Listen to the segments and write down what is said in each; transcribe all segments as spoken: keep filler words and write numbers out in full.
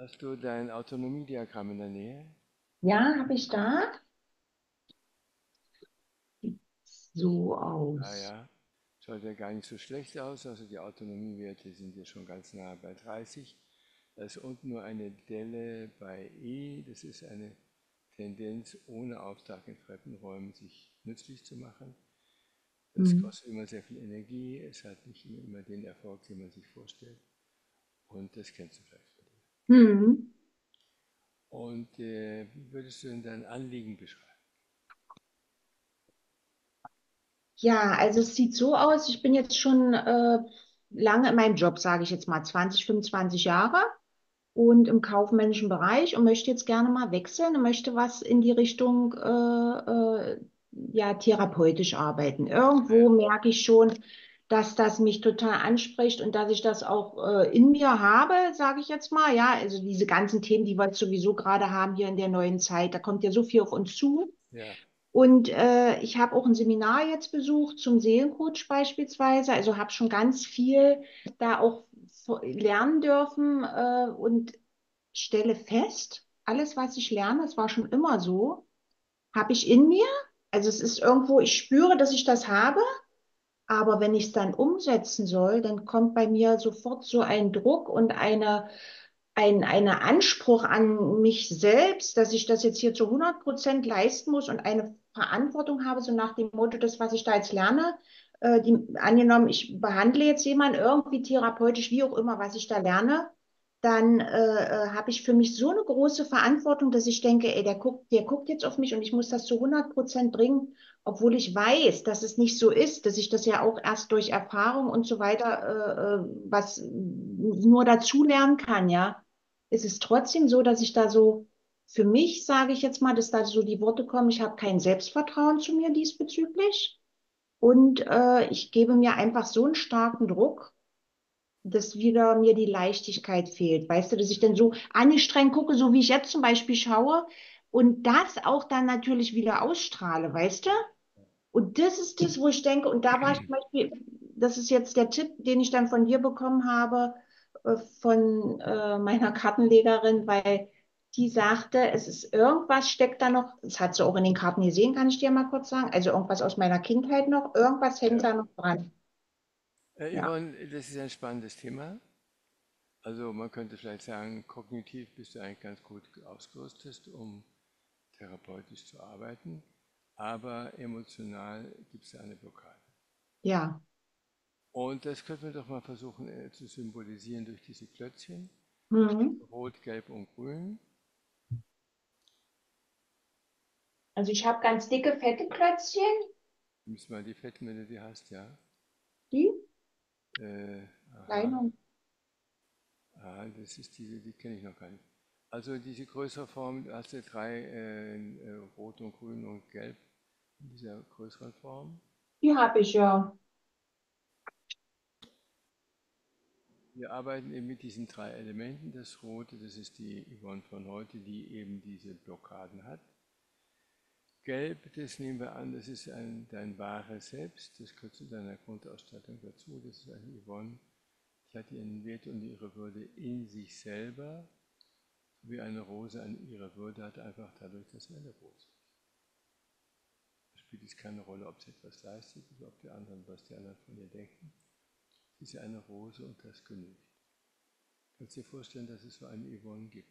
Hast du dein Autonomiediagramm in der Nähe? Ja, habe ich da. Sieht so Ah aus. ja, schaut ja gar nicht so schlecht aus. Also die Autonomiewerte sind ja schon ganz nah bei dreißig. Da ist unten nur eine Delle bei E. Das ist eine Tendenz, ohne Auftrag in fremden Räumen sich nützlich zu machen. Das Hm. kostet immer sehr viel Energie. Es hat nicht immer den Erfolg, den man sich vorstellt. Und das kennst du vielleicht von dir. Hm. Und äh, wie würdest du denn dein Anliegen beschreiben? Ja, also es sieht so aus, ich bin jetzt schon äh, lange in meinem Job, sage ich jetzt mal zwanzig, fünfundzwanzig Jahre und im kaufmännischen Bereich und möchte jetzt gerne mal wechseln und möchte was in die Richtung äh, äh, ja, therapeutisch arbeiten. Ah ja, Irgendwo merke ich schon, dass das mich total anspricht und dass ich das auch äh, in mir habe, sage ich jetzt mal. Ja, also diese ganzen Themen, die wir jetzt sowieso gerade haben hier in der neuen Zeit, da kommt ja so viel auf uns zu. ja, Und äh, ich habe auch ein Seminar jetzt besucht zum Seelencoach beispielsweise. Also habe schon ganz viel da auch so lernen dürfen äh, und stelle fest, alles, was ich lerne, es war schon immer so, habe ich in mir. Also es ist irgendwo, ich spüre, dass ich das habe, aber wenn ich es dann umsetzen soll, dann kommt bei mir sofort so ein Druck und eine, ein eine Anspruch an mich selbst, dass ich das jetzt hier zu hundert Prozent leisten muss und eine Verantwortung habe, so nach dem Motto, das, was ich da jetzt lerne, äh, die, angenommen, ich behandle jetzt jemanden irgendwie therapeutisch, wie auch immer, was ich da lerne, dann äh, äh, habe ich für mich so eine große Verantwortung, dass ich denke, ey, der guckt, der guckt jetzt auf mich und ich muss das zu hundert Prozent bringen, obwohl ich weiß, dass es nicht so ist, dass ich das ja auch erst durch Erfahrung und so weiter, äh, äh, was nur dazu lernen kann, ja. Es ist trotzdem so, dass ich da so, für mich sage ich jetzt mal, dass da so die Worte kommen, ich habe kein Selbstvertrauen zu mir diesbezüglich und äh, ich gebe mir einfach so einen starken Druck, dass wieder mir die Leichtigkeit fehlt. Weißt du, dass ich dann so angestrengt gucke, so wie ich jetzt zum Beispiel schaue und das auch dann natürlich wieder ausstrahle, weißt du? Und das ist das, wo ich denke, und da war ich zum Beispiel, das ist jetzt der Tipp, den ich dann von dir bekommen habe, äh, von äh, meiner Kartenlegerin, weil die sagte, es ist irgendwas steckt da noch, das hat sie auch in den Karten gesehen, kann ich dir mal kurz sagen, also irgendwas aus meiner Kindheit noch, irgendwas hängt ja. da noch dran. Äh, Ja, Yvonne, das ist ein spannendes Thema. Also man könnte vielleicht sagen, kognitiv bist du eigentlich ganz gut ausgerüstet, um therapeutisch zu arbeiten, aber emotional gibt es eine Blockade. ja. Und das könnten wir doch mal versuchen äh, zu symbolisieren durch diese Klötzchen, Mhm. rot, gelb und grün. Also ich habe ganz dicke, fette Klötzchen, Nimmst mal die fetten, wenn du die hast, ja. die Äh, aha, kleine. ah, das ist diese, die kenne ich noch gar nicht. Also diese größere Form, du hast du drei, äh, äh, rot und grün und gelb in dieser größeren Form. Die habe ich ja. Wir arbeiten eben mit diesen drei Elementen. Das Rote, das ist die Yvonne von heute, die eben diese Blockaden hat. Gelb, das nehmen wir an, das ist ein, dein wahres Selbst. Das gehört zu deiner Grundausstattung dazu. Das ist eine Yvonne, die hat ihren Wert und ihre Würde in sich selber, wie eine Rose an ihrer Würde hat, einfach dadurch, dass sie eine Rose ist. Da spielt es keine Rolle, ob sie etwas leistet oder ob die anderen, was die anderen von ihr denken. Sie ist ja eine Rose und das genügt. Kannst du dir vorstellen, dass es so eine Yvonne gibt?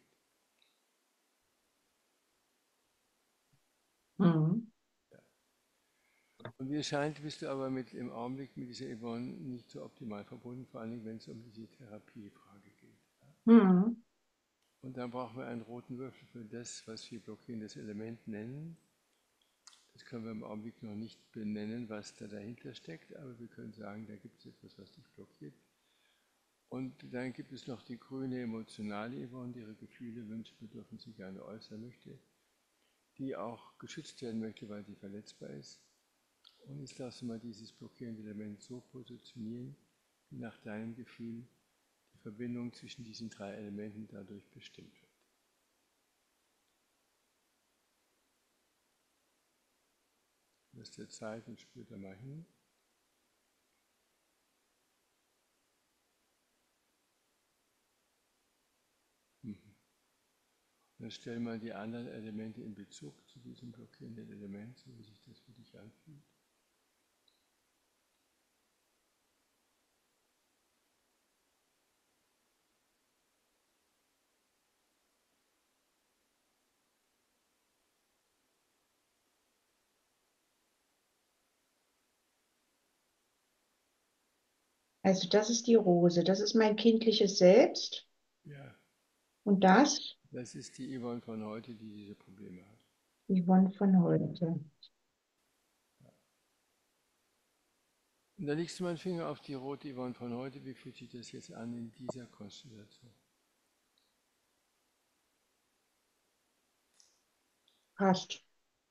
Mhm. Ja. Und wie es scheint, bist du aber mit, im Augenblick mit dieser Yvonne nicht so optimal verbunden, vor allem wenn es um diese Therapiefrage geht. Mhm. Und dann brauchen wir einen roten Würfel für das, was wir blockierendes Element nennen. Das können wir im Augenblick noch nicht benennen, was da dahinter steckt, aber wir können sagen, da gibt es etwas, was dich blockiert. Und dann gibt es noch die grüne emotionale Yvonne, die ihre Gefühle, Wünsche, Bedürfnisse gerne äußern möchte, die auch geschützt werden möchte, weil sie verletzbar ist. Und jetzt darfst du mal dieses blockierende Element so positionieren, wie nach deinem Gefühl die Verbindung zwischen diesen drei Elementen dadurch bestimmt wird. Lass dir Zeit und spür da mal hin. Mhm. Dann stell mal die anderen Elemente in Bezug zu diesem blockierenden Element, so wie sich das für dich anfühlt. Also das ist die Rose, das ist mein kindliches Selbst. Ja, Und das, das ist die Yvonne von heute, die diese Probleme hat. Yvonne von heute. Und da legst du meinen Finger auf die rote Yvonne von heute. Wie fühlt sich das jetzt an in dieser Konstellation? Passt.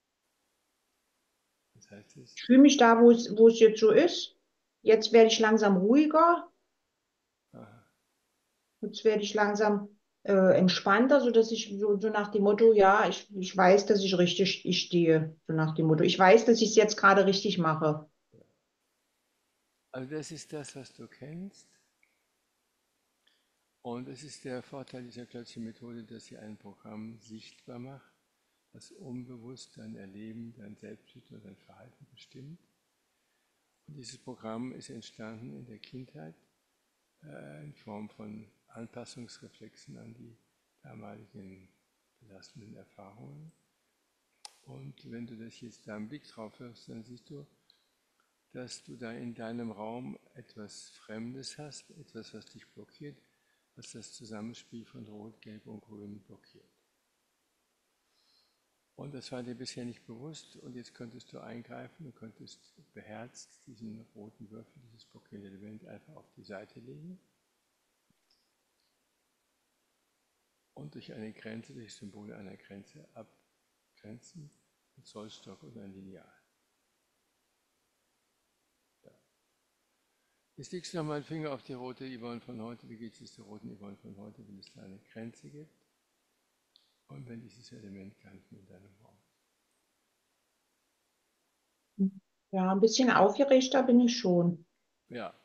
Was heißt das? Ich fühle mich da, wo es, wo es jetzt so ist. Jetzt werde ich langsam ruhiger. Aha. Jetzt werde ich langsam äh, entspannter, sodass ich so, so nach dem Motto, ja, ich, ich weiß, dass ich richtig ich stehe. So nach dem Motto. Ich weiß, dass ich es jetzt gerade richtig mache. Also das ist das, was du kennst. Und es ist der Vorteil dieser Klötzchen Methode, dass sie ein Programm sichtbar macht, das unbewusst dein Erleben, dein Selbstbild oder dein Verhalten bestimmt. Und dieses Programm ist entstanden in der Kindheit äh, in Form von Anpassungsreflexen an die damaligen belastenden Erfahrungen. Und wenn du das jetzt da einen Blick drauf wirfst, dann siehst du, dass du da in deinem Raum etwas Fremdes hast, etwas, was dich blockiert, was das Zusammenspiel von Rot, Gelb und Grün blockiert. Und das war dir bisher nicht bewusst und jetzt könntest du eingreifen und könntest beherzt diesen roten Würfel, dieses blockierende Element einfach auf die Seite legen und durch eine Grenze, durch Symbole einer Grenze abgrenzen, ein Zollstock oder ein Lineal. Ja. Jetzt legst du nochmal den Finger auf die rote Yvonne von heute. Wie geht es der roten Yvonne von heute, wenn es da eine Grenze gibt und wenn dieses Element gar nicht mehr in deinem Raum ist? Ja, ein bisschen aufgeregter bin ich schon. Ja,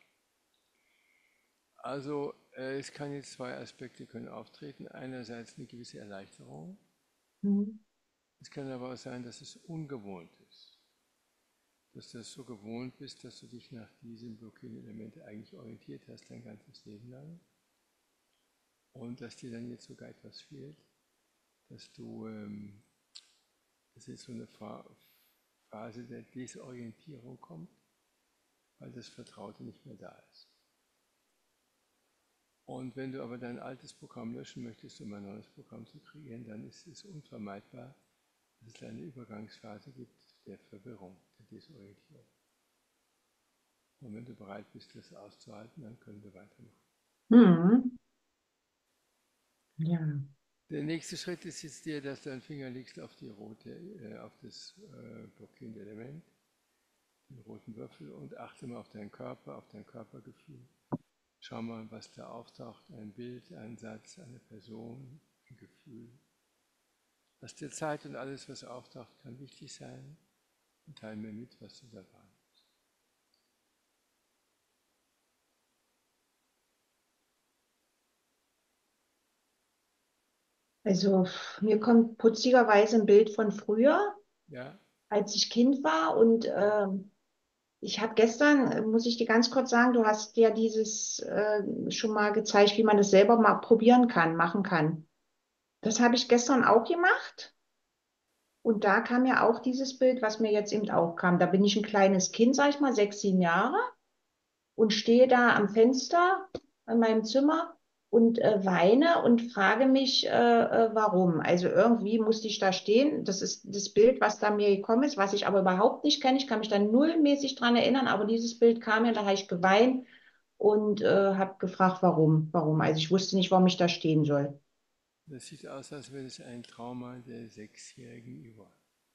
also äh, es kann jetzt zwei Aspekte können auftreten. Einerseits eine gewisse Erleichterung. Mhm. Es kann aber auch sein, dass es ungewohnt ist. Dass du das so gewohnt bist, dass du dich nach diesem blockierenden Element eigentlich orientiert hast dein ganzes Leben lang. Und dass dir dann jetzt sogar etwas fehlt, dass du, ähm, dass jetzt so eine Phase der Desorientierung kommt, weil das Vertraute nicht mehr da ist. Und wenn du aber dein altes Programm löschen möchtest, um ein neues Programm zu kreieren, dann ist es unvermeidbar, dass es eine Übergangsphase gibt der Verwirrung, der Desorientierung. Und wenn du bereit bist, das auszuhalten, dann können wir weitermachen. Mhm. Ja. Der nächste Schritt ist jetzt der, dass du deinen Finger legst auf die rote, äh, auf das äh, blockierende Element, den roten Würfel, und achte mal auf deinen Körper, auf dein Körpergefühl. Schau mal, was da auftaucht, ein Bild, ein Satz, eine Person, ein Gefühl. Lass dir Zeit und alles, was auftaucht, kann wichtig sein, und teile mir mit, was du da wahrnimmst. Also mir kommt putzigerweise ein Bild von früher, Ja, als ich Kind war. Und ähm, ich habe gestern, äh, muss ich dir ganz kurz sagen, du hast ja dieses äh, schon mal gezeigt, wie man das selber mal probieren kann, machen kann. Das habe ich gestern auch gemacht. Und da kam ja auch dieses Bild, was mir jetzt eben auch kam. Da bin ich ein kleines Kind, sag ich mal, sechs, sieben Jahre und stehe da am Fenster in meinem Zimmer und äh, weine und frage mich, äh, äh, warum. Also irgendwie musste ich da stehen. Das ist das Bild, was da mir gekommen ist, was ich aber überhaupt nicht kenne. Ich kann mich da nullmäßig dran erinnern, aber dieses Bild kam mir, da habe ich geweint und äh, habe gefragt, warum, warum. Also ich wusste nicht, warum ich da stehen soll. das sieht aus, als wäre es ein Trauma der sechsjährigen Yvonne.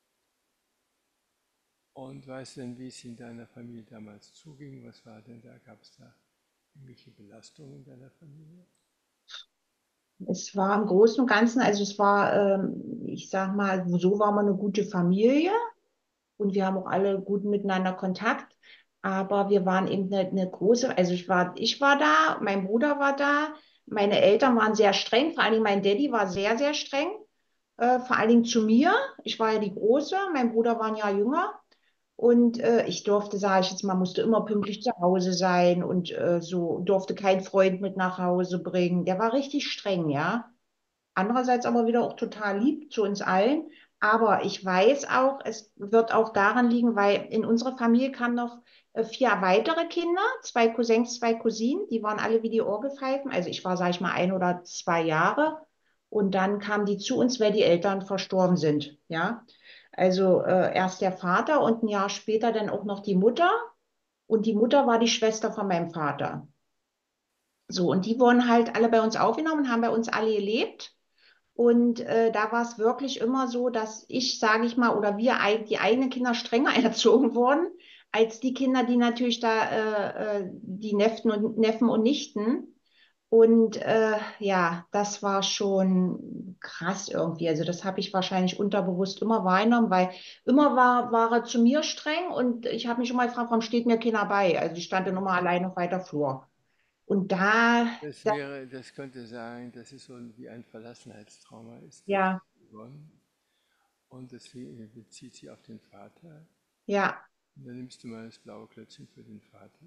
Und weißt du denn, wie es in deiner Familie damals zuging? Was war denn da? Gab es da irgendwelche Belastungen in deiner Familie? Es war im Großen und Ganzen, also es war, ähm, ich sag mal, so war man eine gute Familie. Und wir haben auch alle gut miteinander Kontakt. Aber wir waren eben eine, eine große, also ich war, ich war da, mein Bruder war da, meine Eltern waren sehr streng, vor allem mein Daddy war sehr, sehr streng. äh, vor allen Dingen zu mir. Ich war ja die Große, mein Bruder war ein Jahr jünger. Und äh, ich durfte, sage ich jetzt mal, musste immer pünktlich zu Hause sein und äh, so durfte keinen Freund mit nach Hause bringen. Der war richtig streng, ja. Andererseits aber wieder auch total lieb zu uns allen. Aber ich weiß auch, es wird auch daran liegen, weil in unsere Familie kamen noch äh, vier weitere Kinder, zwei Cousins, zwei Cousinen, die waren alle wie die Orgelpfeifen. Also ich war, sage ich mal, ein oder zwei Jahre. Und dann kamen die zu uns, weil die Eltern verstorben sind. Ja, also äh, erst der Vater und ein Jahr später dann auch noch die Mutter. Und die Mutter war die Schwester von meinem Vater. So, und die wurden halt alle bei uns aufgenommen, haben bei uns alle gelebt. Und äh, da war es wirklich immer so, dass ich, sage ich mal, oder wir, eig- die eigenen Kinder strenger erzogen wurden, als die Kinder, die natürlich da, äh, äh, die Neffen und Neffen und Nichten. Und äh, ja, das war schon krass irgendwie. Also das habe ich wahrscheinlich unterbewusst immer wahrgenommen, weil immer war, war er zu mir streng und ich habe mich immer gefragt, warum steht mir keiner bei? Also ich stand dann immer alleine auf weiter Flur. Und da, Das da wäre, das könnte sein, dass es so wie ein Verlassenheitstrauma ist, das ja, Yvonne. Und das bezieht sich auf den Vater. ja. Und dann nimmst du mal das blaue Klötzchen für den Vater.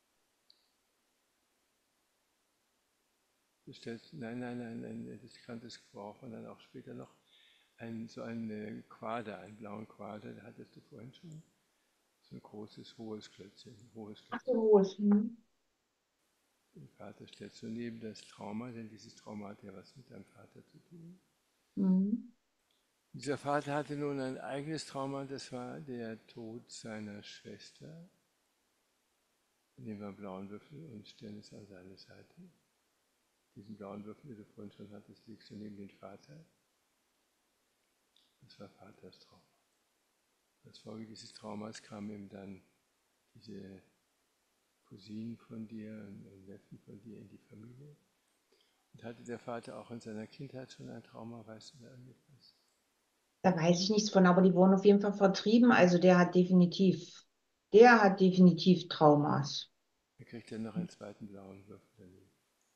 Du stellst, nein, nein, nein, nein, das kann das braucht man dann auch später noch. Ein, so einen Quader, einen blauen Quader, da hattest du vorhin schon. So ein großes, hohes Klötzchen, ein hohes Ach so, Klötzchen. groß. Hm. Den Vater stellst du neben das Trauma, denn dieses Trauma hat ja was mit deinem Vater zu tun. Hm. Dieser Vater hatte nun ein eigenes Trauma, das war der Tod seiner Schwester. Nehmen wir einen blauen Würfel und stellen es an seine Seite. Diesen blauen Würfel, den du vorhin schon hattest, legst du neben den Vater. Das war Vaters Trauma. Als Folge dieses Traumas kamen eben dann diese Cousinen von dir und Neffen von dir in die Familie. Und hatte der Vater auch in seiner Kindheit schon ein Trauma, weißt du da irgendetwas? Da weiß ich nichts von, aber die wurden auf jeden Fall vertrieben. Also der hat definitiv, der hat definitiv Traumas. Er kriegt dann noch einen zweiten blauen Würfel daneben.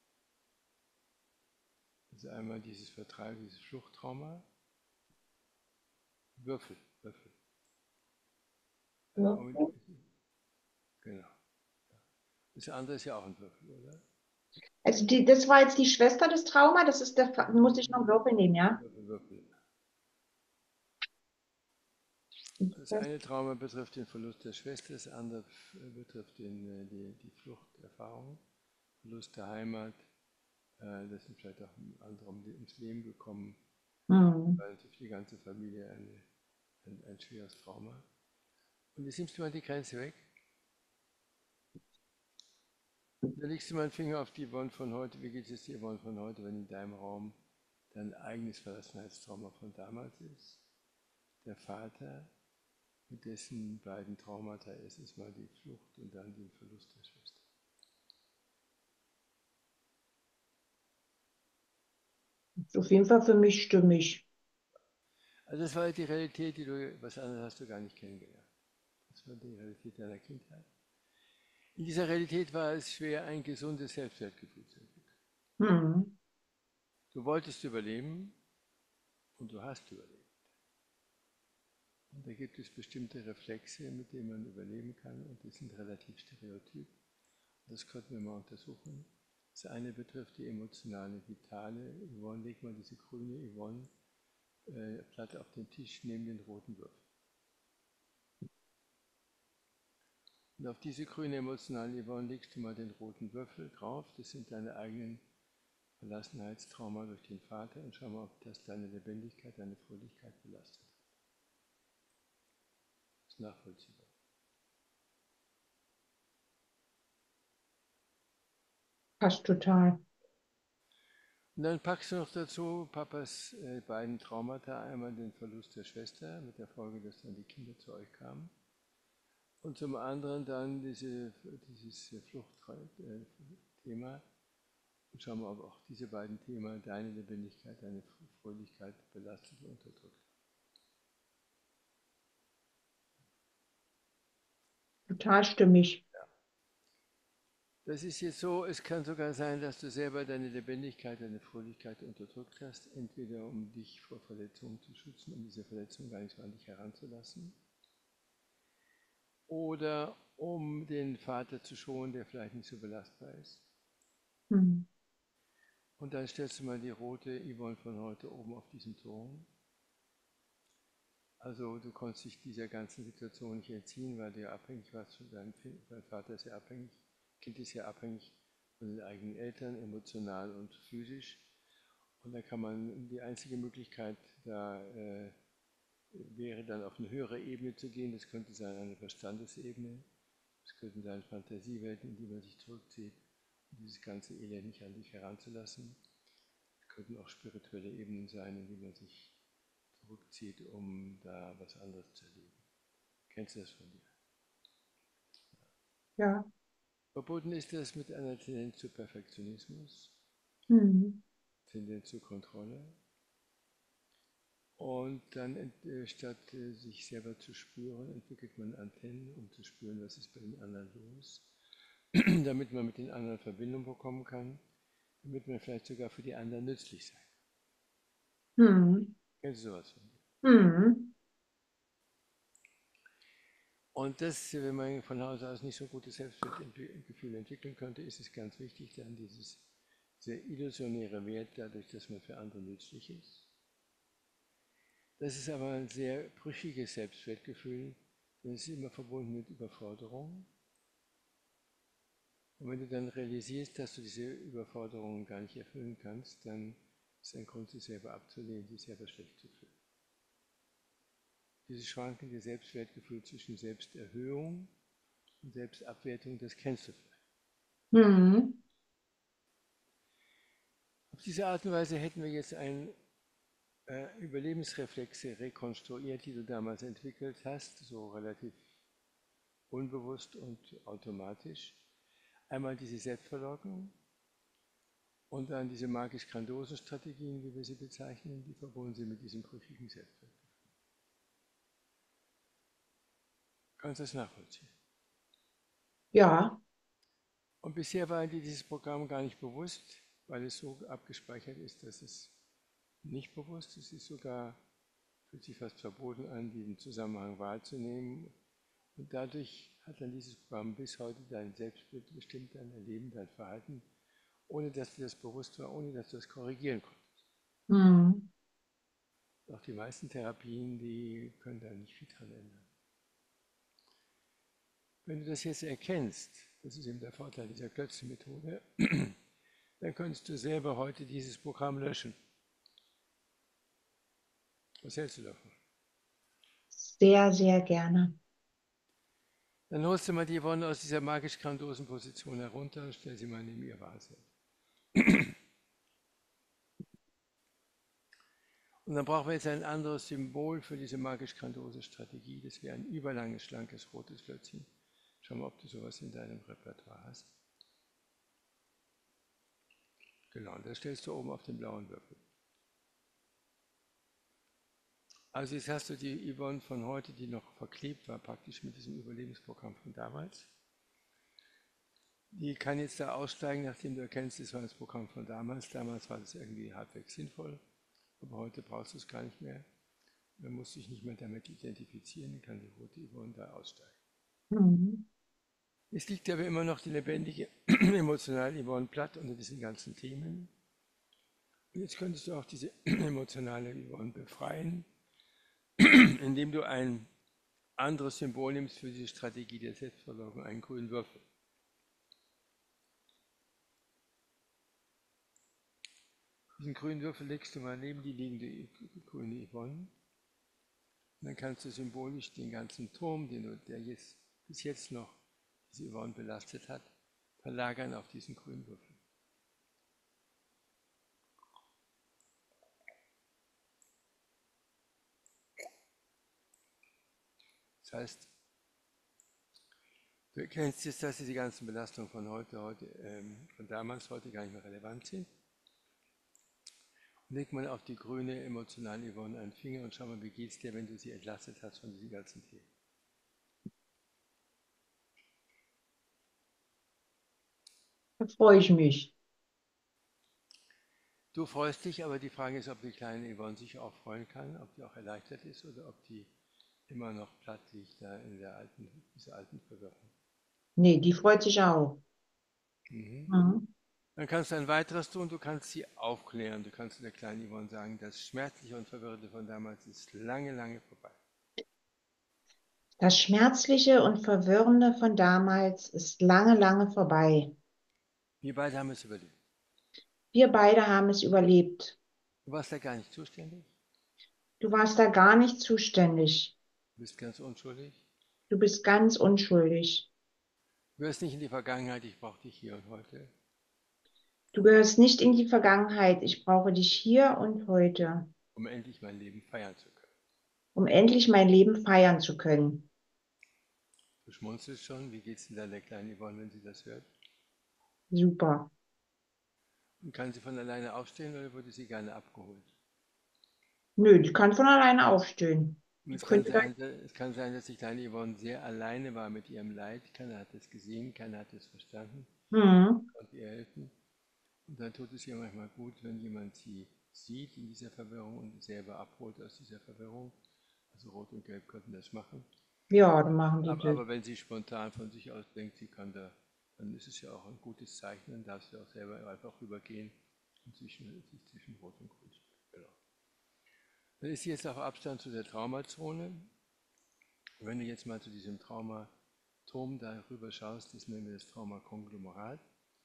Also einmal dieses Vertreib, dieses Fluchttrauma. Würfel, Würfel. Einen Ja. Augenblick. Genau. Das andere ist ja auch ein Würfel, oder? Also die, das war jetzt die Schwester des Trauma, das ist der, Fa- muss ich noch einen Würfel nehmen, ja? Würfel, Würfel. Das Das, eine Trauma betrifft den Verlust der Schwester, das andere betrifft den, äh, die, die Fluchterfahrung, Verlust der Heimat. Äh, Das sind vielleicht auch andere ums Leben gekommen, hm. weil natürlich die ganze Familie eine, ein, ein schweres Trauma. Und jetzt nimmst du mal die Grenze weg. Da legst du mal einen Finger auf die Yvonne von heute. Wie geht es dir, Yvonne von heute, wenn in deinem Raum dein eigenes Verlassenheitstrauma von damals ist? Der Vater, mit dessen beiden Traumata ist, ist mal die Flucht und dann den Verlust der Schwester. Ist auf jeden Fall für mich stimmig. Also das war die Realität, die du, was anderes hast du gar nicht kennengelernt. Das war die Realität deiner Kindheit. In dieser Realität war es schwer, ein gesundes Selbstwertgefühl zu entwickeln. Hm. Du wolltest überleben und du hast überlebt. Und da gibt es bestimmte Reflexe, mit denen man überleben kann und die sind relativ stereotyp. Das könnten wir mal untersuchen. Das eine betrifft die emotionale, vitale Yvonne. Leg mal diese grüne Yvonne äh, Platte auf den Tisch neben den roten Würfel. Und auf diese grüne emotionale Yvonne legst du mal den roten Würfel drauf. Das sind deine eigenen Verlassenheitstrauma durch den Vater und schau mal, ob das deine Lebendigkeit, deine Fröhlichkeit belastet hat. Das ist nachvollziehbar. Passt total. Und dann packst du noch dazu Papas äh, beiden Traumata, einmal den Verlust der Schwester mit der Folge, dass dann die Kinder zu euch kamen und zum anderen dann diese, dieses Fluchtthema. Und schau mal, ob auch diese beiden Themen deine Lebendigkeit, deine Fröhlichkeit belastet und unterdrückt. Total stimmig. Das ist jetzt so, es kann sogar sein, dass du selber deine Lebendigkeit, deine Fröhlichkeit unterdrückt hast, entweder um dich vor Verletzungen zu schützen, um diese Verletzung gar nicht so an dich heranzulassen, oder um den Vater zu schonen, der vielleicht nicht so belastbar ist. Hm. Und dann stellst du mal die rote Yvonne von heute oben auf diesen Thron. Also du konntest dich dieser ganzen Situation nicht entziehen, weil du ja abhängig warst von deinem dein Vater ist ja abhängig, Kind ist ja abhängig von den eigenen Eltern, emotional und physisch. Und da kann man, die einzige Möglichkeit da äh, wäre dann auf eine höhere Ebene zu gehen. Das könnte sein eine Verstandesebene, das könnten sein Fantasiewelten, in die man sich zurückzieht, um dieses ganze Elend nicht an sich heranzulassen. Es könnten auch spirituelle Ebenen sein, in die man sich zurückzieht, um da was anderes zu erleben. Kennst du das von dir? Ja. Verbunden ist das mit einer Tendenz zu Perfektionismus, Hm. Tendenz zur Kontrolle. Und dann, äh, statt äh, sich selber zu spüren, entwickelt man Antennen, um zu spüren, was ist bei den anderen los, damit man mit den anderen Verbindung bekommen kann, damit man vielleicht sogar für die anderen nützlich sein kann. Hm. Kennst du sowas von dir? Hm. Und das, wenn man von Hause aus nicht so gutes Selbstwertgefühl entwickeln könnte, ist es ganz wichtig, dann dieses, dieser illusionäre Wert, dadurch, dass man für andere nützlich ist. Das ist aber ein sehr brüchiges Selbstwertgefühl, denn es ist immer verbunden mit Überforderung. Und wenn du dann realisierst, dass du diese Überforderungen gar nicht erfüllen kannst, dann ist ein Grund, sich selber abzulehnen, sich selber schlecht zu fühlen. Dieses schwankende Selbstwertgefühl zwischen Selbsterhöhung und Selbstabwertung, das kennst du vielleicht. Hm. Auf diese Art und Weise hätten wir jetzt eine äh, Überlebensreflexe rekonstruiert, die du damals entwickelt hast, so relativ unbewusst und automatisch. Einmal diese Selbstverleugnung und dann diese magisch-grandiosen Strategien, wie wir sie bezeichnen, die verbunden sind mit diesem brüchigen Selbstwertgefühl. Kannst du das nachvollziehen? Ja. Und bisher war dir dieses Programm gar nicht bewusst, weil es so abgespeichert ist, dass es nicht bewusst ist. Es ist sogar, fühlt sich fast verboten an, diesen Zusammenhang wahrzunehmen. Und dadurch hat dann dieses Programm bis heute dein Selbstbild bestimmt, dein Erleben, dein Verhalten, ohne dass dir das bewusst war, ohne dass du das korrigieren konntest. Hm. Auch die meisten Therapien, die können da nicht viel dran ändern. Wenn du das jetzt erkennst, das ist eben der Vorteil dieser Klötzchen-Methode, dann könntest du selber heute dieses Programm löschen. Was hältst du davon? Sehr, sehr gerne. Dann holst du mal die Yvonne aus dieser magisch-grandiosen Position herunter und stell sie mal neben ihr Wahrsein. Und dann brauchen wir jetzt ein anderes Symbol für diese magisch-grandiose Strategie. Das wäre ein überlanges, schlankes, rotes Klötzchen. Schau mal, ob du sowas in deinem Repertoire hast. Genau, und das stellst du oben auf den blauen Würfel. Also jetzt hast du die Yvonne von heute, die noch verklebt war, praktisch mit diesem Überlebensprogramm von damals. Die kann jetzt da aussteigen, nachdem du erkennst, das war das Programm von damals. Damals war das irgendwie halbwegs sinnvoll, aber heute brauchst du es gar nicht mehr. Man muss sich nicht mehr damit identifizieren, dann kann die rote Yvonne da aussteigen. Hm. Es liegt aber immer noch die lebendige, emotionale Yvonne platt unter diesen ganzen Themen. Und jetzt könntest du auch diese emotionale Yvonne befreien, indem du ein anderes Symbol nimmst für diese Strategie der Selbstverleugnung, einen grünen Würfel. Diesen grünen Würfel legst du mal neben die liegende grüne Yvonne. Und dann kannst du symbolisch den ganzen Turm, den du, der jetzt, bis jetzt noch diese Yvonne belastet hat, verlagern auf diesen grünen Würfel. Das heißt, du erkennst jetzt, dass diese ganzen Belastungen von heute, heute ähm, von damals heute gar nicht mehr relevant sind. Und leg mal auf die grüne emotionale Yvonne einen Finger und schau mal, wie geht es dir, wenn du sie entlastet hast von diesen ganzen Themen. Da freue ich mich. Du freust dich, aber die Frage ist, ob die kleine Yvonne sich auch freuen kann, ob die auch erleichtert ist oder ob die immer noch platt liegt da in der alten, dieser alten Verwirrung. Nee, die freut sich auch. Mhm. Mhm. Dann kannst du ein weiteres tun, du kannst sie aufklären. Du kannst der kleinen Yvonne sagen, das Schmerzliche und Verwirrte von damals ist lange, lange vorbei. Das Schmerzliche und Verwirrende von damals ist lange, lange vorbei. Wir beide haben es überlebt. Wir beide haben es überlebt. Du warst da gar nicht zuständig, Du warst da gar nicht zuständig. du bist ganz unschuldig. Du bist ganz unschuldig. Du hörst nicht in die Vergangenheit, ich brauche dich hier und heute, Du gehörst nicht in die Vergangenheit. Ich brauche dich hier und heute, um endlich mein Leben feiern zu können. um endlich mein Leben feiern zu können. Du schmunzelst schon, wie geht's denn da der kleinen Yvonne, wenn sie das hört? Super. Und kann sie von alleine aufstehen oder würde sie gerne abgeholt? Nö, die kann von alleine aufstehen. Und Die es kann könnte da. sein, es kann sein, dass die kleine Yvonne sehr alleine war mit ihrem Leid. Keiner hat es gesehen, keiner hat es verstanden, Mhm. konnte ihr helfen. Und dann tut es ihr manchmal gut, wenn jemand sie sieht in dieser Verwirrung und selber abholt aus dieser Verwirrung. Also Rot und Gelb könnten das machen. Ja, dann machen die Aber, das. aber wenn sie spontan von sich aus denkt, sie kann da, dann ist es ja auch ein gutes Zeichen, dann darf sie auch selber einfach rübergehen und zwischen, sich zwischen Rot und Grün spielen. Genau. Dann ist sie jetzt auf Abstand zu der Traumazone. Wenn du jetzt mal zu diesem Traumatom da rüber schaust, das nennen wir das Traumakonglomerat.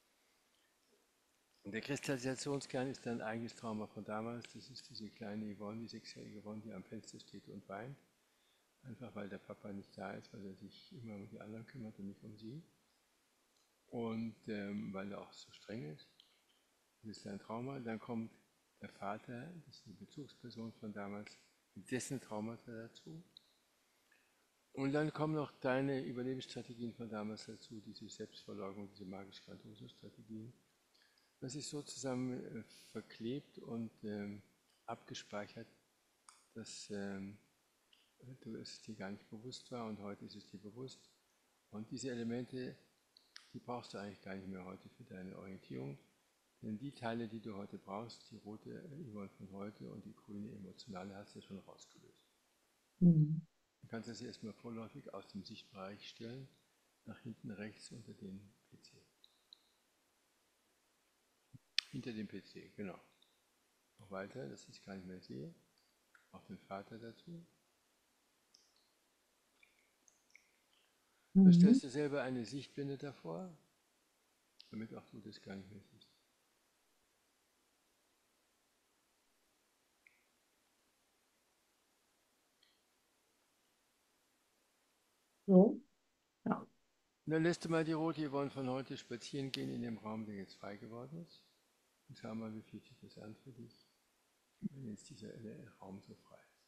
Und der Kristallisationskern ist ein eigenes Trauma von damals. Das ist diese kleine Yvonne, die sechsjährige Yvonne, die am Fenster steht und weint. Einfach weil der Papa nicht da ist, weil er sich immer um die anderen kümmert und nicht um sie. Und ähm, weil er auch so streng ist. Das ist ein Trauma. Dann kommt der Vater, das ist die Bezugsperson von damals, mit dessen Traumata dazu. Und dann kommen noch deine Überlebensstrategien von damals dazu, diese Selbstverleugnung, diese magisch-grandiose Strategien. Das ist so zusammen äh, verklebt und ähm, abgespeichert, dass ähm, du es dir gar nicht bewusst war und heute ist es dir bewusst. Und diese Elemente, die brauchst du eigentlich gar nicht mehr heute für deine Orientierung. Denn die Teile, die du heute brauchst, die rote Yvonne von heute und die grüne emotionale, hast du ja schon rausgelöst. Mhm. Du kannst das erstmal vorläufig aus dem Sichtbereich stellen, nach hinten rechts unter den P C. Hinter dem P C, genau. Noch weiter, dass ich es gar nicht mehr sehe. Auch den Vater dazu. Da Mhm. stellst du selber eine Sichtblende davor, damit auch du das gar nicht mehr siehst. So. Ja. Und dann lässt du mal die rote Yvonne von heute spazieren gehen in dem Raum, der jetzt frei geworden ist. Und schau mal, wie fühlt sich das an für dich, wenn jetzt dieser Raum so frei ist.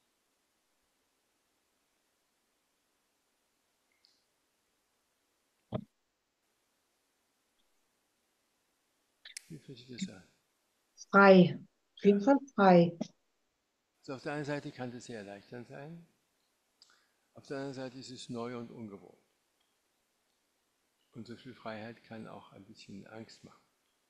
Wie fühlt sich das an? Frei. Auf Ja. jeden Fall frei. Also auf der einen Seite kann das sehr erleichternd sein, auf der anderen Seite ist es neu und ungewohnt. Und so viel Freiheit kann auch ein bisschen Angst machen.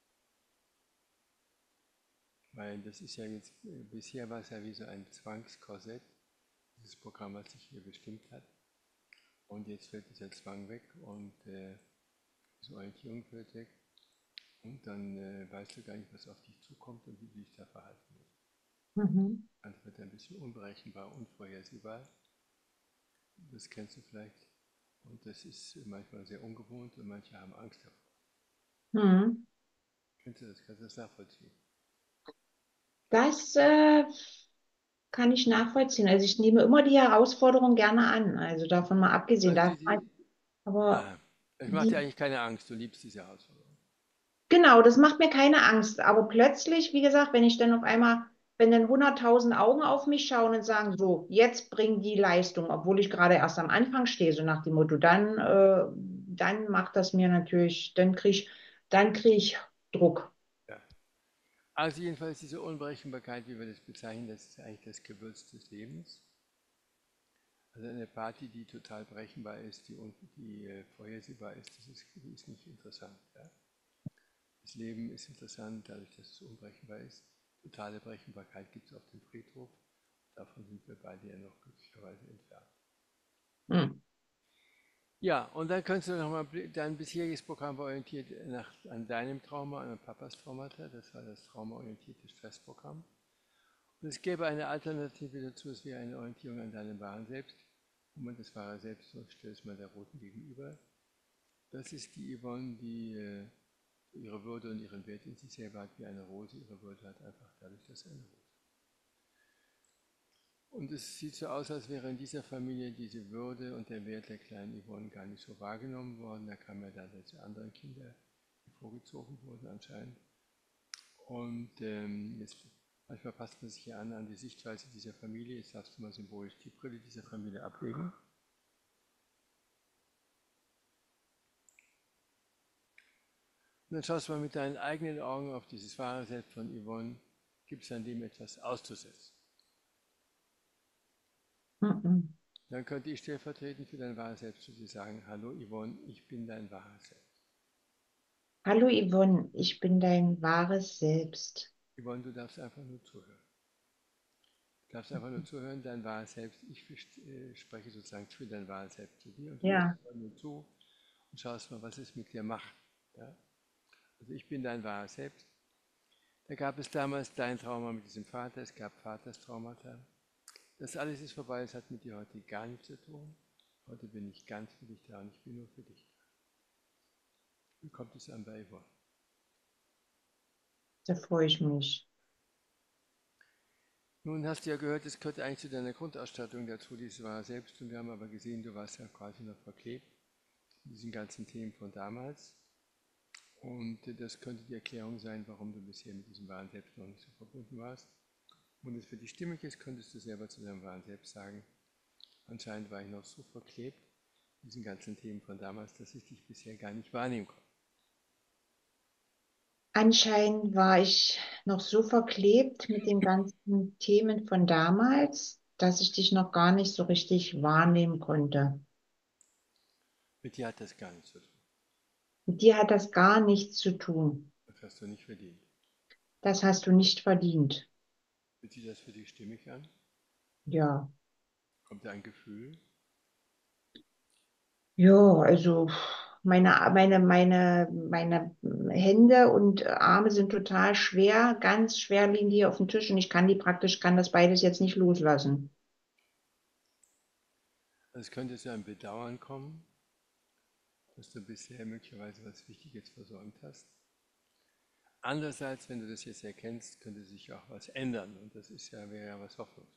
Weil das ist ja jetzt, bisher war es ja wie so ein Zwangskorsett, dieses Programm, was sich hier bestimmt hat. Und jetzt fällt dieser Zwang weg und äh, diese Orientierung fällt weg. Und dann äh, weißt du gar nicht, was auf dich zukommt und wie du dich da verhalten musst. Mhm. Dann wird ein bisschen unberechenbar, unvorhersehbar. Das kennst du vielleicht. Und das ist manchmal sehr ungewohnt und manche haben Angst davor. Mhm. Kennst du das? Kannst du das nachvollziehen? Das äh, kann ich nachvollziehen. Also ich nehme immer die Herausforderung gerne an. Also davon mal abgesehen. Also Da, die, die, aber ah, es macht dir die, eigentlich keine Angst, du liebst diese Herausforderung. genau, das macht mir keine Angst. Aber plötzlich, wie gesagt, wenn ich dann auf einmal, wenn dann hunderttausend Augen auf mich schauen und sagen, so, jetzt bring die Leistung, obwohl ich gerade erst am Anfang stehe, so nach dem Motto, dann, äh, dann macht das mir natürlich, dann kriege ich, dann krieg ich Druck. Ja. Also jedenfalls diese Unberechenbarkeit, wie wir das bezeichnen, das ist eigentlich das Gewürz des Lebens. Also eine Party, die total berechenbar ist, die, die äh, vorhersehbar ist, das ist, die ist nicht interessant. Ja? Das Leben ist interessant, dadurch, dass es unberechenbar ist. Totale Berechenbarkeit gibt es auf dem Friedhof. Davon sind wir beide ja noch glücklicherweise entfernt. Hm. Ja, und dann kannst du nochmal dein bisheriges Programm war orientiert nach, an deinem Trauma, an Papas Traumata. Das war das traumaorientierte Stressprogramm. Und es gäbe eine Alternative dazu, es wäre eine Orientierung an deinem wahren Selbst, wo man das wahre Selbst, so stell es mal der Roten gegenüber. Das ist die Yvonne, die äh, ihre Würde und ihren Wert in sich selber hat wie eine Rose. Ihre Würde hat einfach dadurch, dass sie eine Rose. Und es sieht so aus, als wäre in dieser Familie diese Würde und der Wert der kleinen Yvonne gar nicht so wahrgenommen worden. Da kam ja dann, dass die anderen Kinder vorgezogen wurden anscheinend. Und ähm, jetzt, manchmal passt man sich ja an, an die Sichtweise dieser Familie. Jetzt darfst du mal symbolisch die Brille dieser Familie ablegen. Und dann schaust du mal mit deinen eigenen Augen auf dieses wahre Selbst von Yvonne. Gibt es an dem etwas auszusetzen? Mhm. Dann könnte ich stellvertretend für dein wahres Selbst zu dir sagen, hallo Yvonne, ich bin dein wahres Selbst. Hallo Yvonne, ich bin dein wahres Selbst. Yvonne, du darfst einfach nur zuhören. Du darfst einfach nur zuhören, dein wahres Selbst. Ich äh, spreche sozusagen für dein wahres Selbst zu dir und du hörst Ja, einfach nur zu und schaust mal, was es mit dir macht. Ja? Also ich bin dein wahres Selbst. Da gab es damals dein Trauma mit diesem Vater, es gab Vaters Traumata. Das alles ist vorbei, es hat mit dir heute gar nichts zu tun. Heute bin ich ganz für dich da und ich bin nur für dich da. Wie kommt es an bei Yvonne? da freue ich mich. Nun hast du ja gehört, es gehört eigentlich zu deiner Grundausstattung dazu, dies war selbst, und wir haben aber gesehen, du warst ja quasi noch verklebt in diesen ganzen Themen von damals. Und das könnte die Erklärung sein, warum du bisher mit diesem wahren Selbst noch nicht so verbunden warst. Wenn es für dich stimmig ist, könntest du selber zu deinem wahren Selbst sagen, anscheinend war ich noch so verklebt in diesen ganzen Themen von damals, dass ich dich bisher gar nicht wahrnehmen konnte. Anscheinend war ich noch so verklebt mit den ganzen Themen von damals, dass ich dich noch gar nicht so richtig wahrnehmen konnte. Mit dir hat das gar nichts zu tun. Mit dir hat das gar nichts zu tun. Das hast du nicht verdient. Das hast du nicht verdient. Fühlt sich das für dich stimmig an? Ja. Kommt da ein Gefühl? Ja, also meine, meine, meine, meine Hände und Arme sind total schwer, ganz schwer liegen die auf dem Tisch und ich kann die praktisch, kann das beides jetzt nicht loslassen. Also es könnte zu einem Bedauern kommen, dass du bisher möglicherweise was Wichtiges versäumt hast. Andererseits, wenn du das jetzt erkennst, könnte sich auch was ändern und das ist ja, wäre ja was Hoffnungs.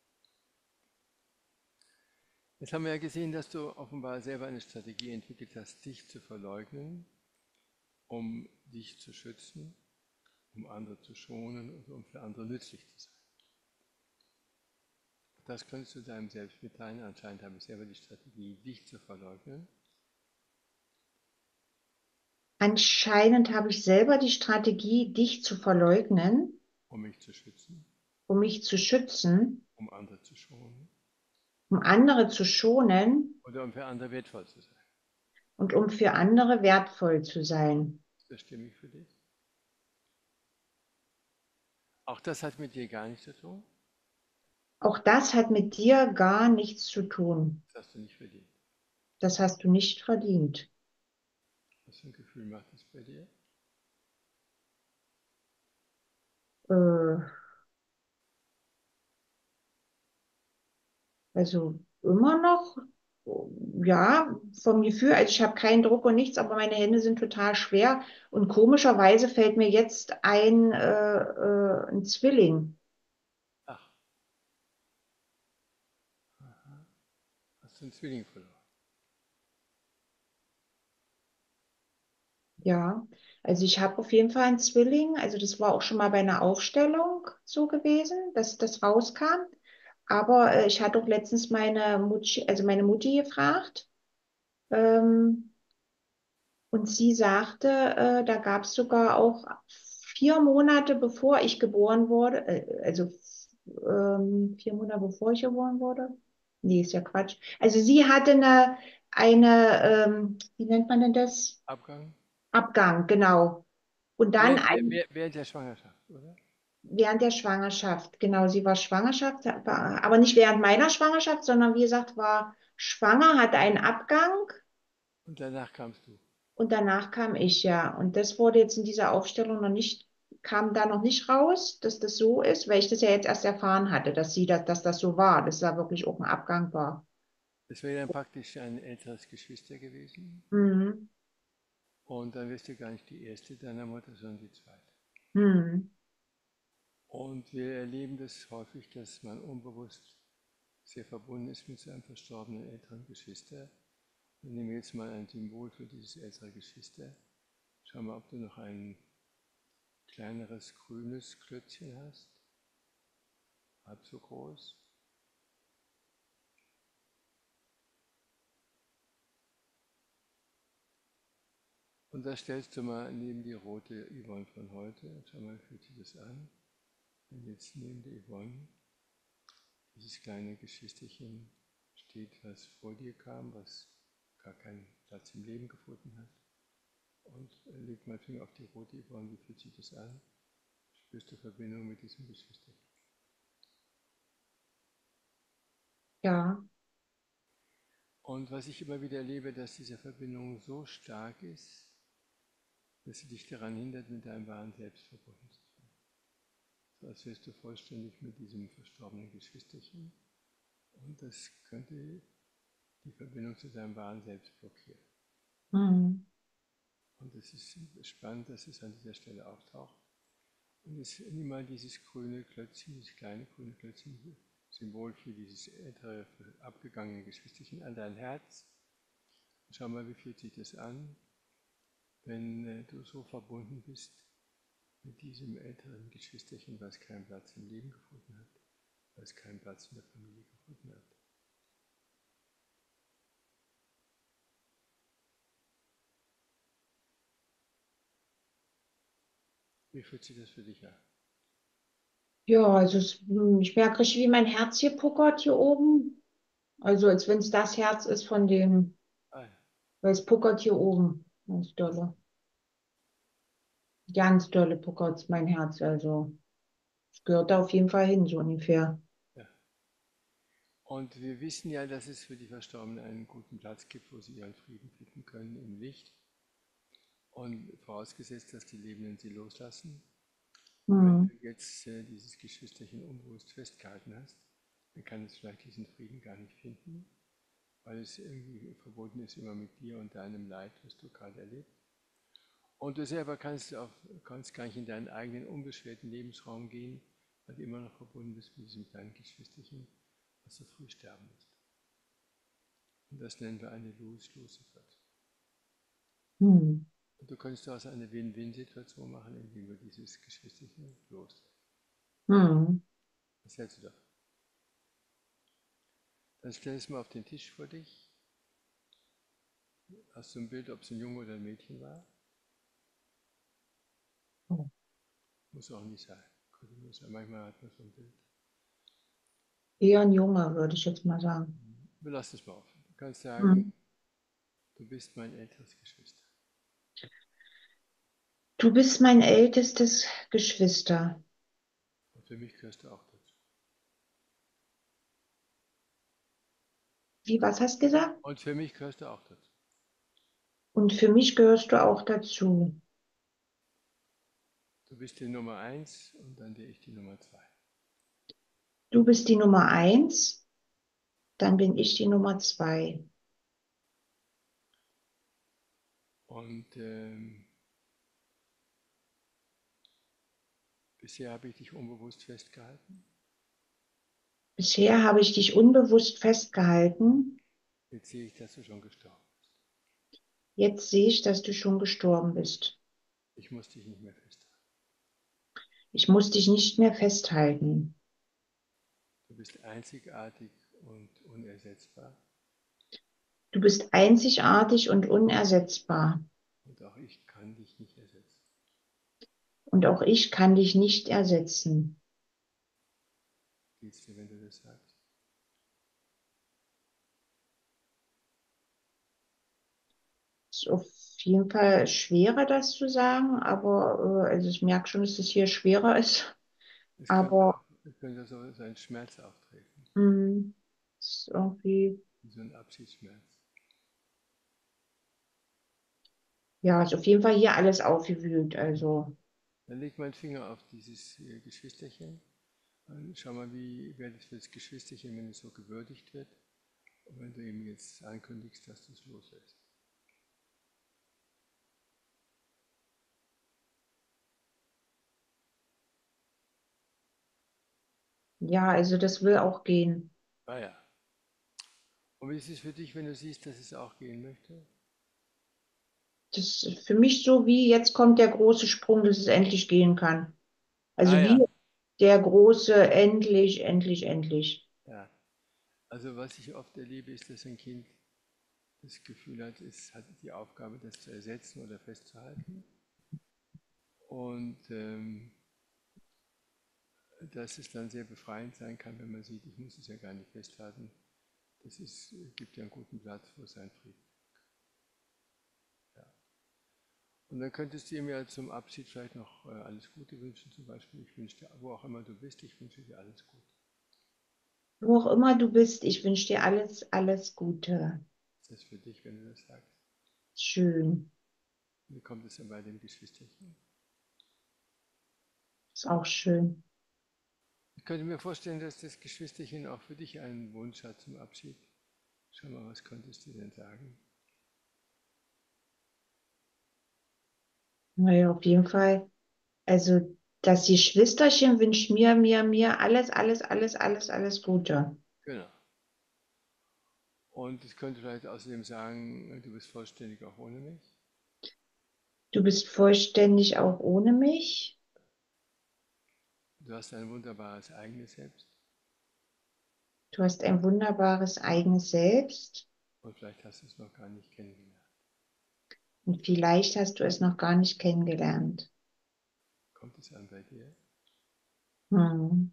Jetzt haben wir ja gesehen, dass du offenbar selber eine Strategie entwickelt hast, dich zu verleugnen, um dich zu schützen, um andere zu schonen und um für andere nützlich zu sein. Das könntest du deinem Selbst mitteilen. Anscheinend habe ich selber die Strategie, dich zu verleugnen. Anscheinend habe ich selber die Strategie, dich zu verleugnen, Um mich zu schützen, um mich zu schützen, um andere zu schonen um andere zu schonen oder um für andere wertvoll zu sein. und um für andere wertvoll zu sein. Ist das stimmig für dich? Auch das hat mit dir gar nichts zu tun. Auch das hat mit dir gar nichts zu tun. Das hast du nicht verdient. Das hast du nicht verdient. Was für ein Gefühl macht das bei dir? Äh, Also immer noch, ja, vom Gefühl, also ich habe keinen Druck und nichts, aber meine Hände sind total schwer. Und komischerweise fällt mir jetzt ein, äh, äh, ein Zwilling. Ach, hast du einen Zwilling verloren? Ja, also ich habe auf jeden Fall einen Zwilling. Also das war auch schon mal bei einer Aufstellung so gewesen, dass das rauskam. Aber äh, ich hatte auch letztens meine Mutti, also meine Mutti gefragt. Ähm, Und sie sagte, äh, da gab es sogar auch vier Monate bevor ich geboren wurde, äh, also ähm, vier Monate bevor ich geboren wurde. Nee, ist ja Quatsch. Also sie hatte eine, eine ähm, wie nennt man denn das? Abgang? Abgang, genau. Und dann Während, ein, während während der Schwangerschaft, oder? während der Schwangerschaft, genau, sie war Schwangerschaft, aber aber nicht während meiner Schwangerschaft, sondern wie gesagt, war schwanger, hatte einen Abgang Und danach kamst du. und danach kam ich, ja. Und das wurde jetzt in dieser Aufstellung noch nicht, kam da noch nicht raus, dass das so ist, weil ich das ja jetzt erst erfahren hatte, dass sie, dass, dass das so war, dass da wirklich auch ein Abgang war. Das wäre dann praktisch ein älteres Geschwister gewesen. Mhm. Und dann wirst du gar nicht die erste deiner Mutter, sondern die zweite. Mhm. Und wir erleben das häufig, dass man unbewusst sehr verbunden ist mit seinem verstorbenen älteren Geschwister. Wir nehmen jetzt mal ein Symbol für dieses ältere Geschwister. Schau mal, ob du noch ein kleineres grünes Klötzchen hast, halb so groß. Und das stellst du mal neben die rote Yvonne von heute. Schau mal, wie fühlt sich das an? Wenn jetzt neben der Yvonne dieses kleine Geschwisterchen steht, was vor dir kam, was gar keinen Platz im Leben gefunden hat. Und leg mal Finger auf die rote Yvonne, wie fühlt sich das an? Spürst du Verbindung mit diesem Geschwisterchen? Ja. Und was ich immer wieder erlebe, dass diese Verbindung so stark ist, dass sie dich daran hindert, mit deinem wahren Selbst verbunden zu sein. So als wärst du vollständig mit diesem verstorbenen Geschwisterchen. Und das könnte die Verbindung zu deinem wahren Selbst blockieren. Mhm. Und es ist spannend, dass es an dieser Stelle auftaucht. Und jetzt nimm mal dieses grüne Klötzchen, dieses kleine grüne Klötzchen, Symbol für dieses ältere, abgegangene Geschwisterchen an dein Herz. Und schau mal, wie fühlt sich das an, wenn äh, du so verbunden bist mit diesem älteren Geschwisterchen, was keinen Platz im Leben gefunden hat, was keinen Platz in der Familie gefunden hat. Wie fühlt sich das für dich an? Ja, also es, hm, ich merke richtig, wie mein Herz hier puckert hier oben. Also als wenn es das Herz ist von dem, Ah ja, weil es puckert hier oben. Ganz also, dolle. Ganz dolle puckert mein Herz. Also es gehört da auf jeden Fall hin, so ungefähr. ja. Und wir wissen ja, dass es für die Verstorbenen einen guten Platz gibt, wo sie ihren Frieden finden können im Licht. Und vorausgesetzt, dass die Lebenden sie loslassen. Und wenn Hm. du jetzt äh, dieses Geschwisterchen unbewusst festgehalten hast, dann kann es vielleicht diesen Frieden gar nicht finden, weil es irgendwie verbunden ist immer mit dir und deinem Leid, was du gerade erlebst. Und du selber kannst, auch, kannst gar nicht in deinen eigenen unbeschwerten Lebensraum gehen, weil du immer noch verbunden bist mit diesem kleinen Geschwisterchen, was so früh sterben lässt. Und das nennen wir eine Lose-Lose-Situation. Hm. Und du kannst daraus eine Win-Win-Situation machen, indem du dieses Geschwisterchen loslässt. Hm. Was hältst du davon? Dann stell es mal auf den Tisch vor dich. Hast du ein Bild, ob es ein Junge oder ein Mädchen war? Oh. Muss auch nicht sein. Könnte nur sein. Manchmal hat man so ein Bild. Eher ein Junge, würde ich jetzt mal sagen. Wir lassen es mal offen. Du kannst sagen, Hm. du bist mein älteres Geschwister. Du bist mein ältestes Geschwister. Und für mich gehörst du auch dazu. Wie, was hast du gesagt? Und für mich gehörst du auch dazu. Und für mich gehörst du auch dazu. Du bist die Nummer eins und dann die ich die Nummer zwei. Du bist die Nummer eins, dann bin ich die Nummer zwei. Und ähm, bisher habe ich dich unbewusst festgehalten. Bisher habe ich dich unbewusst festgehalten. Jetzt sehe ich, dass du schon gestorben bist. Jetzt sehe ich, dass du schon gestorben bist. Ich muss dich nicht mehr festhalten. Ich muss dich nicht mehr festhalten. Du bist einzigartig und unersetzbar. Du bist einzigartig und unersetzbar. Und auch ich kann dich nicht ersetzen. Und auch ich kann dich nicht ersetzen. Geht's dir, wenn du das sagst? So, jeden Fall schwerer, das zu sagen, aber äh, also ich merke schon, dass es hier schwerer ist. Es könnte Aber auch, es könnte so, so ein Schmerz auftreten, mh, es ist irgendwie, wie so ein Abschiedsschmerz. ja, ist auf jeden Fall hier alles aufgewühlt. Also, Dann leg meinen Finger auf dieses äh, Geschwisterchen und schau mal, wie wäre das für das Geschwisterchen, wenn es so gewürdigt wird und wenn du ihm jetzt ankündigst, dass du es loslässt. ja, also das will auch gehen. Ah ja. Und wie ist es für dich, wenn du siehst, dass es auch gehen möchte? Das ist für mich so wie, jetzt kommt der große Sprung, dass es endlich gehen kann. Ah Also ja, wie der große, endlich, endlich, endlich. ja. Also was ich oft erlebe, ist, dass ein Kind das Gefühl hat, es hat die Aufgabe, das zu ersetzen oder festzuhalten. Und ähm, dass es dann sehr befreiend sein kann, wenn man sieht, ich muss es ja gar nicht festhalten. Das ist, gibt ja einen guten Platz für seinen Frieden. Ja. Und dann könntest du ihm ja zum Abschied vielleicht noch äh, alles Gute wünschen, zum Beispiel. Ich wünsche dir, wo auch immer du bist, ich wünsche dir alles Gute. Wo auch immer du bist, ich wünsche dir alles, alles Gute. Ist das für dich, wenn du das sagst? Schön. Wie kommt es dann bei dem Geschwisterchen? Ist auch schön. Ich könnte mir vorstellen, dass das Geschwisterchen auch für dich einen Wunsch hat zum Abschied. Schau mal, was könntest du denn sagen? Naja, auf jeden Fall. Also das Geschwisterchen wünscht mir, mir, mir alles, alles, alles, alles, alles Gute. Genau. Und es könnte vielleicht außerdem sagen, du bist vollständig auch ohne mich. Du bist vollständig auch ohne mich. Du hast ein wunderbares eigenes Selbst. Du hast ein wunderbares eigenes Selbst Und vielleicht hast du es noch gar nicht kennengelernt. und vielleicht hast du es noch gar nicht kennengelernt. Kommt es an bei dir? Hm.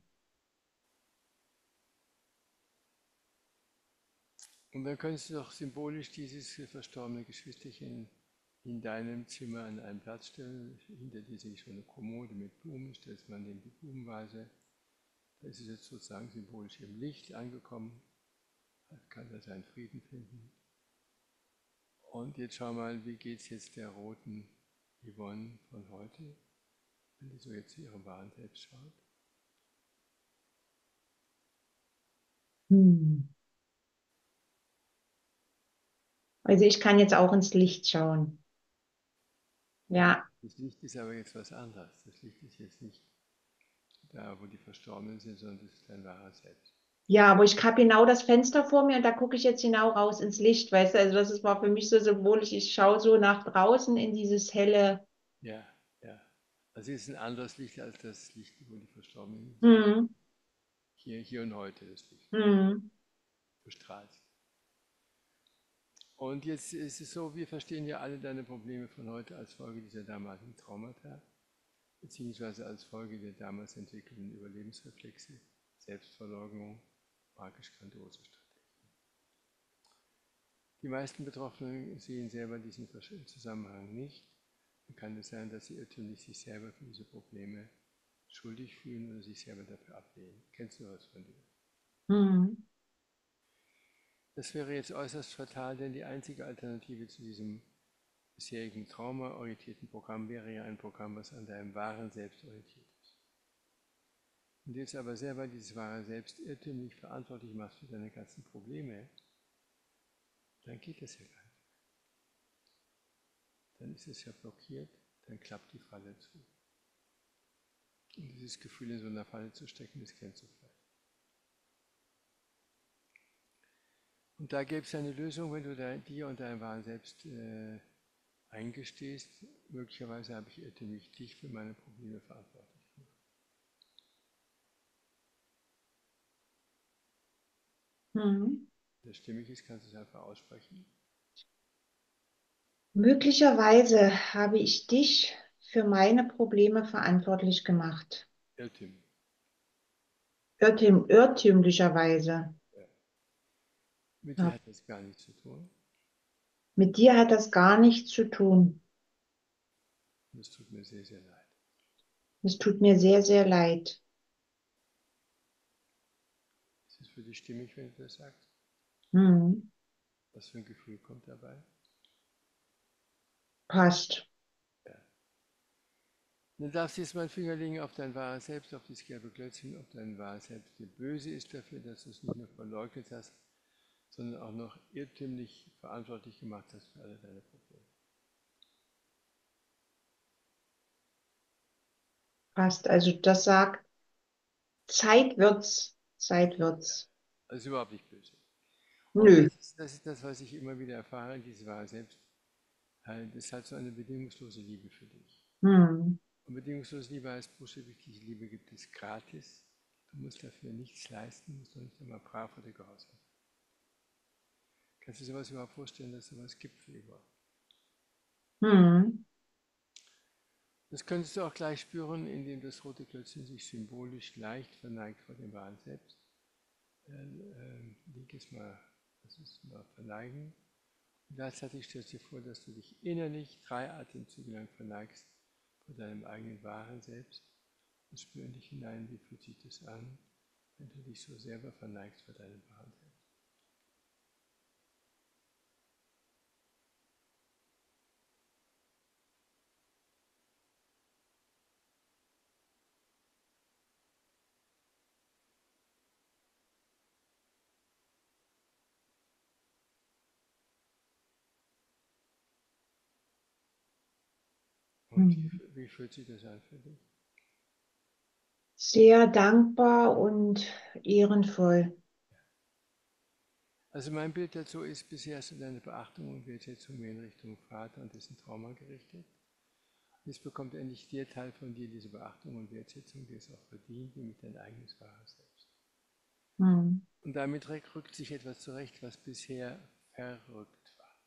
Und dann könntest du doch symbolisch dieses verstorbene Geschwisterchen in deinem Zimmer an einen Platz stellen. Hinter dir sehe ich schon eine Kommode mit Blumen, stellst man in die Blumenvase. Da ist es jetzt sozusagen symbolisch im Licht angekommen, kann er seinen Frieden finden. Und jetzt schau mal, wie geht es jetzt der roten Yvonne von heute, wenn die so jetzt zu ihrem wahren Selbst schaut. Hm. Also ich kann jetzt auch ins Licht schauen. Ja, Ja, das Licht ist aber jetzt was anderes. Das Licht ist jetzt nicht da, wo die Verstorbenen sind, sondern das ist dein wahres Selbst. ja, aber ich habe genau das Fenster vor mir und da gucke ich jetzt genau raus ins Licht, weißt du? Also das ist war für mich so symbolisch. Ich schaue so nach draußen in dieses helle. Ja, ja. Also es ist ein anderes Licht als das Licht, wo die Verstorbenen sind. Hm, Hier, hier und heute das Licht. hm, Du strahlst. Und jetzt ist es so, wir verstehen ja alle deine Probleme von heute als Folge dieser damaligen Traumata, beziehungsweise als Folge der damals entwickelten Überlebensreflexe, Selbstverleugnung, magisch-grandiose Strategien. Die meisten Betroffenen sehen selber diesen Zusammenhang nicht. Dann kann es sein, dass sie irrtümlich sich selber für diese Probleme schuldig fühlen oder sich selber dafür ablehnen. Kennst du was von dir? hm, Das wäre jetzt äußerst fatal, denn die einzige Alternative zu diesem bisherigen traumaorientierten Programm wäre ja ein Programm, was an deinem wahren Selbst orientiert ist. Wenn du jetzt aber selber dieses wahre Selbst irrtümlich verantwortlich machst für deine ganzen Probleme, dann geht das ja gar nicht. Dann ist es ja blockiert, dann klappt die Falle zu. Und dieses Gefühl, in so einer Falle zu stecken, das kennst du vielleicht. Und da gäbe es eine Lösung, wenn du da, dir und deinem wahren Selbst äh, eingestehst, möglicherweise habe ich irrtümlich dich für meine Probleme verantwortlich gemacht. hm. Wenn das stimmig ist, kannst du es einfach aussprechen. Möglicherweise habe ich dich für meine Probleme verantwortlich gemacht. Irrtümlich. Irrtüm, irrtümlicherweise. Ja. Mit dir Ja. hat das gar nichts zu tun. Mit dir hat das gar nichts zu tun. Und es tut mir sehr, sehr leid. Es tut mir sehr, sehr leid. Ist es für dich stimmig, wenn du das sagst? Hm, Was für ein Gefühl kommt dabei? passt. Ja. Dann darfst du jetzt mal einen Finger legen auf dein wahres Selbst, auf dieses gelbe Klötzchen, ob dein wahres Selbst dir böse ist dafür, dass du es nicht nur verleugnet hast, sondern auch noch irrtümlich verantwortlich gemacht hast für alle deine Probleme. Passt. Also das sagt, Zeit wird's. Zeit wird's. Also überhaupt nicht böse. Und Nö. das ist, das ist das, was ich immer wieder erfahre, dieses wahre Selbst. Halt, es hat so eine bedingungslose Liebe für dich. Hm. Und bedingungslose Liebe heißt buchstäblich, diese Liebe gibt es gratis. Du musst dafür nichts leisten, musst doch nicht einmal brav oder gehorsam sein. Kannst du dir sowas überhaupt vorstellen, dass es sowas gibt für Igor? Hm. Das könntest du auch gleich spüren, indem das rote Klötzchen sich symbolisch leicht verneigt vor dem wahren Selbst. Äh, äh, leg es mal, das ist mal verneigen. Und gleichzeitig stellst du dir vor, dass du dich innerlich drei Atemzüge lang verneigst vor deinem eigenen wahren Selbst. Und spür in dich hinein, wie fühlt sich das an, wenn du dich so selber verneigst vor deinem wahren Selbst. Und wie, Hm. wie fühlt sich das an für dich? Sehr dankbar und ehrenvoll. Also mein Bild dazu ist, bisher hast du deine Beachtung und Wertschätzung mehr in Richtung Vater und dessen Trauma gerichtet. Jetzt bekommt endlich der Teil von dir diese Beachtung und Wertschätzung, die es auch verdient, nämlich dein eigenes wahres Selbst. Hm. Und damit rückt sich etwas zurecht, was bisher verrückt war.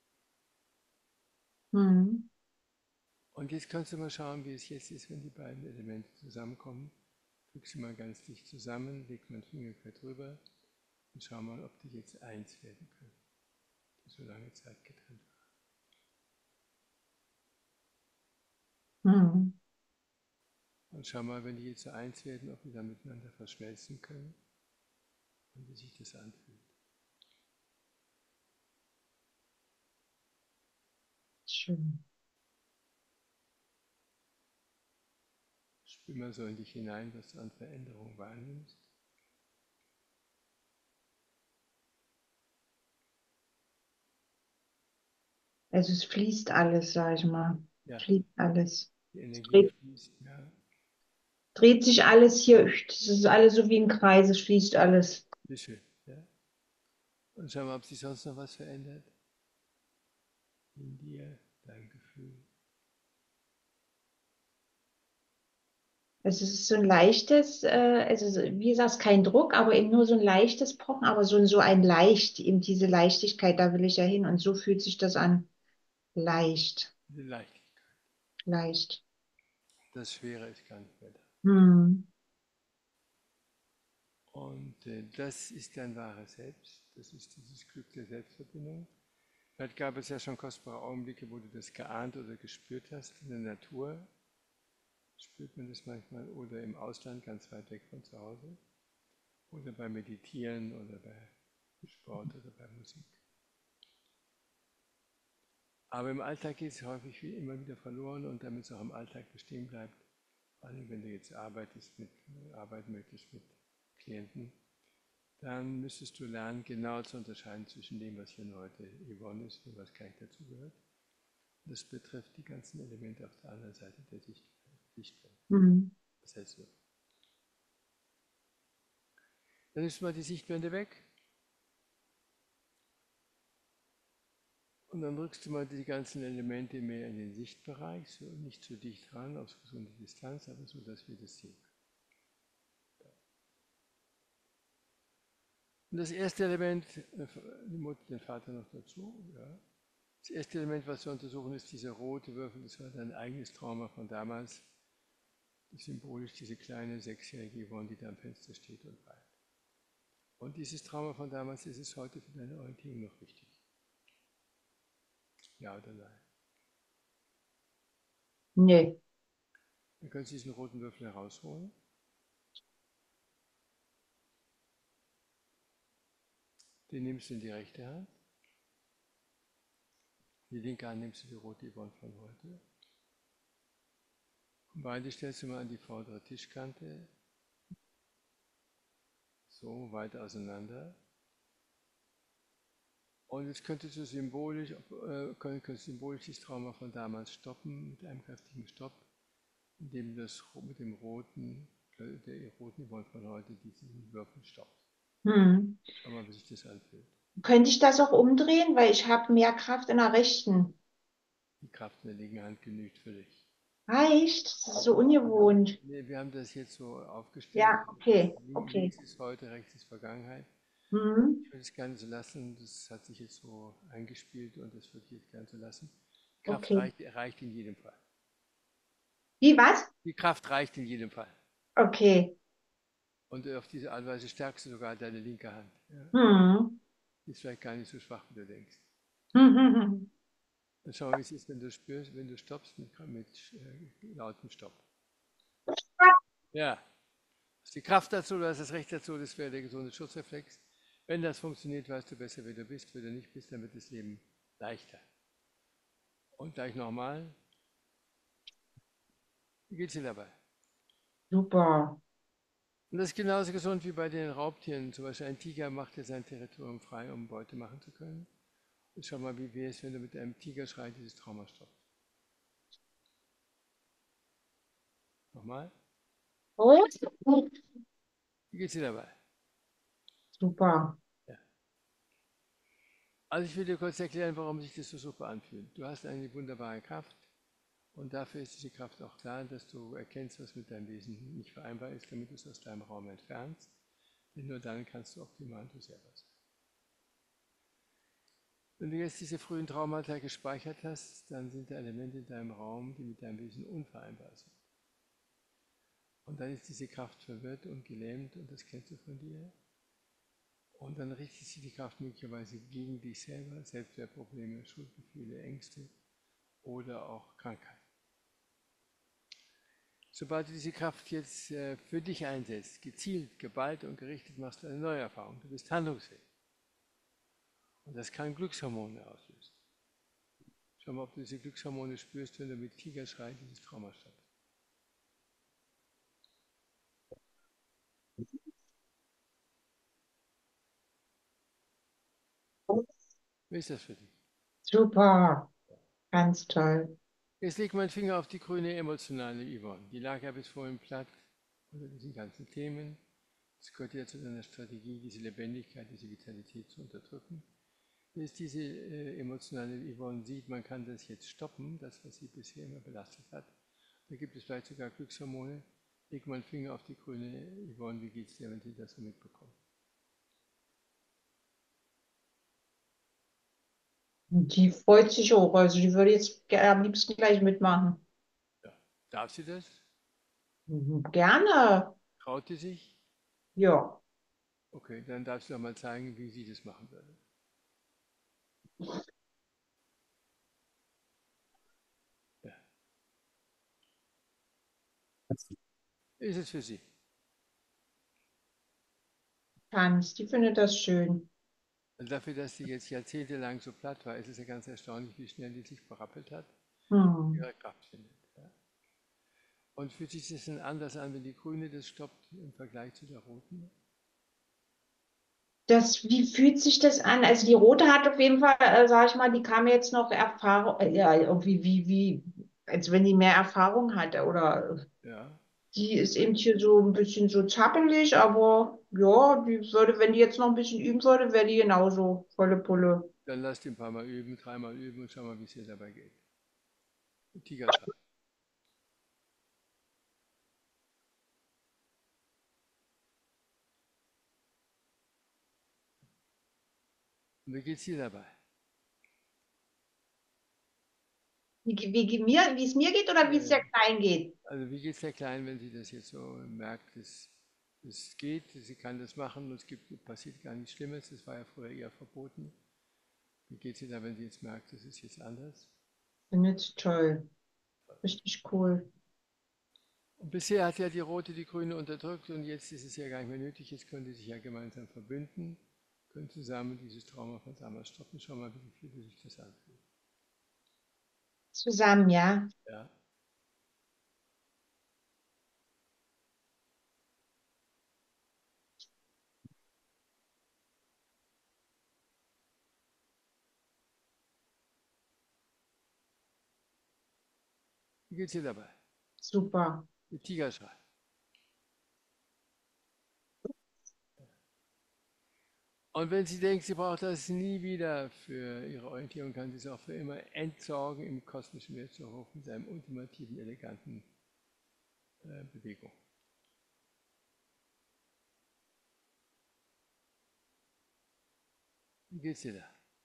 Hm. Und jetzt kannst du mal schauen, wie es jetzt ist, wenn die beiden Elemente zusammenkommen. Drück sie mal ganz dicht zusammen, leg mal den Finger quer drüber und schau mal, ob die jetzt eins werden können, die so lange Zeit getrennt Hm. waren. Und schau mal, wenn die jetzt so eins werden, ob die dann miteinander verschmelzen können und wie sich das anfühlt. Schön. Spür mal so in dich hinein, was du an Veränderung wahrnimmst. Also es fließt alles, sag ich mal. Ja, Fließt alles. die Es Energie dreht, fließt. Ja, dreht sich alles hier. Das ist alles so wie im Kreis. Es fließt alles. bitte. Ja. Und schau mal, ob sich sonst noch was verändert in dir, deinem Gefühl. Es ist so ein leichtes, äh, also so- wie gesagt, kein Druck, aber eben nur so ein leichtes Pochen, aber so, so ein leicht, eben diese Leichtigkeit, da will ich ja hin. Und so fühlt sich das an. Leicht, Diese Leichtigkeit. leicht. Das Schwere ist gar nicht mehr da. Hm. Und äh, das ist dein wahres Selbst. Das ist dieses Glück der Selbstverbindung. Vielleicht gab es ja schon kostbare Augenblicke, wo du das geahnt oder gespürt hast. In der Natur spürt man das manchmal oder im Ausland ganz weit weg von zu Hause oder beim Meditieren oder bei Sport oder bei Musik. Aber im Alltag geht es häufig wie immer wieder verloren und damit es auch im Alltag bestehen bleibt, vor allem wenn du jetzt arbeitest mit, arbeiten möchtest mit Klienten, dann müsstest du lernen, genau zu unterscheiden zwischen dem, was hier heute Yvonne ist und was gar nicht dazugehört. Das betrifft die ganzen Elemente auf der anderen Seite der Sichtwelt. Hm. Was hältst du? Dann nimmst du mal die Sichtblende weg und dann rückst du mal die ganzen Elemente mehr in den Sichtbereich, so nicht zu dicht ran, auf gesunde Distanz, aber so, dass wir das sehen können. Und das erste Element, die Mutter, den Vater noch dazu, ja. Das erste Element, was wir untersuchen, ist dieser rote Würfel, das war dein eigenes Trauma von damals, symbolisch diese kleine sechsjährige Yvonne, die da am Fenster steht und weint. Und dieses Trauma von damals ist es heute für deine Orientierung noch wichtig. Ja oder nein? Nee. Dann kannst du diesen roten Würfel herausholen. Den nimmst du in die rechte Hand. In die linke Hand nimmst du die rote Yvonne von heute. Und beide stellst du mal an die vordere Tischkante. So, weit auseinander. Und jetzt könntest du symbolisch, äh, könntest symbolisch das Trauma von damals stoppen, mit einem kräftigen Stopp, indem du das mit dem roten, der roten Yvonne von heute diesen Würfel stoppt. Hm. Schau mal, wie sich das anfühlt. Könnte ich das auch umdrehen, weil ich habe mehr Kraft in der rechten. Die Kraft in der linken Hand genügt für dich. Reicht? Das ist so ungewohnt. Nee, wir haben das jetzt so aufgestellt. Ja, okay, okay. Links ist heute, rechts ist Vergangenheit. Hm. Ich würde es gerne so lassen. Das hat sich jetzt so eingespielt und das würde ich jetzt gerne so lassen. Die Kraft Okay. reicht, reicht in jedem Fall. Wie, was? Die Kraft reicht in jedem Fall. Okay. Und auf diese Art und Weise stärkst du sogar deine linke Hand. Ja? Hm. Die ist vielleicht gar nicht so schwach, wie du denkst. Hm, hm, hm. Dann schau mal, wie es ist, wenn du spürst, wenn du stoppst mit, mit äh, lautem Stopp. Ja, hast die Kraft dazu, du hast das Recht dazu, das wäre der gesunde Schutzreflex. Wenn das funktioniert, weißt du besser, wer du bist. Wenn du nicht bist, dann wird das Leben leichter. Und gleich nochmal. Wie geht's dir dabei? Super. Und das ist genauso gesund wie bei den Raubtieren. Zum Beispiel ein Tiger macht ja sein Territorium frei, um Beute machen zu können. Und schau mal, wie wäre es, wenn du mit einem Tigerschrei dieses Trauma stoppst. Nochmal. Und? Wie geht's dir dabei? Super. Ja. Also ich will dir kurz erklären, warum sich das so super anfühlt. Du hast eine wunderbare Kraft und dafür ist diese Kraft auch da, dass du erkennst, was mit deinem Wesen nicht vereinbar ist, damit du es aus deinem Raum entfernst. Denn nur dann kannst du optimal du selber sein. Wenn du jetzt diese frühen Traumata gespeichert hast, dann sind da Elemente in deinem Raum, die mit deinem Wesen unvereinbar sind. Und dann ist diese Kraft verwirrt und gelähmt und das kennst du von dir. Und dann richtet sich die Kraft möglicherweise gegen dich selber, Selbstwertprobleme, Schuldgefühle, Ängste oder auch Krankheit. Sobald du diese Kraft jetzt äh, für dich einsetzt, gezielt, geballt und gerichtet, machst du eine neue Erfahrung. Du bist handlungsfähig. Und das kann Glückshormone auslösen. Schau mal, ob du diese Glückshormone spürst, wenn du mit Tigerschrei dieses Trauma stoppst. Wie ist das für dich? Super. Ganz toll. Jetzt leg meinen Finger auf die grüne emotionale Yvonne. Die lag ja bis vorhin platt unter diesen ganzen Themen. Es gehört ja zu deiner Strategie, diese Lebendigkeit, diese Vitalität zu unterdrücken. Jetzt diese äh, emotionale Yvonne sieht, man kann das jetzt stoppen, das, was sie bisher immer belastet hat. Da gibt es vielleicht sogar Glückshormone. Leg mal einen Finger auf die grüne Yvonne, wie geht es dir, wenn sie das so mitbekommt? Die freut sich auch. Also die würde jetzt ge- am liebsten gleich mitmachen. Ja. Darf sie das? Mhm. Gerne. Traut sie sich? Ja. Okay, dann darfst du doch mal zeigen, wie sie das machen würde. Ja. Ist es für sie? Tanz. Die findet das schön. Also dafür, dass sie jetzt jahrzehntelang so platt war, ist es ja ganz erstaunlich, wie schnell die sich berappelt hat, Hm. ihre Kraft findet. Ja. Und fühlt sich das denn anders an, wenn die grüne das stoppt im Vergleich zu der roten? Das, wie fühlt sich das an? Also die rote hat auf jeden Fall, äh, sag ich mal, die kam jetzt noch Erfahrung, äh, ja, irgendwie wie, wie, als wenn die mehr Erfahrung hatte. Oder Ja, die ist eben hier so ein bisschen so zappelig, aber ja, die würde, wenn die jetzt noch ein bisschen üben würde, wäre die genauso volle Pulle. dann lass die ein paar Mal üben, dreimal üben und schau mal, wie es dir dabei geht. Tigerschrei. Und wie geht es dir dabei? Wie, wie, mir, wie es mir geht oder wie Ja, es ja. der Kleinen geht? Also wie geht es der Kleinen, wenn sie das jetzt so merkt, dass es geht, sie kann das machen und es gibt, passiert gar nichts Schlimmes, das war ja früher eher verboten. Wie geht es dir da, wenn du jetzt merkst, das ist jetzt anders? Finde es toll. Richtig cool. Und bisher hat ja die Rote die Grüne unterdrückt und jetzt ist es ja gar nicht mehr nötig. Jetzt können die sich ja gemeinsam verbünden, können zusammen dieses Trauma von damals stoppen. Schau mal, wie viel sich das anfühlt. Zusammen, ja. Ja. Wie geht's dir dabei? Super. Die Tigerschrei. Und wenn sie denkt, sie braucht das nie wieder für ihre Orientierung, kann sie es auch für immer entsorgen im kosmischen Wertstoffhof mit seinem ultimativen, eleganten äh, Bewegung. Wie geht's dir da?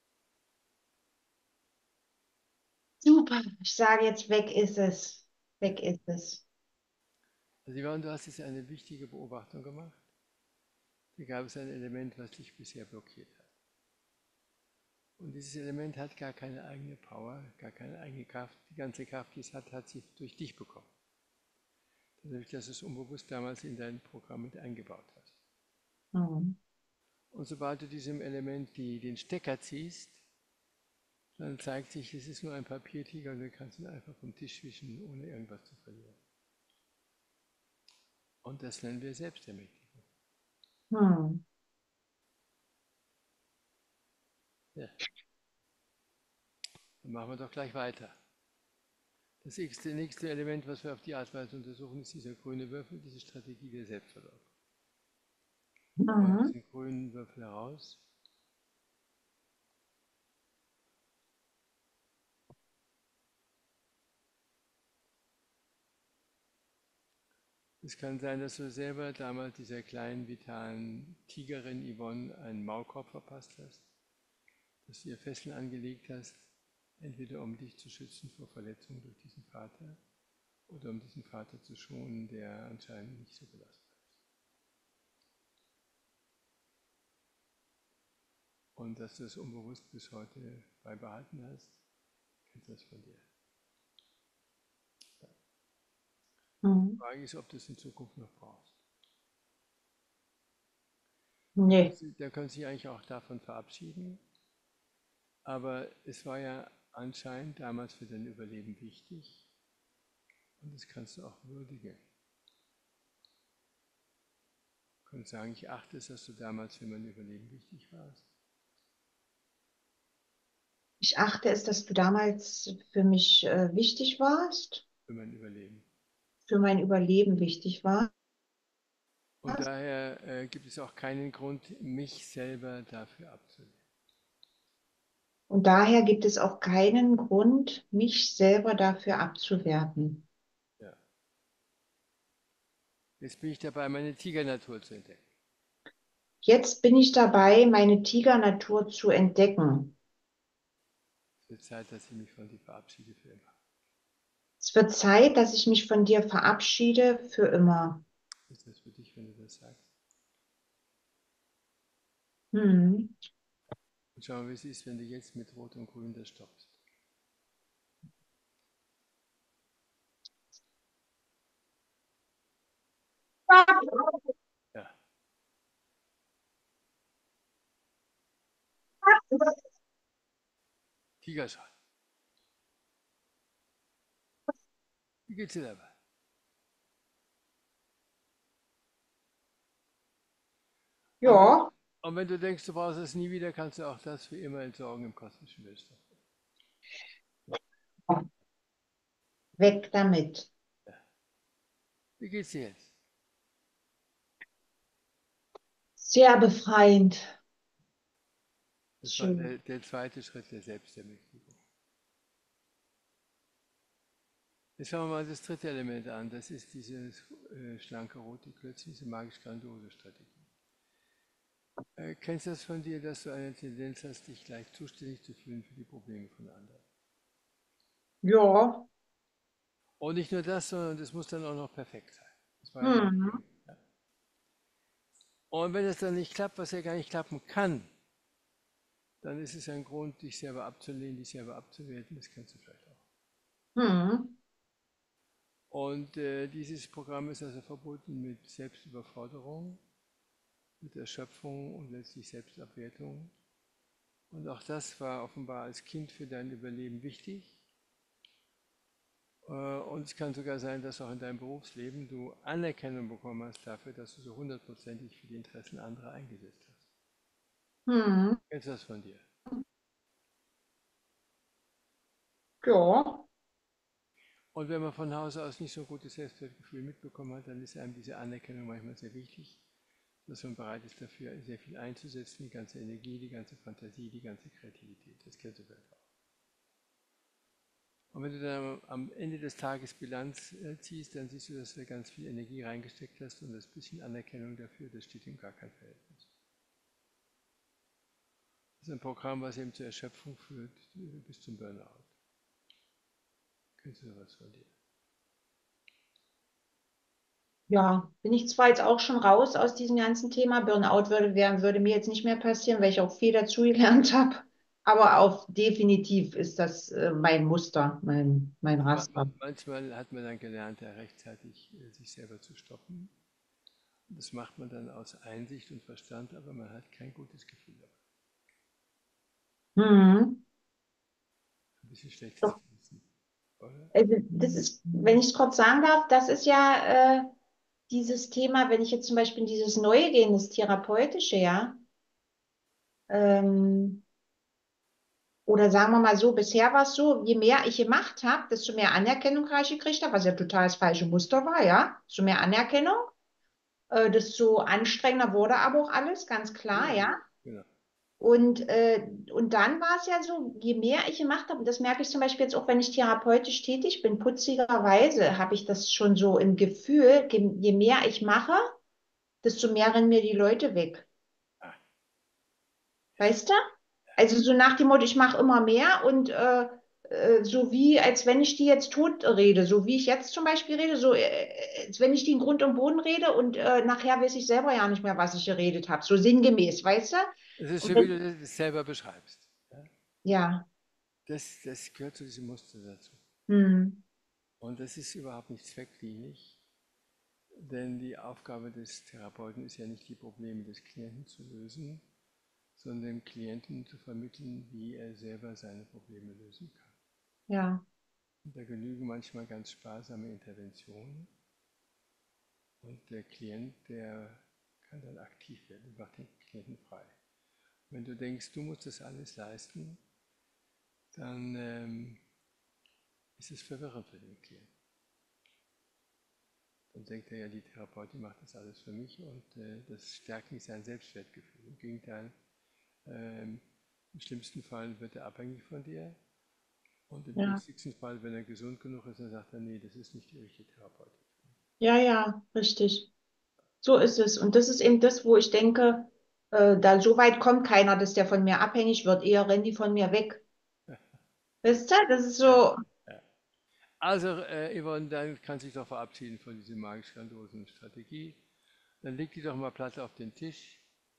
Super. Ich sage jetzt, weg ist es. Weg ist es. Also Yvonne, du hast jetzt eine wichtige Beobachtung gemacht. Da gab es ein Element, was dich bisher blockiert hat. Und dieses Element hat gar keine eigene Power, gar keine eigene Kraft. Die ganze Kraft, die es hat, hat sie durch dich bekommen. Dadurch, dass du es unbewusst damals in dein Programm mit eingebaut hast. Mhm. Und sobald du diesem Element die, den Stecker ziehst, dann zeigt sich, es ist nur ein Papiertiger und du kannst ihn einfach vom Tisch wischen, ohne irgendwas zu verlieren. Und das nennen wir Selbstermächtigung. Mhm. Ja, dann machen wir doch gleich weiter. Das nächste, nächste Element, was wir auf die Art und Weise untersuchen, ist dieser grüne Würfel, diese Strategie der Selbstversorgung. Nimm mal Mhm. diesen grünen Würfel heraus. Es kann sein, dass du selber damals dieser kleinen, vitalen Tigerin Yvonne einen Maulkorb verpasst hast, dass du ihr Fesseln angelegt hast, entweder um dich zu schützen vor Verletzungen durch diesen Vater oder um diesen Vater zu schonen, der anscheinend nicht so belastbar ist. Und dass du es unbewusst bis heute beibehalten hast, kennst du das von dir. Die Mhm. Frage ist, ob du es in Zukunft noch brauchst. Da Nee. kannst du, da kannst du dich eigentlich auch davon verabschieden. Aber es war ja anscheinend damals für dein Überleben wichtig und das kannst du auch würdigen. Du kannst sagen, ich achte es, dass du damals für mein Überleben wichtig warst. Ich achte es, dass du damals für mich äh, wichtig warst, Für mein Überleben. für mein Überleben wichtig warst. Und daher äh, gibt es auch keinen Grund, mich selber dafür abzulehnen. Und daher gibt es auch keinen Grund, mich selber dafür abzuwerten. Ja. Jetzt bin ich dabei, meine Tigernatur zu entdecken. Jetzt bin ich dabei, meine Tigernatur zu entdecken. Es wird Zeit, dass ich mich von dir verabschiede für immer. Es wird Zeit, dass ich mich von dir verabschiede für immer. Ist das für dich, wenn du das sagst? Hm. Und schau mal, wie es ist, wenn du jetzt mit Rot und Grün das stoppst. Ja, Tigerschal. Wie geht's dir dabei? Und wenn, Ja, und wenn du denkst, du brauchst es nie wieder, kannst du auch das für immer entsorgen im kosmischen Müllstoff. weg damit. Ja. Wie geht's dir jetzt? Sehr befreiend. Das war Schön. der, der zweite Schritt der Selbstermächtigung. Jetzt schauen wir mal das dritte Element an. Das ist diese äh, schlanke rote Klötze, diese magisch-grandiose Strategie. Äh, kennst du das von dir, dass du eine Tendenz hast, dich gleich zuständig zu fühlen für die Probleme von anderen? Ja. Und nicht nur das, sondern es muss dann auch noch perfekt sein. Das war ja dein Hm. Ding. Ja. Und wenn es dann nicht klappt, was ja gar nicht klappen kann, dann ist es ein Grund, dich selber abzulehnen, dich selber abzuwerten, das kennst du vielleicht auch. Hm. Und äh, dieses Programm ist also verbunden mit Selbstüberforderung, mit Erschöpfung und letztlich Selbstabwertung. Und auch das war offenbar als Kind für dein Überleben wichtig. Äh, und es kann sogar sein, dass auch in deinem Berufsleben du Anerkennung bekommen hast dafür, dass du so hundertprozentig für die Interessen anderer eingesetzt hast. Hm. Kennst du das von dir? Ja. Und wenn man von Hause aus nicht so ein gutes Selbstwertgefühl mitbekommen hat, dann ist einem diese Anerkennung manchmal sehr wichtig, dass man bereit ist dafür, sehr viel einzusetzen, die ganze Energie, die ganze Fantasie, die ganze Kreativität. Das kennst du vielleicht auch. Und wenn du dann am Ende des Tages Bilanz äh, ziehst, dann siehst du, dass du ganz viel Energie reingesteckt hast und das bisschen Anerkennung dafür, das steht in gar kein Verhältnis. Das ist ein Programm, was eben zur Erschöpfung führt, bis zum Burnout. Kennst du sowas von dir? Ja, bin ich zwar jetzt auch schon raus aus diesem ganzen Thema. Burnout würde, wär, würde mir jetzt nicht mehr passieren, weil ich auch viel dazugelernt habe. Aber auch definitiv ist das äh, mein Muster, mein, mein Also Raster. manchmal hat man dann gelernt, ja rechtzeitig äh, sich selber zu stoppen. Das macht man dann aus Einsicht und Verstand, aber man hat kein gutes Gefühl dabei. Mhm. Ein bisschen schlechtes Doch. Gewissen, oder? Also das ist, wenn ich es kurz sagen darf, das ist ja äh, dieses Thema, wenn ich jetzt zum Beispiel in dieses Neue gehe, das Therapeutische, ja, ähm, oder sagen wir mal so, bisher war es so, je mehr ich gemacht habe, desto mehr Anerkennung habe ich gekriegt habe, was ja total das falsche Muster war, ja, desto mehr Anerkennung, äh, desto anstrengender wurde aber auch alles, ganz Ja, klar, ja, ja. genau. Und, äh, und dann war es ja so, je mehr ich gemacht habe, und das merke ich zum Beispiel jetzt auch, wenn ich therapeutisch tätig bin, putzigerweise habe ich das schon so im Gefühl, je je mehr ich mache, desto mehr rennen mir die Leute weg. Ah, Weißt du? Also so nach dem Motto, ich mache immer mehr und äh, äh, so wie, als wenn ich die jetzt tot rede, so wie ich jetzt zum Beispiel rede, so äh, als wenn ich die in Grund und Boden rede und äh, nachher weiß ich selber ja nicht mehr, was ich geredet habe. So sinngemäß, weißt du? es ist Und so, wie das, du das selber beschreibst. Ja? ja, Das, das gehört zu diesem Muster dazu. hm, Und das ist überhaupt nicht zweckdienlich, denn die Aufgabe des Therapeuten ist ja nicht, die Probleme des Klienten zu lösen, sondern dem Klienten zu vermitteln, wie er selber seine Probleme lösen kann. ja, Und da genügen manchmal ganz sparsame Interventionen und der Klient, der kann dann aktiv werden, macht den Klienten frei. Wenn du denkst, du musst das alles leisten, dann ähm, ist es verwirrend für den Klienten. Dann denkt er ja, die Therapeutin macht das alles für mich und äh, das stärkt nicht sein Selbstwertgefühl. Im Gegenteil, ähm, im schlimmsten Fall wird er abhängig von dir und im ja, günstigsten Fall, wenn er gesund genug ist, dann sagt er, nee, das ist nicht die richtige Therapeutin. ja, ja, richtig. So ist es. Und das ist eben das, wo ich denke, äh, da so weit kommt keiner, dass der von mir abhängig wird. Eher rennen die von mir weg. Weißt du? Das ist Ja, so, ja. Also, äh, Yvonne, dann kannst du dich doch verabschieden von dieser magisch-grandiosen Strategie. Dann leg die doch mal platt auf den Tisch.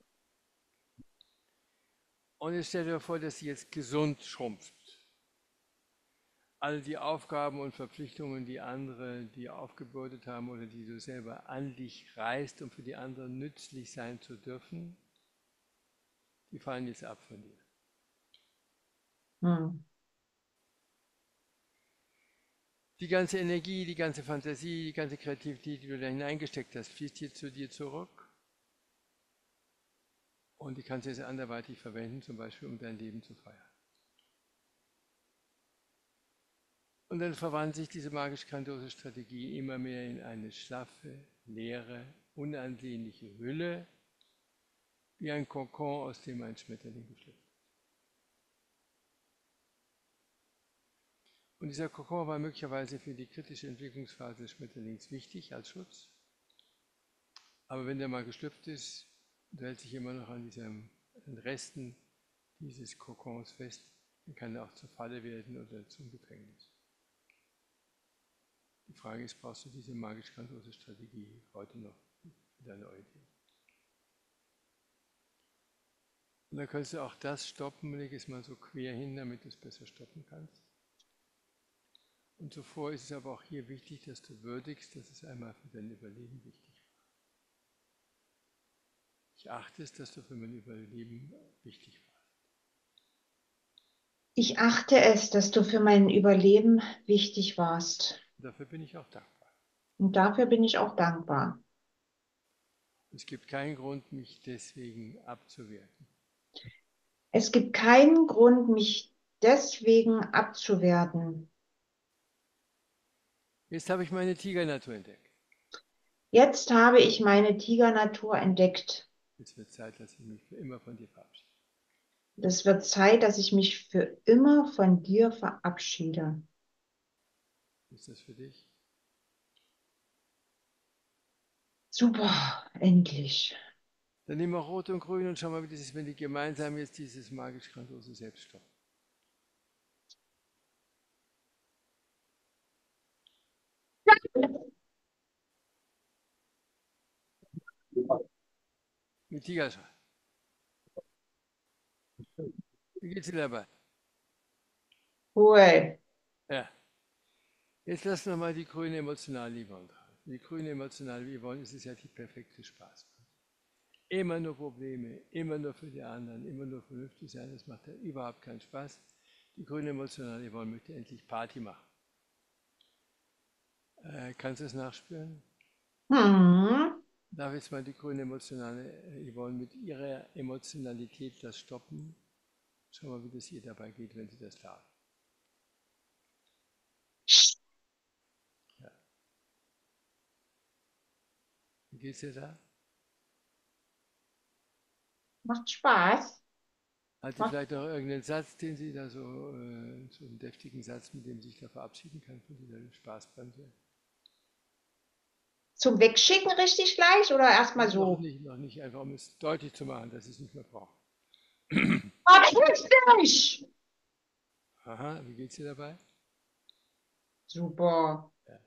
Und jetzt stell dir vor, dass sie jetzt gesund schrumpft. All die Aufgaben und Verpflichtungen, die andere dir aufgebürdet haben oder die du selber an dich reißt, um für die anderen nützlich sein zu dürfen, die fallen jetzt ab von dir. hm, Die ganze Energie, die ganze Fantasie, die ganze Kreativität, die du da hineingesteckt hast, fließt jetzt zu dir zurück. Und die kannst du jetzt anderweitig verwenden, zum Beispiel um dein Leben zu feiern. Und dann verwandelt sich diese magisch-grandiose Strategie immer mehr in eine schlaffe, leere, unansehnliche Hülle, wie ein Kokon, aus dem ein Schmetterling geschlüpft ist. Und dieser Kokon war möglicherweise für die kritische Entwicklungsphase des Schmetterlings wichtig als Schutz. Aber wenn der mal geschlüpft ist, und hält sich immer noch an diesen Resten dieses Kokons fest, dann kann er auch zur Falle werden oder zum Gefängnis. Die Frage ist, brauchst du diese magisch-grandiose Strategie heute noch für deine Orientierung? Und dann kannst du auch das stoppen, leg es mal so quer hin, damit du es besser stoppen kannst. Und zuvor ist es aber auch hier wichtig, dass du würdigst, dass es einmal für dein Überleben wichtig war. Ich achte es, dass du für mein Überleben wichtig warst. Ich achte es, dass du für mein Überleben wichtig warst. Und dafür bin ich auch dankbar. Und dafür bin ich auch dankbar. Es gibt keinen Grund, mich deswegen abzuwerten. Es gibt keinen Grund, mich deswegen abzuwerten. Jetzt habe ich meine Tigernatur entdeckt. Jetzt habe ich meine Tigernatur entdeckt. Es wird Zeit, dass ich mich für immer von dir verabschiede. Es wird Zeit, dass ich mich für immer von dir verabschiede. Ist das für dich? Super, endlich. Dann nehmen wir Rot und Grün und schau mal, wie das ist, wenn die gemeinsam jetzt dieses magisch grandiose Selbst stoppen. Mit Tigerschal. Wie geht's dir dabei? Cool. Ja. Jetzt lassen wir mal die grüne emotionale Yvonne dran. Die grüne emotionale Yvonne ist es ja die perfekte Spaß. Immer nur Probleme, immer nur für die anderen, immer nur vernünftig sein, das macht ja überhaupt keinen Spaß. Die grüne emotionale Yvonne möchte endlich Party machen. Äh, kannst du es nachspüren? Hm. Darf jetzt mal die grüne emotionale Yvonne mit ihrer Emotionalität das stoppen? Schau mal, wie das ihr dabei geht, wenn sie das darf. Ja. Wie geht's dir da? Macht Spaß. Hat sie Macht vielleicht noch irgendeinen Satz, den sie da so, äh, so einen deftigen Satz, mit dem sie sich da verabschieden kann von dieser Spaßbremse? zum Wegschicken richtig gleich oder erstmal Noch so? nicht, noch nicht, einfach um es deutlich zu machen, dass ich es nicht mehr brauche. Hab ich nicht. Aha, wie geht's dir dabei? Super. Ja.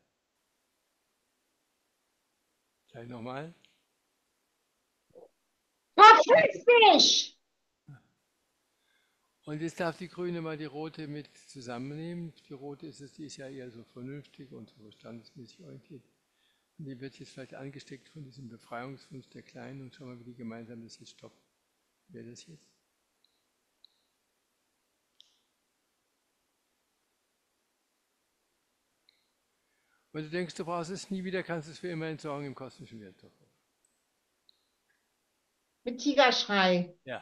Gleich nochmal. Verpiss dich! Und jetzt darf die Grüne mal die Rote mit zusammennehmen. Die Rote ist es, die ist ja eher so vernünftig und so verstandesmäßig orientiert. Und die wird jetzt vielleicht angesteckt von diesem Befreiungswunsch der Kleinen und schau mal, wie die gemeinsam das jetzt stoppen. Wer das jetzt? Wenn du denkst, du brauchst es nie wieder, kannst du es für immer entsorgen im kosmischen Wertstoff. Mit Tigerschrei. Ja.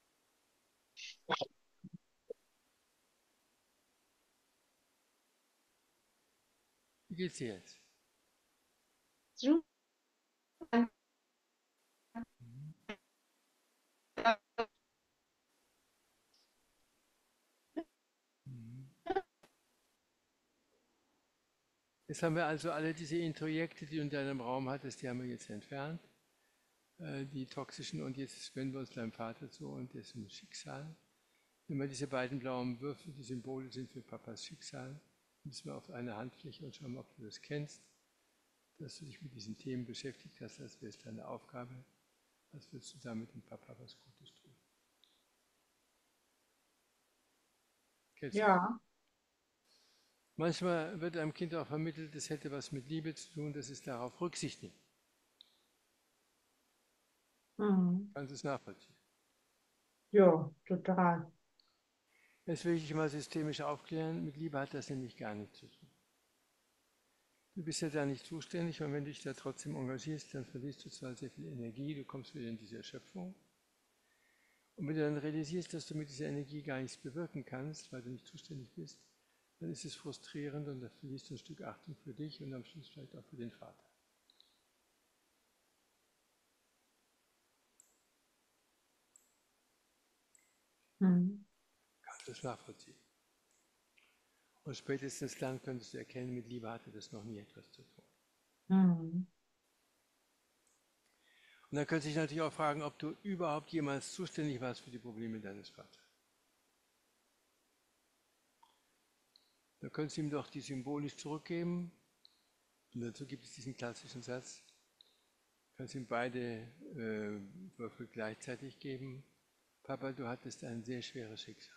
Wie geht's dir jetzt? Super. Jetzt haben wir also alle diese Introjekte, die du in deinem Raum hattest, die haben wir jetzt entfernt. Äh, die toxischen, und jetzt wenden wir uns deinem Vater zu und dessen Schicksal. Wenn wir diese beiden blauen Würfel, die Symbole sind für Papas Schicksal, müssen wir auf eine Handfläche und schauen, ob du das kennst, dass du dich mit diesen Themen beschäftigt hast, als wäre es deine Aufgabe. Was willst du damit dem Papa was Gutes tun? Kennst du das? Ja. Manchmal wird einem Kind auch vermittelt, es hätte was mit Liebe zu tun, dass es darauf Rücksicht nimmt. Mhm. Kannst du es nachvollziehen? Ja, total. Jetzt will ich dich mal systemisch aufklären, mit Liebe hat das nämlich gar nichts zu tun. Du bist ja da nicht zuständig, und wenn du dich da trotzdem engagierst, dann verlierst du zwar sehr viel Energie, du kommst wieder in diese Erschöpfung. Und wenn du dann realisierst, dass du mit dieser Energie gar nichts bewirken kannst, weil du nicht zuständig bist, dann ist es frustrierend und dann verlierst du ein Stück Achtung für dich und am Schluss vielleicht auch für den Vater. Mhm. Kannst du das nachvollziehen? Und spätestens dann könntest du erkennen, mit Liebe hatte das noch nie etwas zu tun. Mhm. Und dann könnte sich natürlich auch fragen, ob du überhaupt jemals zuständig warst für die Probleme deines Vaters. Da könntest du ihm doch die symbolisch zurückgeben. Und dazu gibt es diesen klassischen Satz, du kannst ihm beide äh, Würfel gleichzeitig geben Papa, du hattest ein sehr schweres Schicksal.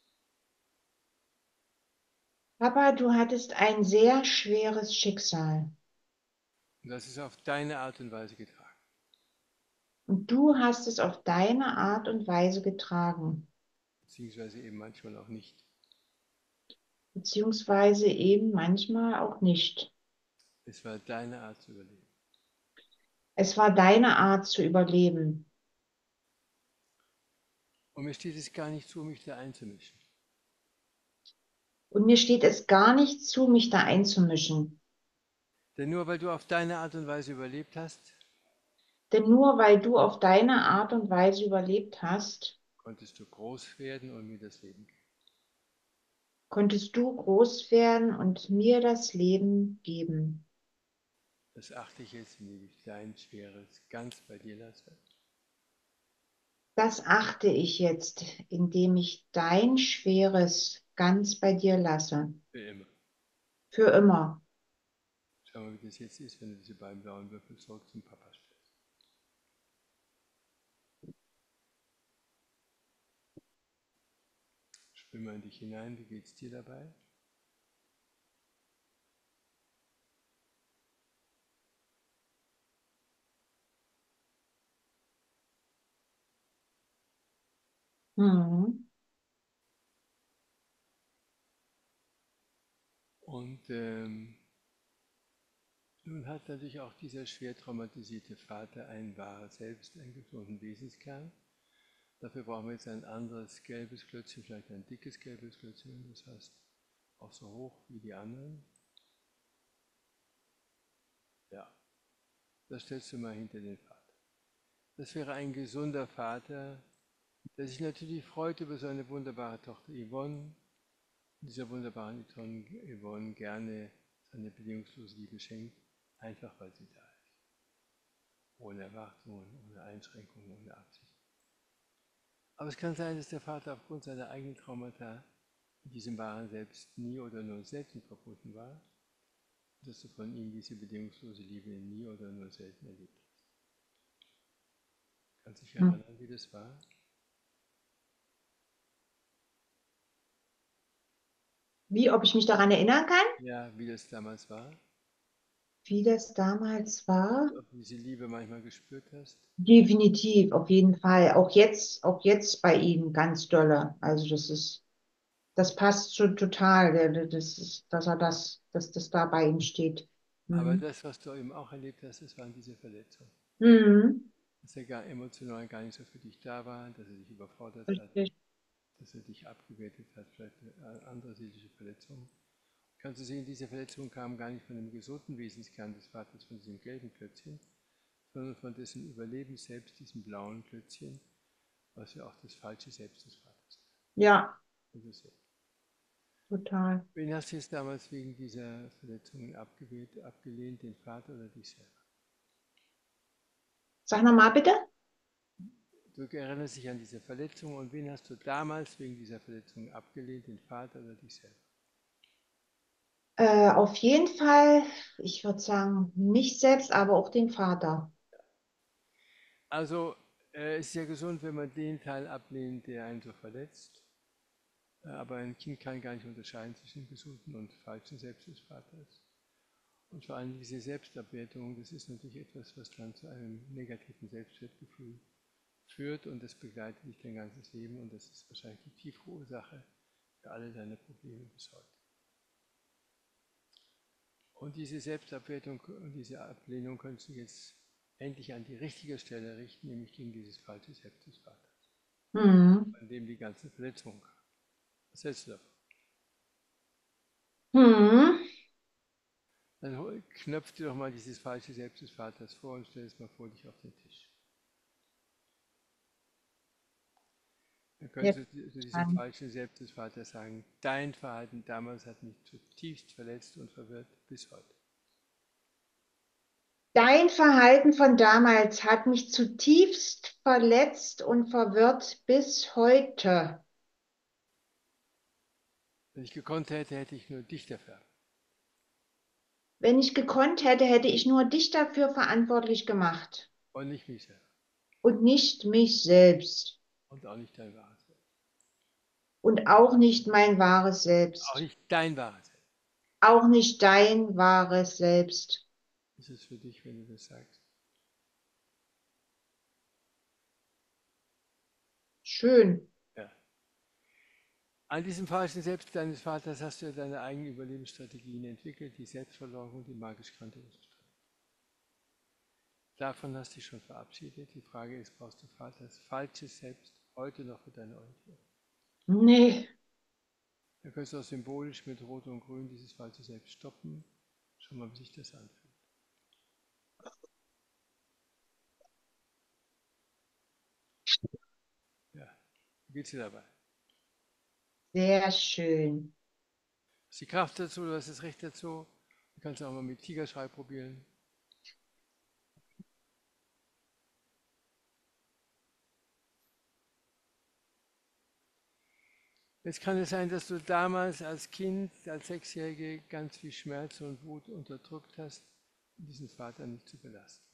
Papa, du hattest ein sehr schweres Schicksal Und das ist auf deine Art und Weise getragen. und du hast es auf deine Art und Weise getragen, Beziehungsweise eben manchmal auch nicht. beziehungsweise eben manchmal auch nicht. Es war deine Art zu überleben. Es war deine Art zu überleben. Und mir steht es gar nicht zu, mich da einzumischen. Und mir steht es gar nicht zu, mich da einzumischen. Denn nur weil du auf deine Art und Weise überlebt hast, Denn nur weil du auf deine Art und Weise überlebt hast, konntest du groß werden und mir das Leben geben. konntest du groß werden und mir das Leben geben. Das achte ich jetzt, indem ich dein Schweres ganz bei dir lasse. Das achte ich jetzt, indem ich dein Schweres ganz bei dir lasse. Für immer. Für immer. Schau mal, wie das jetzt ist, wenn du diese beiden blauen Würfel zurück zum Papa stellst. Spür mal in dich hinein, wie geht es dir dabei? Mhm. Und ähm, nun hat natürlich auch dieser schwer traumatisierte Vater ein wahres Selbst, einen gesunden Wesenskern. Dafür brauchen wir jetzt ein anderes gelbes Klötzchen, vielleicht ein dickes gelbes Klötzchen, wenn du es hast. Auch so hoch wie die anderen. Ja, das stellst du mal hinter den Vater. Das wäre ein gesunder Vater, der sich natürlich freut über seine wunderbare Tochter Yvonne, dieser wunderbaren Yvonne gerne seine bedingungslose Liebe schenkt, einfach weil sie da ist. Ohne Erwartungen, ohne Einschränkungen, ohne Absicht. Aber es kann sein, dass der Vater aufgrund seiner eigenen Traumata mit diesem wahren Selbst nie oder nur selten verbunden war, dass du von ihm diese bedingungslose Liebe nie oder nur selten erlebt hast. Kannst du dich Hm. erinnern, wie das war? Wie, ob ich mich daran erinnern kann, Ja, wie das damals war? wie das damals war? Ob du diese Liebe manchmal gespürt hast? Definitiv, auf jeden Fall. Auch jetzt, auch jetzt bei ihm ganz dolle. Also das ist, das passt schon total. Der- der- Das ist, dass er das, dass das da bei ihm steht. Aber Mhm. das, was du eben auch erlebt hast, das waren diese Verletzungen. Mhm. Dass er gar emotional gar nicht so für dich da war, dass er dich überfordert hat, Richtig. dass er dich abgewertet hat, vielleicht äh, andere seelische Verletzungen. Kannst du sehen, diese Verletzungen kamen gar nicht von dem gesunden Wesenskern des Vaters, von diesem gelben Klötzchen, sondern von dessen Überleben selbst, diesem blauen Klötzchen, was ja auch das falsche Selbst des Vaters Ja, ist. total. Wen hast du jetzt damals wegen dieser Verletzungen abgewählt, abgelehnt, den Vater oder dich selber? Sag nochmal bitte. Du erinnerst dich an diese Verletzung und wen hast du damals wegen dieser Verletzung abgelehnt, den Vater oder dich selber? Äh, auf jeden Fall, ich würde sagen, mich selbst, aber auch den Vater. Also äh, es ist ja gesund, wenn man den Teil ablehnt, der einen so verletzt. Äh, aber ein Kind kann gar nicht unterscheiden zwischen dem gesunden und falschen Selbst des Vaters. Und vor allem diese Selbstabwertung, das ist natürlich etwas, was dann zu einem negativen Selbstwertgefühl führt und das begleitet dich dein ganzes Leben und das ist wahrscheinlich die tiefe Ursache für alle deine Probleme bis heute. Und diese Selbstabwertung und diese Ablehnung kannst du jetzt endlich an die richtige Stelle richten, nämlich gegen dieses falsche Selbst des Vaters, Hm. an dem die ganze Verletzung kam. Was hältst du davon? Hm. Dann knöpf dir doch mal dieses falsche Selbst des Vaters vor und stell es mal vor dich auf den Tisch. Dann könntest Jetzt du zu diesem dran. falschen Selbst des Vaters sagen, dein Verhalten damals hat mich zutiefst verletzt und verwirrt bis heute. Dein Verhalten von damals hat mich zutiefst verletzt und verwirrt bis heute. Wenn ich gekonnt hätte, hätte ich nur dich dafür Wenn ich gekonnt hätte, hätte ich nur dich dafür verantwortlich gemacht und nicht mich selber. und nicht mich selbst. Und auch nicht dein wahres Selbst. Und auch nicht mein wahres Auch Selbst. nicht dein wahres Selbst. Auch nicht dein wahres Selbst. Ist es für dich, wenn du das sagst? Schön. Ja. An diesem falschen Selbst deines Vaters hast du ja deine eigenen Überlebensstrategien entwickelt, die Selbstverleugnung, die magisch-kantorischen Strategien. Davon hast du dich schon verabschiedet. Die Frage ist, brauchst du Vaters falsches Selbst heute noch für deine Orientierung? Nee. Da kannst du auch symbolisch mit Rot und Grün dieses falsche Selbst stoppen. Schau mal, wie sich das anfühlt. Ja, wie geht's dir dabei? Sehr schön. Hast die Kraft dazu, du hast das Recht dazu. Du kannst auch mal mit Tigerschrei probieren. Jetzt kann es sein, dass du damals als Kind, als Sechsjährige ganz viel Schmerz und Wut unterdrückt hast, um diesen Vater nicht zu belasten.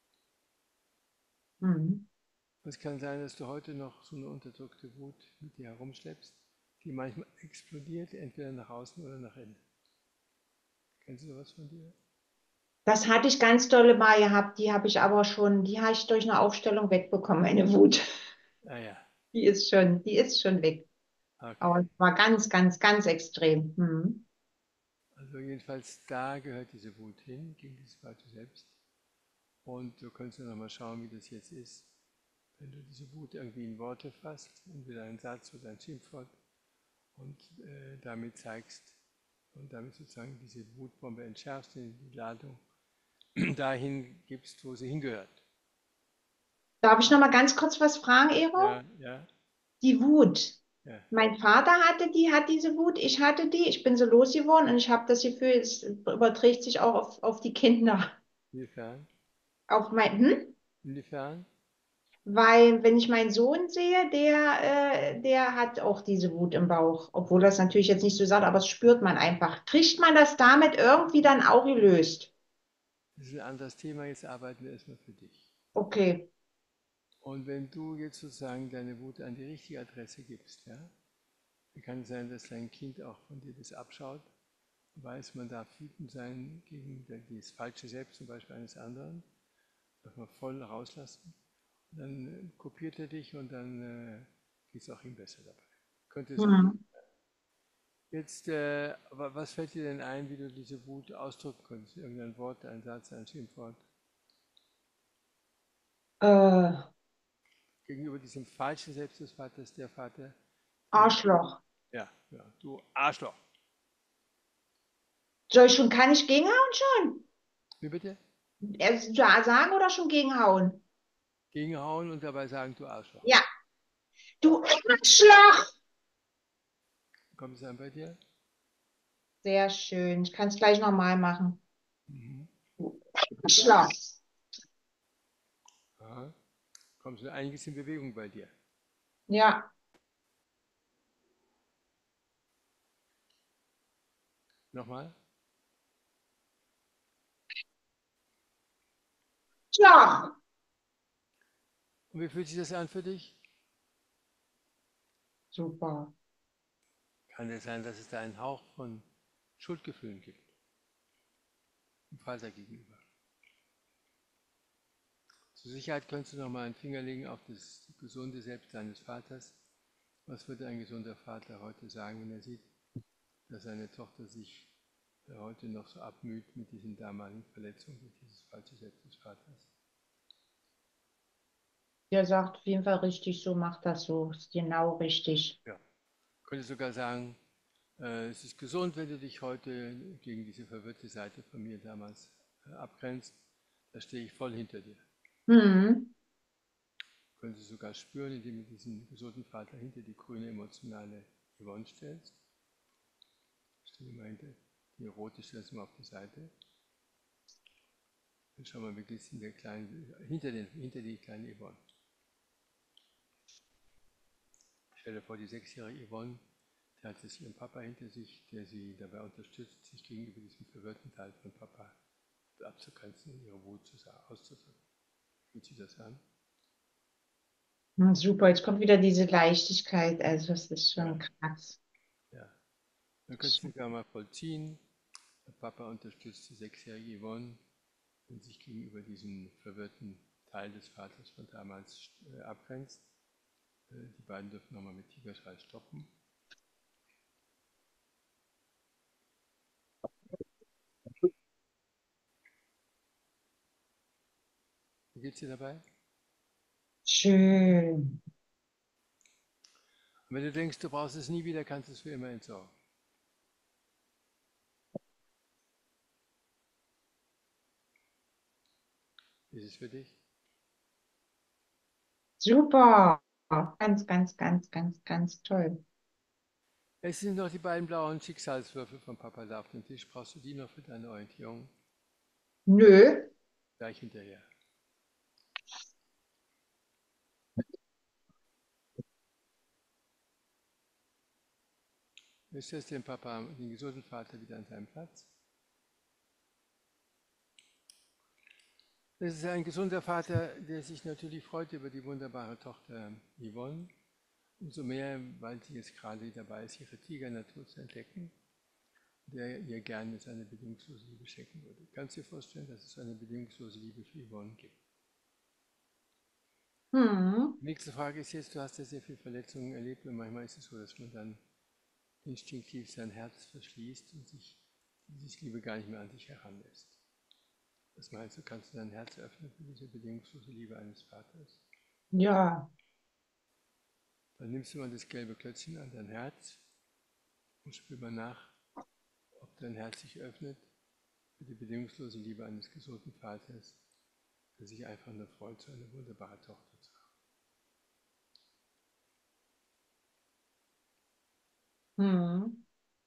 Mhm. Es kann sein, dass du heute noch so eine unterdrückte Wut mit dir herumschleppst, die manchmal explodiert, entweder nach außen oder nach innen. Kennst du sowas von dir? Das hatte ich ganz dolle mal gehabt. Die habe ich aber schon, die habe ich durch eine Aufstellung wegbekommen, meine Wut. Ah ja, Die ist schon, die ist schon weg. okay. Aber es war ganz, ganz, ganz extrem. Mhm. Also jedenfalls da gehört diese Wut hin, gegen dieses falsche Selbst. Und du kannst ja nochmal schauen, wie das jetzt ist, wenn du diese Wut irgendwie in Worte fasst, entweder ein Satz oder ein Schimpfwort, und äh, damit zeigst und damit sozusagen diese Wutbombe entschärfst, in die Ladung dahin gibst, wo sie hingehört. Darf ich noch mal ganz kurz was fragen, Ero? Ja, ja, Die Wut. ja. Mein Vater hatte die, hat diese Wut, ich hatte die, ich bin so losgeworden und ich habe das Gefühl, es überträgt sich auch auf, auf die Kinder. Inwiefern? Auf mein, hm? Inwiefern? Weil, wenn ich meinen Sohn sehe, der, äh, der hat auch diese Wut im Bauch. Obwohl das natürlich jetzt nicht so sagt, aber es spürt man einfach. Kriegt man das damit irgendwie dann auch gelöst? Das ist ein anderes Thema, jetzt arbeiten wir erstmal für dich. Okay. Und wenn du jetzt sozusagen deine Wut an die richtige Adresse gibst, ja, dann kann es sein, dass dein Kind auch von dir das abschaut, weiß, man darf wütend sein gegen das falsche Selbst zum Beispiel eines anderen, darf man voll rauslassen. Und dann äh, kopiert er dich und dann äh, geht es auch ihm besser dabei. Könnte sein. Hm. Jetzt, äh, aber was fällt dir denn ein, wie du diese Wut ausdrücken könntest? Irgendein Wort, ein Satz, ein Schimpfwort? Äh, Gegenüber diesem falschen Selbst des Vaters, der Vater, den, Arschloch. ja, ja, du Arschloch. Soll ich schon, kann ich gegenhauen schon? Wie bitte? Erst sagen oder schon gegenhauen? Gegenhauen und dabei sagen, du Arschloch. Ja. Du Arschloch! Kommt es an bei dir? Sehr schön. Ich kann es gleich nochmal machen. Mhm. Du Arschloch. Aha. Kommt so einiges in Bewegung bei dir. Ja. Nochmal. Arschloch. Und wie fühlt sich das an für dich? Super. Kann es sein, dass es da einen Hauch von Schuldgefühlen gibt, dem Vater gegenüber? Zur Sicherheit könntest du noch mal einen Finger legen auf das gesunde Selbst deines Vaters. Was würde ein gesunder Vater heute sagen, wenn er sieht, dass seine Tochter sich heute noch so abmüht mit diesen damaligen Verletzungen durch dieses falsche Selbst des Vaters? Der sagt auf jeden Fall richtig, so macht das so. Ist genau richtig. Ja. Ich könnte sogar sagen, äh, es ist gesund, wenn du dich heute gegen diese verwirrte Seite von mir damals äh, abgrenzt. Da stehe ich voll hinter dir. Hm. Können Sie sogar spüren, indem du diesen gesunden Vater hinter die grüne emotionale Yvonne stellst. Stell mal hinter die rote, stellst du mal auf die Seite. Dann schau mal wirklich in der kleinen, hinter, den, hinter die kleine Yvonne. Stell dir vor, die sechsjährige Yvonne, die hat jetzt ihren Papa hinter sich, der sie dabei unterstützt, sich gegenüber diesem verwirrten Teil von Papa abzugrenzen und ihre Wut auszudrücken. Fühlt sich das an? Hm, super, jetzt kommt wieder diese Leichtigkeit. Also das ist Ja, schon krass. ja. Man könnte es sogar mal vollziehen. Der Papa unterstützt die sechsjährige Yvonne, wenn sie sich gegenüber diesem verwirrten Teil des Vaters von damals äh, abgrenzt. Äh, die beiden dürfen nochmal mit Tigerschal stoppen. Wie geht's dir dabei? Schön. Und wenn du denkst, du brauchst es nie wieder, kannst du es für immer entsorgen. Ist es für dich? Super. Ganz, ganz, ganz, ganz, ganz toll. Es sind noch die beiden blauen Schicksalswürfel von Papa da auf dem Tisch. Brauchst du die noch für deine Orientierung? Nö. Gleich hinterher. Ist das den Papa, den gesunden Vater wieder an seinem Platz? Das ist ein gesunder Vater, der sich natürlich freut über die wunderbare Tochter Yvonne. Umso mehr, weil sie jetzt gerade dabei ist, ihre Tigernatur zu entdecken, der ihr gerne seine bedingungslose Liebe schenken würde. Kannst du dir vorstellen, dass es eine bedingungslose Liebe für Yvonne gibt? Hm. Die nächste Frage ist jetzt, du hast ja sehr viele Verletzungen erlebt und manchmal ist es so, dass man dann instinktiv sein Herz verschließt und sich diese Liebe gar nicht mehr an sich heranlässt. Was meinst du, kannst du dein Herz öffnen für diese bedingungslose Liebe eines Vaters? Ja. Dann nimmst du mal das gelbe Klötzchen an dein Herz und spür mal nach, ob dein Herz sich öffnet für die bedingungslose Liebe eines gesunden Vaters, der sich einfach nur freut, so eine wunderbare Tochter zu haben. Hm.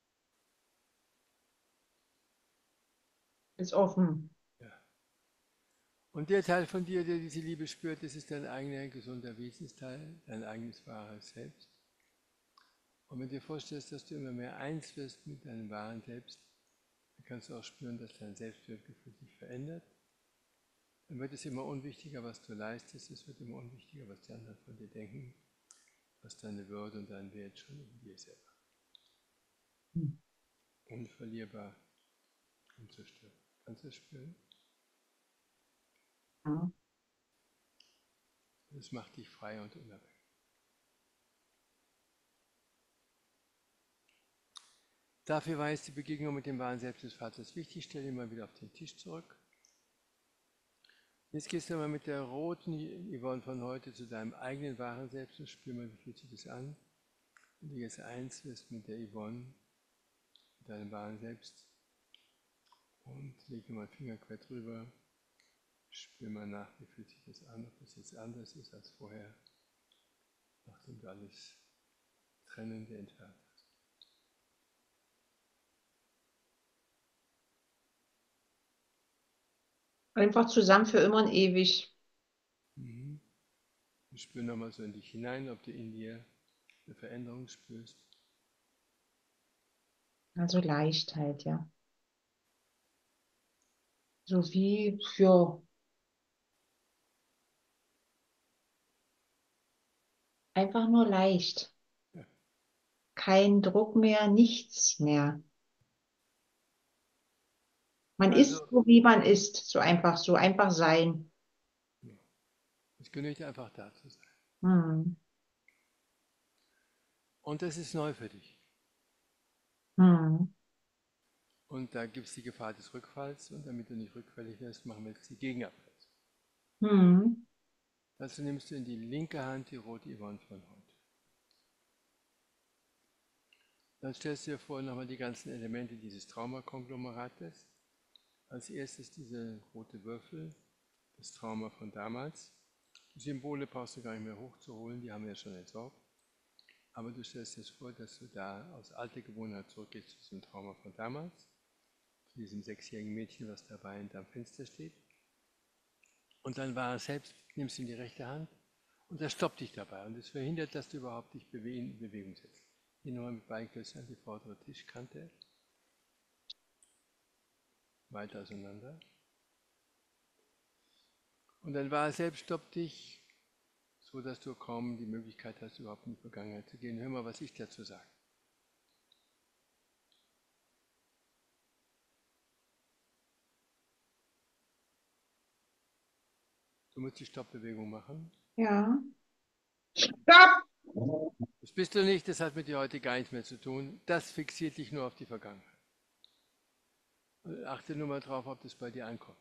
Ist offen. Ja. Und der Teil von dir, der diese Liebe spürt, das ist dein eigener gesunder Wesensteil, dein eigenes wahres Selbst. Und wenn du dir vorstellst, dass du immer mehr eins wirst mit deinem wahren Selbst, dann kannst du auch spüren, dass dein Selbstwertgefühl sich verändert. Dann wird es immer unwichtiger, was du leistest, es wird immer unwichtiger, was die anderen von dir denken, was deine Würde und dein Wert schon in dir selber. Hm. Unverlierbar, unzerstörbar. Kannst du das spüren? Ja. Das macht dich frei und unabhängig. Dafür war jetzt die Begegnung mit dem wahren Selbst des Vaters wichtig. Stell ihn mal wieder auf den Tisch zurück. Jetzt gehst du mal mit der roten Yvonne von heute zu deinem eigenen wahren Selbst und spür mal, wie fühlt sich das an. Wenn du jetzt eins wirst mit der Yvonne, mit deinem wahren Selbst, und leg mal den Finger quer drüber, spür mal nach, wie fühlt sich das an, ob das jetzt anders ist als vorher, nachdem du alles Trennende entfernt hast. Einfach zusammen für immer und ewig. Mhm. Und spür nochmal so in dich hinein, ob du in dir eine Veränderung spürst. Also Leichtheit, ja. So wie für einfach nur leicht. Ja. Kein Druck mehr, nichts mehr. Man ist Also, so, wie man ist. So einfach, so einfach sein. ja, es genügt einfach da zu sein. Hm. Und das ist neu für dich. Hm. Und da gibt es die Gefahr des Rückfalls. Und damit du nicht rückfällig wirst, machen wir jetzt die Gegenabwärts. Hm. Dazu nimmst du in die linke Hand die rote Yvonne von heute. Dann stellst du dir vor nochmal die ganzen Elemente dieses Traumakonglomerates. Als erstes diese rote Würfel, das Trauma von damals. Die Symbole brauchst du gar nicht mehr hochzuholen, die haben wir ja schon entsorgt. Aber du stellst dir vor, dass du da aus alter Gewohnheit zurückgehst zu diesem Trauma von damals, zu diesem sechsjährigen Mädchen, was dabei in deinem Fenster steht. Und dann war er selbst, nimmst du in die rechte Hand und das stoppt dich dabei und es verhindert, dass du überhaupt dich in Bewegung setzt. Hier nochmal mit beiden Klötzchen an die vordere Tischkante, weiter auseinander. Und dann war er selbst, stoppt dich, so dass du kaum die Möglichkeit hast, überhaupt in die Vergangenheit zu gehen. Hör mal, was ich dazu sage. Du musst die Stoppbewegung machen. Ja. Stopp! Das bist du nicht, das hat mit dir heute gar nichts mehr zu tun. Das fixiert dich nur auf die Vergangenheit. Und achte nur mal drauf, ob das bei dir ankommt.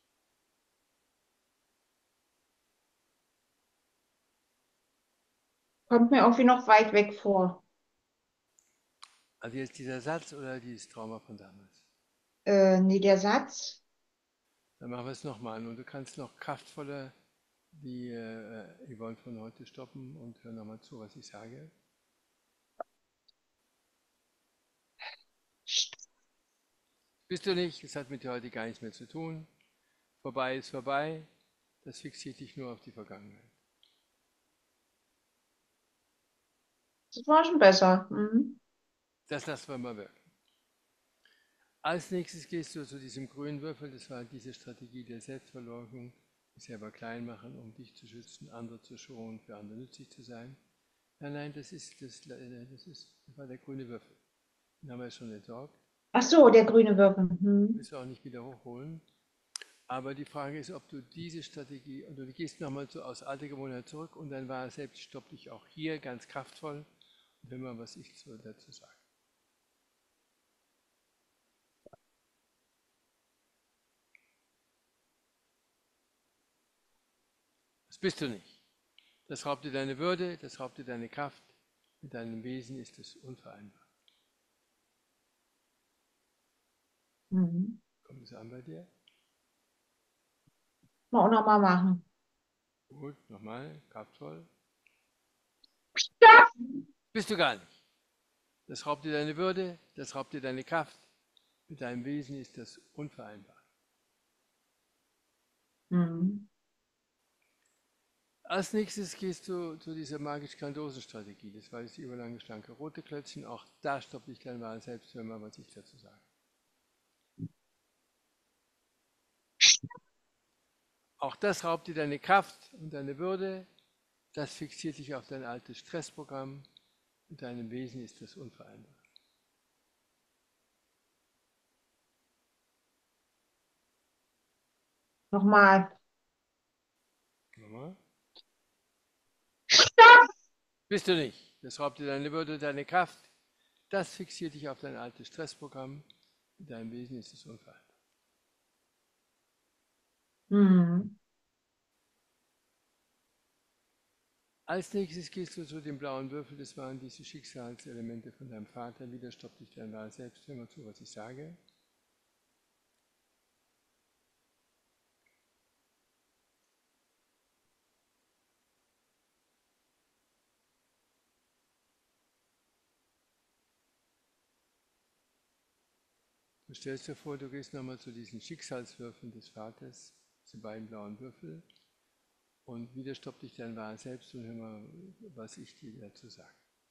Kommt mir irgendwie noch weit weg vor. Also jetzt dieser Satz oder dieses Trauma von damals? Äh, nee, der Satz. Dann machen wir es nochmal und du kannst noch kraftvoller die äh, Yvonne von heute stoppen und hör nochmal zu, was ich sage. Bist du nicht, das hat mit dir heute gar nichts mehr zu tun. Vorbei ist vorbei, das fixiert dich nur auf die Vergangenheit. Das war schon besser. Mhm. Das lassen wir mal wirken. Als nächstes gehst du zu diesem grünen Würfel, das war diese Strategie der Selbstverleugnung, dich selber klein machen, um dich zu schützen, andere zu schonen, für andere nützlich zu sein. Nein, nein, das ist, das, das ist, das war der grüne Würfel. Den haben wir schon entsorgt. Ach so, der grüne Würfel. Mhm. Willst du auch nicht wieder hochholen. Aber die Frage ist, ob du diese Strategie, und du gehst nochmal so aus alter Gewohnheit zurück und dann war selbst, stopp dich auch hier ganz kraftvoll und hör mal, was ich dazu sage. Das bist du nicht. Das raubt dir deine Würde, das raubt dir deine Kraft. Mit deinem Wesen ist es unvereinbar. Mhm. Kommt es an bei dir? Mal auch nochmal machen. Gut, nochmal, kraftvoll. Stopp! Bist du gar nicht. Das raubt dir deine Würde, das raubt dir deine Kraft. Mit deinem Wesen ist das unvereinbar. Mhm. Als nächstes gehst du zu dieser magisch-Grandosen-Strategie. Das war das überlange, schlanke rote Klötzchen. Auch da stoppe ich dann mal selbst, hör mal, was ich dazu sage. Auch das raubt dir deine Kraft und deine Würde. Das fixiert dich auf dein altes Stressprogramm. Mit deinem Wesen ist das unvereinbar. Nochmal. Nochmal. Stopp! Bist du nicht. Das raubt dir deine Würde, deine Kraft. Das fixiert dich auf dein altes Stressprogramm. Mit deinem Wesen ist es unvereinbar. Mhm. Als nächstes gehst du zu dem blauen Würfel, das waren diese Schicksalselemente von deinem Vater. Wieder stoppt dich dein Wahl selbst, hör mal zu, was ich sage. Du stellst dir vor, du gehst nochmal zu diesen Schicksalswürfeln des Vaters, diese beiden blauen Würfel, und wieder stoppt dich dein Wahl selbst und hör mal, was ich dir dazu sage.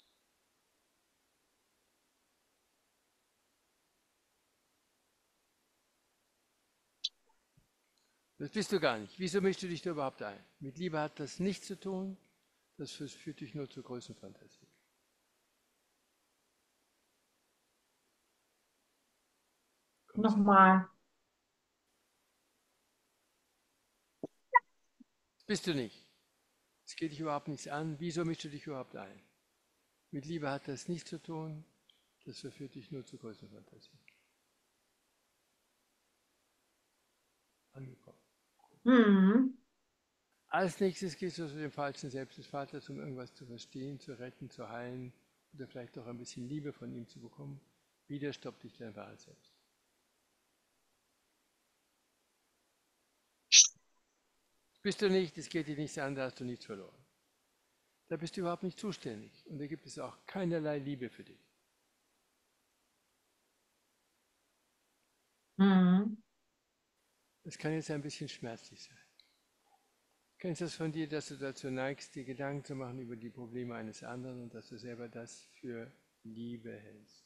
Das bist du gar nicht. Wieso mischst du dich da überhaupt ein? Mit Liebe hat das nichts zu tun, das führt dich nur zur Größenfantasie. Kommt es an? Nochmal. Das bist du nicht. Es geht dich überhaupt nichts an. Wieso mischst du dich überhaupt ein? Mit Liebe hat das nichts zu tun, das verführt dich nur zur Größenfantasie. Angekommen. Mhm. Als nächstes gehst du zu dem falschen Selbst des Vaters, um irgendwas zu verstehen, zu retten, zu heilen oder vielleicht auch ein bisschen Liebe von ihm zu bekommen. Wieder stoppt dich dein wahres Selbst. Bist du nicht, es geht dir nichts an, da hast du nichts verloren. Da bist du überhaupt nicht zuständig und da gibt es auch keinerlei Liebe für dich. Mhm. Das kann jetzt ein bisschen schmerzlich sein. Kennst du das von dir, dass du dazu neigst, dir Gedanken zu machen über die Probleme eines anderen und dass du selber das für Liebe hältst?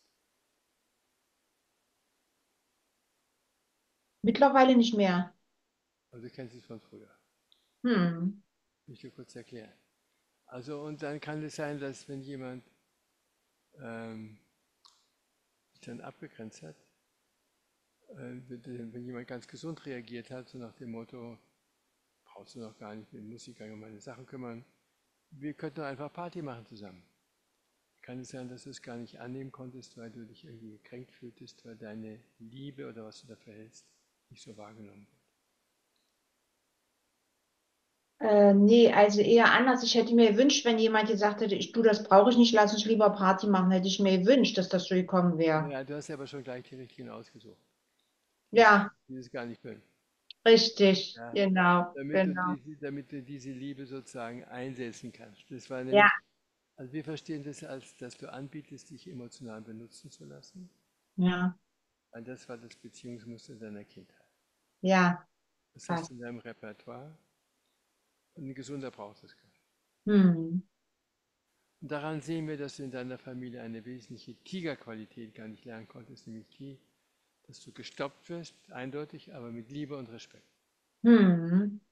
Mittlerweile nicht mehr. Also du kennst es von früher. Hm. Will ich dir kurz erklären. Also und dann kann es sein, dass wenn jemand ähm, sich dann abgegrenzt hat, äh, wenn wenn jemand ganz gesund reagiert hat, so nach dem Motto, brauchst du noch gar nicht, ich muss mich gar nicht um meine Sachen kümmern, wir könnten doch einfach Party machen zusammen. Kann es sein, dass du es gar nicht annehmen konntest, weil du dich irgendwie gekränkt fühltest, weil deine Liebe oder was du dafür hältst, nicht so wahrgenommen wird? Äh, nee, also eher anders. Ich hätte mir gewünscht, wenn jemand gesagt hätte, ich, du, das brauche ich nicht, lass uns lieber Party machen, hätte ich mir gewünscht, dass das so gekommen wäre. Ja, du hast ja aber schon gleich die richtigen ausgesucht, die es, Ja, die es gar nicht können. richtig, Ja, genau, damit du genau. diese, damit du diese Liebe sozusagen einsetzen kannst. Das war Ja, nämlich, also wir verstehen das als, dass du anbietest, dich emotional benutzen zu lassen, ja, weil das war das Beziehungsmuster deiner Kindheit. ja, Das hast passt. du in deinem Repertoire und ein Gesunder braucht das gar nicht. Hm. Und daran sehen wir, dass du in deiner Familie eine wesentliche Tigerqualität gar nicht lernen konntest, nämlich die, dass du gestoppt wirst, eindeutig, aber mit Liebe und Respekt. Hm.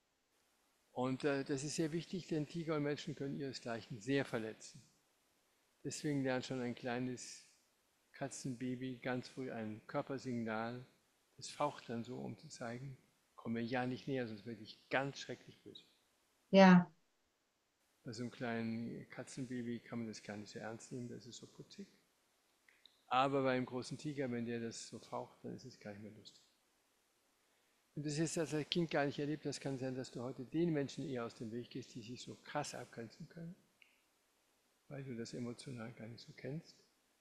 Und äh, das ist sehr wichtig, denn Tiger und Menschen können ihresgleichen sehr verletzen. Deswegen lernt schon ein kleines Katzenbaby ganz früh ein Körpersignal. Das faucht dann so, um zu zeigen, komm mir ja nicht näher, sonst werde ich ganz schrecklich böse. Ja, Bei so einem kleinen Katzenbaby kann man das gar nicht so ernst nehmen, das ist so putzig. Aber bei einem großen Tiger, wenn der das so faucht, dann ist es gar nicht mehr lustig. Und das ist das als Kind gar nicht erlebt, das kann sein, dass du heute den Menschen eher aus dem Weg gehst, die sich so krass abgrenzen können, weil du das emotional gar nicht so kennst.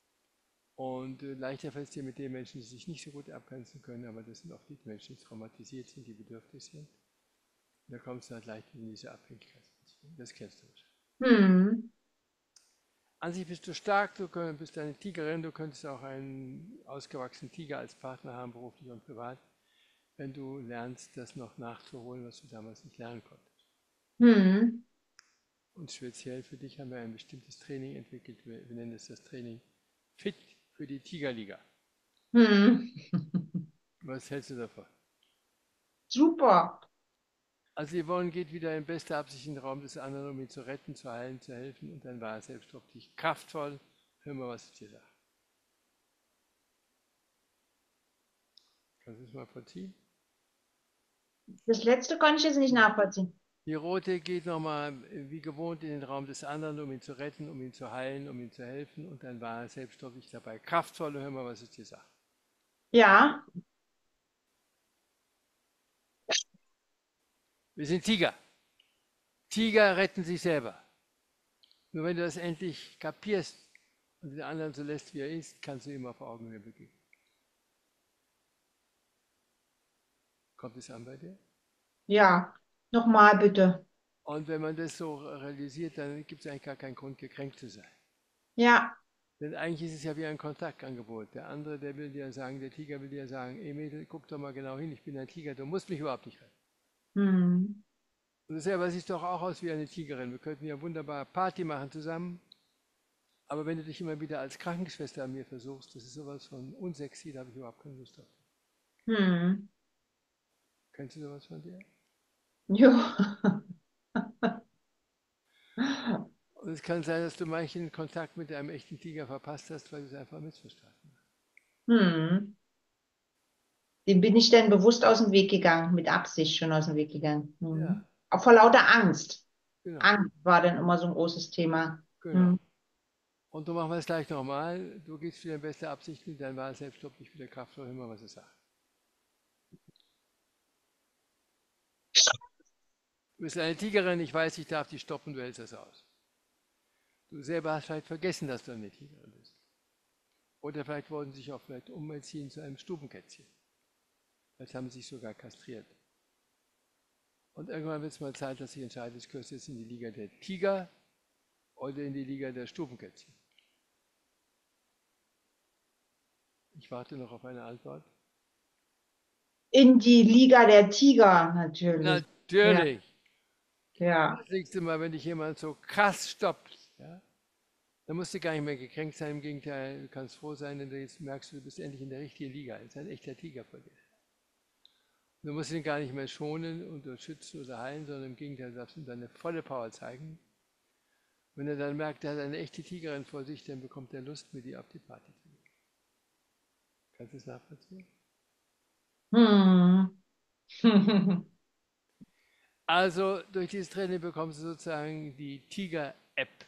Und äh, leichter fällt es dir mit den Menschen, die sich nicht so gut abgrenzen können, aber das sind oft die Menschen, die traumatisiert sind, die bedürftig sind. Und da kommst du halt leicht in diese Abhängigkeitsbeziehung. Das kennst du wahrscheinlich. hm. An sich bist du stark, du bist eine Tigerin, du könntest auch einen ausgewachsenen Tiger als Partner haben, beruflich und privat, wenn du lernst, das noch nachzuholen, was du damals nicht lernen konntest. Hm. Und speziell für dich haben wir ein bestimmtes Training entwickelt, wir, wir nennen es das Training Fit für die Tigerliga. Hm. Was hältst du davon? Super. Also Yvonne geht wieder in bester Absicht in den Raum des anderen, um ihn zu retten, zu heilen, zu helfen. Und dann war er selbstständig kraftvoll. Hör mal, was ich dir sage. Kannst du es mal verziehen? Das letzte konnte ich jetzt nicht nachvollziehen. Die Rote geht nochmal wie gewohnt in den Raum des anderen, um ihn zu retten, um ihn zu heilen, um ihm zu helfen. Und dann war er selbstständig dabei. Kraftvoll, hör mal, was ich dir sage. Ja, Wir sind Tiger. Tiger retten sich selber. Nur wenn du das endlich kapierst und den anderen so lässt, wie er ist, kannst du ihm auf Augenhöhe begegnen. Kommt es an bei dir? ja. Nochmal bitte. Und wenn man das so realisiert, dann gibt es eigentlich gar keinen Grund, gekränkt zu sein. Ja. Denn eigentlich ist es ja wie ein Kontaktangebot. Der andere, der will dir sagen, der Tiger will dir sagen, ey Mädel, guck doch mal genau hin, ich bin ein Tiger, du musst mich überhaupt nicht retten. Hm. Und du selber siehst doch auch aus wie eine Tigerin. Wir könnten ja wunderbar Party machen zusammen. Aber wenn du dich immer wieder als Krankenschwester an mir versuchst, das ist sowas von unsexy, da habe ich überhaupt keine Lust drauf. Hm. Kennst du sowas von dir? Jo. Und es kann sein, dass du manchen Kontakt mit einem echten Tiger verpasst hast, weil du es einfach missverstanden hast. Hm. Dem bin ich dann bewusst aus dem Weg gegangen, mit Absicht schon aus dem Weg gegangen. Ja, Hm. Auch vor lauter Angst. genau, Angst war dann immer so ein großes Thema. genau. Hm. Und du machen wir es gleich nochmal. Du gehst wieder in beste Absicht mit, dann war es selbstständig wieder kraftvoll, immer was es sagt. Du bist eine Tigerin, ich weiß, ich darf dich stoppen, du hältst das aus. Du selber hast vielleicht vergessen, dass du eine Tigerin bist. Oder vielleicht wollten sie sich auch vielleicht umerziehen zu einem Stubenkätzchen. Vielleicht haben sie sich sogar kastriert. Und irgendwann wird es mal Zeit, dass sich entscheidet, gehörst du jetzt in die Liga der Tiger oder in die Liga der Stubenkätzchen. Ich warte noch auf eine Antwort. In die Liga der Tiger, natürlich. Ja, Natürlich. ja. Das nächste Mal, wenn dich jemand so krass stoppt, ja, dann musst du gar nicht mehr gekränkt sein. Im Gegenteil, du kannst froh sein, wenn du jetzt merkst, du bist endlich in der richtigen Liga. Es ist ein echter Tiger vor dir. Du musst ihn gar nicht mehr schonen und schützen oder heilen, sondern im Gegenteil, darfst ihm deine volle Power zeigen. Wenn er dann merkt, er hat eine echte Tigerin vor sich, dann bekommt er Lust, mit ihr auf die Party zu gehen. Kannst du es nachvollziehen? Hm. Also durch dieses Training bekommst du sozusagen die Tiger-App.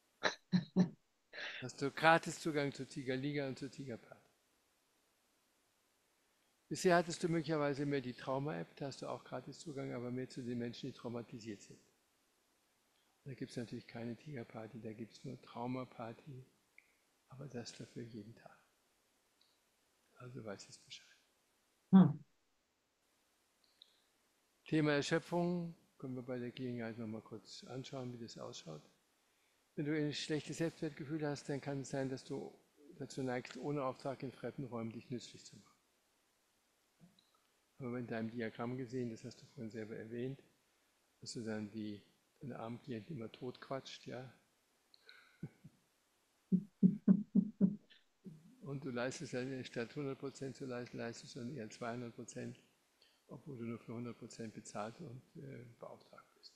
Hast du gratis Zugang zur Tigerliga und zur Tigerparty. Bisher hattest du möglicherweise mehr die Trauma-App, da hast du auch gratis Zugang, aber mehr zu den Menschen, die traumatisiert sind. Da gibt es natürlich keine Tigerparty, da gibt es nur Traumaparty, aber das dafür jeden Tag. Also weiß jetzt Bescheid. Hm. Thema Erschöpfung können wir bei der Gelegenheit nochmal kurz anschauen, wie das ausschaut. Wenn du ein schlechtes Selbstwertgefühl hast, dann kann es sein, dass du dazu neigst, ohne Auftrag in fremden Räumen dich nützlich zu machen. Aber in deinem Diagramm gesehen, das hast du vorhin selber erwähnt, dass du dann die, deine armen Klienten immer totquatscht, ja. Und du leistest dann statt hundert Prozent zu leisten, leistest du dann eher zweihundert Prozent, obwohl du nur für hundert Prozent bezahlt und äh, beauftragt bist.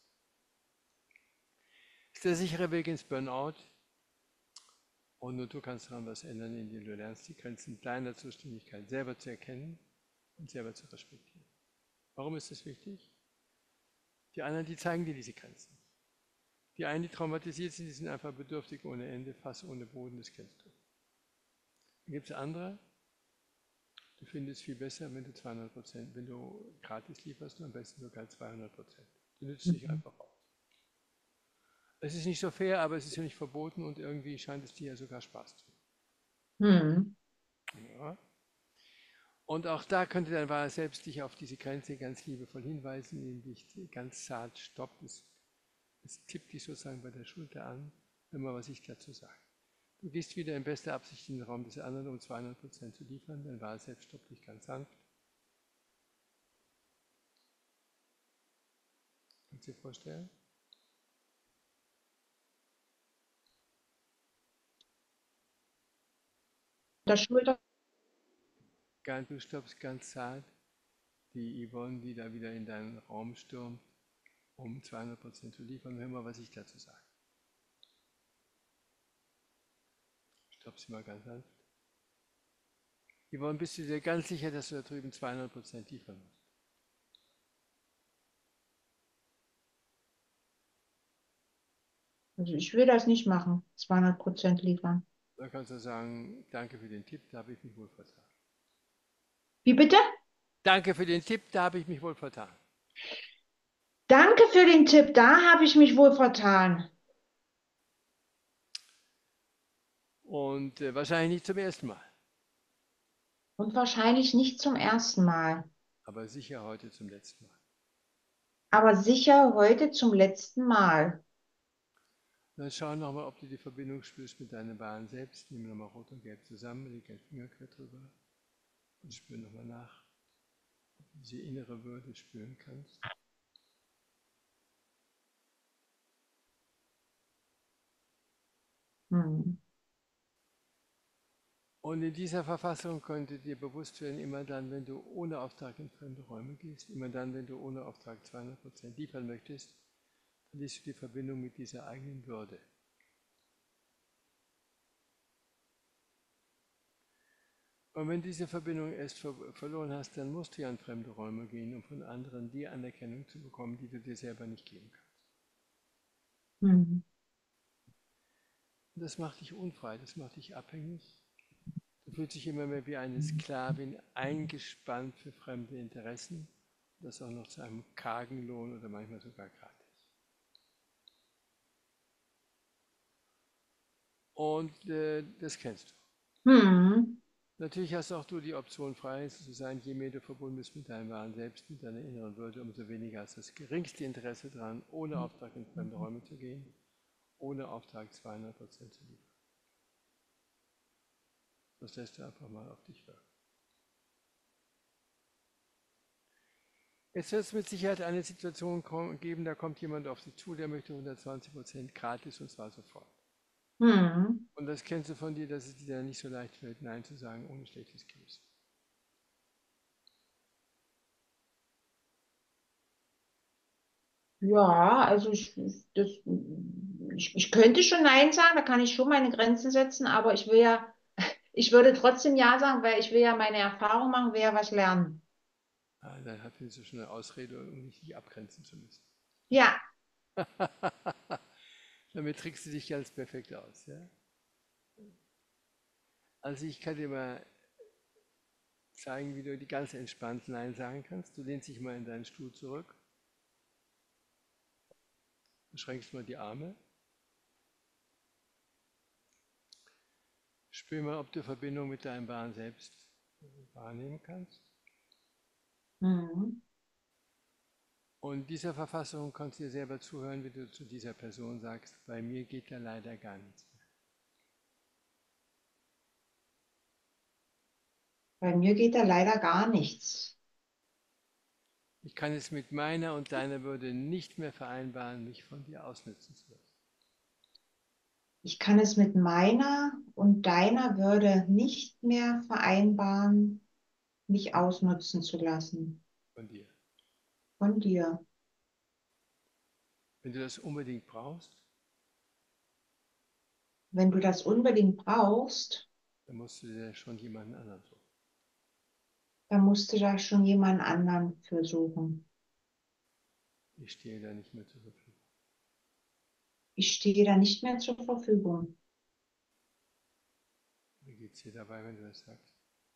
Das ist der sichere Weg ins Burnout. Und nur du kannst daran was ändern, indem du lernst, die Grenzen deiner Zuständigkeit selber zu erkennen und selber zu respektieren. Warum ist das wichtig? Die anderen, die zeigen dir diese Grenzen. Die einen, die traumatisiert sind, die sind einfach bedürftig ohne Ende, Fass ohne Boden, das kennst du. Dann gibt es andere, du findest viel besser, wenn du zweihundert Prozent, wenn du gratis lieferst und am besten sogar zweihundert Prozent. Du nützt dich einfach aus. Es ist nicht so fair, aber es ist ja nicht verboten und irgendwie scheint es dir ja sogar Spaß zu Hm. machen. Ja. Und auch da könnte dein wahres Selbst dich auf diese Grenze ganz liebevoll hinweisen, indem dich ganz zart stoppt. Es, es tippt dich sozusagen bei der Schulter an, wenn man was ich dazu sagt. Du gehst wieder in bester Absicht in den Raum des anderen, um zweihundert Prozent zu liefern. Dein wahres Selbst stoppt dich ganz sanft. Kannst du dir vorstellen? Der Schulter. Du stoppst ganz zart die Yvonne, die da wieder in deinen Raum stürmt, um zweihundert Prozent zu liefern. Hör mal, was ich dazu sage. Stopp sie mal ganz sanft. Yvonne, bist du dir ganz sicher, dass du da drüben zweihundert Prozent liefern musst? Also ich will das nicht machen, zweihundert Prozent liefern. Da kannst du sagen, danke für den Tipp, da habe ich mich wohl vertan. Wie bitte? Danke für den Tipp, da habe ich mich wohl vertan. Danke für den Tipp, da habe ich mich wohl vertan. Und äh, wahrscheinlich nicht zum ersten Mal, Und wahrscheinlich nicht zum ersten Mal, aber sicher heute zum letzten Mal. aber sicher heute zum letzten Mal. Dann schau nochmal, ob du die Verbindung spürst mit deinem wahren Selbst. Nimm nochmal Rot und Gelb zusammen, leg den Finger quer drüber und spür nochmal nach, ob du diese innere Würde spüren kannst. Hm. Und in dieser Verfassung könnte dir bewusst werden, immer dann, wenn du ohne Auftrag in fremde Räume gehst, immer dann, wenn du ohne Auftrag zweihundert Prozent liefern möchtest, verlierst du die Verbindung mit dieser eigenen Würde. Und wenn du diese Verbindung erst ver verloren hast, dann musst du ja in fremde Räume gehen, um von anderen die Anerkennung zu bekommen, die du dir selber nicht geben kannst. Hm. Und das macht dich unfrei, das macht dich abhängig. Du fühlst dich immer mehr wie eine Sklavin, eingespannt für fremde Interessen. Und das auch noch zu einem kargen Lohn oder manchmal sogar gratis. Und äh, das kennst du. Hm. Natürlich hast auch du die Option frei zu sein, je mehr du verbunden bist mit deinem wahren Selbst, mit deiner inneren Würde, umso weniger hast du das geringste Interesse daran, ohne Auftrag in fremde Räume zu gehen, ohne Auftrag zweihundert Prozent zu liefern. Das lässt du einfach mal auf dich wirken. Jetzt wird es mit Sicherheit eine Situation geben, da kommt jemand auf dich zu, der möchte hundertzwanzig Prozent gratis und zwar sofort. Hm. Und das kennst du von dir, dass es dir dann nicht so leicht fällt, Nein zu sagen, ohne schlechtes Gewissen. Ja, also ich, das, ich, ich könnte schon Nein sagen, da kann ich schon meine Grenzen setzen, aber ich will ja, ich würde trotzdem Ja sagen, weil ich will ja meine Erfahrung machen, will ja was lernen. Ah, dann findest du schon eine Ausrede, um dich nicht abgrenzen zu müssen. Ja, Damit trickst du dich ganz perfekt aus. Ja? Also ich kann dir mal zeigen, wie du die ganz entspannt Nein sagen kannst. Du lehnst dich mal in deinen Stuhl zurück, verschränkst mal die Arme, spür mal, ob du Verbindung mit deinem wahren Selbst wahrnehmen kannst. mhm. Und in dieser Verfassung kannst du dir selber zuhören, wie du zu dieser Person sagst, bei mir geht da leider gar nichts mehr. Bei mir geht da leider gar nichts. Ich kann es mit meiner und deiner Würde nicht mehr vereinbaren, mich von dir ausnützen zu lassen. Ich kann es mit meiner und deiner Würde nicht mehr vereinbaren, mich ausnutzen zu lassen. Von dir. Von dir. Wenn du das unbedingt brauchst, Wenn du das unbedingt brauchst, dann musst du dir schon jemanden anderen suchen. dann musst du da schon jemand anderen für suchen. Ich stehe da nicht mehr zur Verfügung. Ich stehe da nicht mehr zur Verfügung. Wie geht es dir dabei, wenn du das sagst?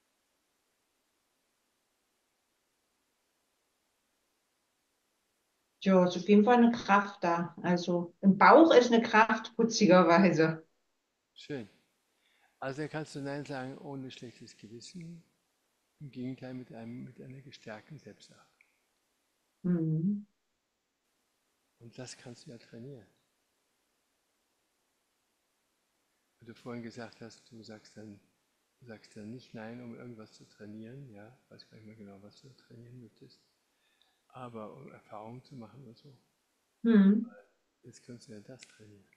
Ja, ist auf jeden Fall eine Kraft da. Also im Bauch ist eine Kraft, putzigerweise. Schön. Also dann kannst du Nein sagen ohne schlechtes Gewissen. Im Gegenteil mit, einem, mit einer gestärkten Selbstachtung. Mhm. Und das kannst du ja trainieren. Weil du vorhin gesagt hast, du sagst dann, du sagst dann nicht Nein, um irgendwas zu trainieren. Ja, ich weiß gar nicht mehr genau, was du trainieren möchtest. Aber um Erfahrungen zu machen oder so. Mhm. Jetzt kannst du ja das trainieren.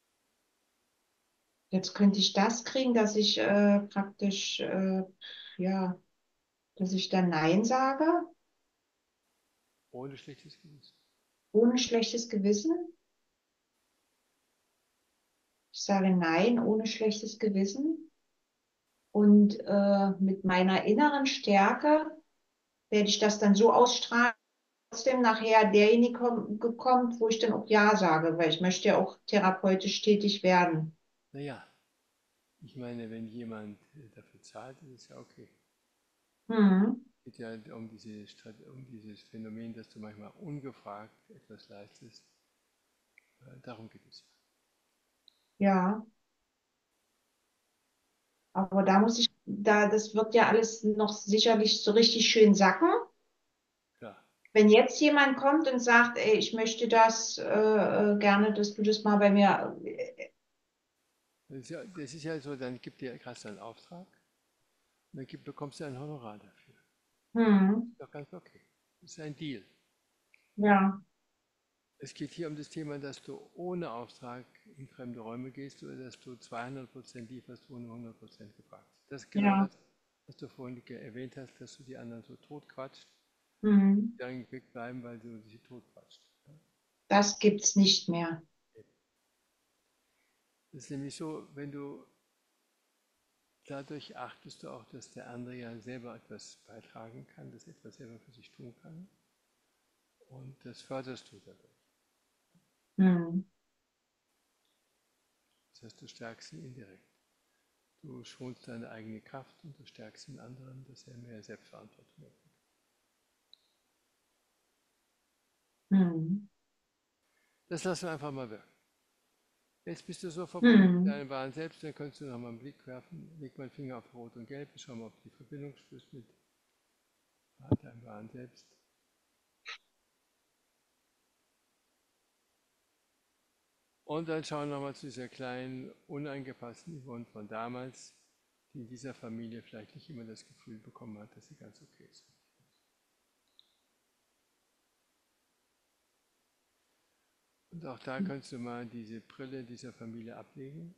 Jetzt könnte ich das kriegen, dass ich äh, praktisch, äh, ja, dass ich dann Nein sage, Ohne schlechtes Gewissen. ohne schlechtes Gewissen. Ich sage Nein ohne schlechtes Gewissen. Und äh, mit meiner inneren Stärke werde ich das dann so ausstrahlen, dass trotzdem nachher derjenige komm, kommt, wo ich dann auch Ja sage, weil ich möchte ja auch therapeutisch tätig werden. Naja, ich meine, wenn jemand dafür zahlt, ist es ja okay. Hm. Es geht ja um, diese, um dieses Phänomen, dass du manchmal ungefragt etwas leistest. Darum geht es. Ja, aber da muss ich, da, das wird ja alles noch sicherlich so richtig schön sacken. Klar. Wenn jetzt jemand kommt und sagt, ey, ich möchte das äh, äh, gerne, dass du das mal bei mir. Äh, Das ist ja, das ist ja so, dann gibt dir hast du einen Auftrag und dann gibt, bekommst du ein Honorar dafür. Das hm, ist doch ganz okay. Das ist ein Deal. ja, Es geht hier um das Thema, dass du ohne Auftrag in fremde Räume gehst oder dass du zweihundert Prozent lieferst, ohne hundert Prozent gefragt. Das ist genau ja, das, was du vorhin erwähnt hast, dass du die anderen so totquatscht, hm, die dann wegbleiben, weil du sie totquatscht. das gibt's nicht mehr. Das ist nämlich so, wenn du dadurch achtest du auch, dass der andere ja selber etwas beitragen kann, dass er etwas selber für sich tun kann. Und das förderst du dadurch. Hm, Das heißt, du stärkst ihn indirekt. Du schonst deine eigene Kraft und du stärkst den anderen, dass er mehr Selbstverantwortung hat. hm, Das lassen wir einfach mal wirken. Jetzt bist du so verbunden mit hm. deinem wahren Selbst, dann kannst du noch mal einen Blick werfen. Leg mal den Finger auf Rot und Gelb, schau mal, ob du die Verbindung spürst mit deinem wahren Selbst. Und dann schauen wir nochmal zu dieser kleinen, unangepassten Yvonne von damals, die in dieser Familie vielleicht nicht immer das Gefühl bekommen hat, dass sie ganz okay ist. Und auch da kannst du mal diese Brille dieser Familie ablegen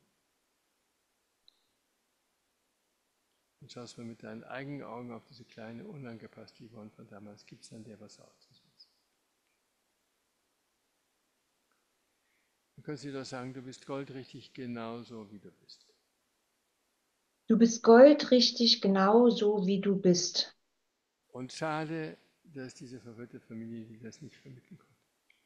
und schaust mal mit deinen eigenen Augen auf diese kleine, unangepasste Yvonne von damals. Gibt es an der was aus? Dann kannst du dir doch sagen, du bist goldrichtig genauso, wie du bist. Du bist goldrichtig, genau so wie du bist. Und schade, dass diese verwirrte Familie dir das nicht vermitteln konnte.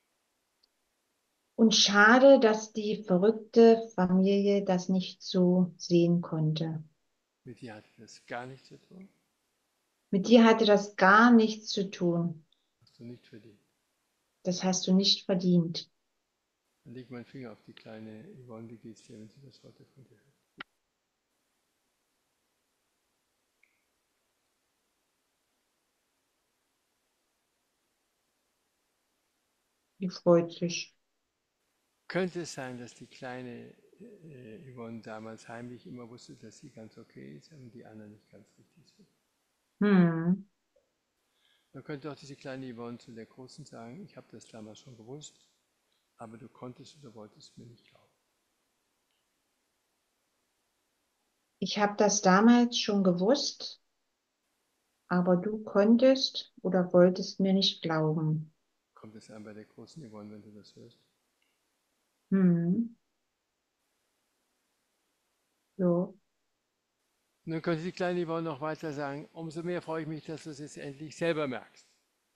Und schade, dass die verrückte Familie das nicht so sehen konnte. Mit dir hatte das gar nichts zu tun, Mit dir hatte das gar nichts zu tun. hast du nicht verdient. Das hast du nicht verdient. Dann leg meinen Finger auf die kleine Yvonne, wie geht's dir, wenn sie das heute von dir hört? Die freut sich. Könnte es sein, dass die kleine äh, Yvonne damals heimlich immer wusste, dass sie ganz okay ist, aber die anderen nicht ganz richtig sind? Hm. Dann könnte auch diese kleine Yvonne zu der Großen sagen, ich habe das damals schon gewusst, aber du konntest oder wolltest mir nicht glauben. Ich habe das damals schon gewusst, aber du konntest oder wolltest mir nicht glauben. Kommt es an bei der großen Yvonne, wenn du das hörst? Hm. So. Und dann könnte die kleine Yvonne noch weiter sagen, umso mehr freue ich mich, dass du es jetzt endlich selber merkst.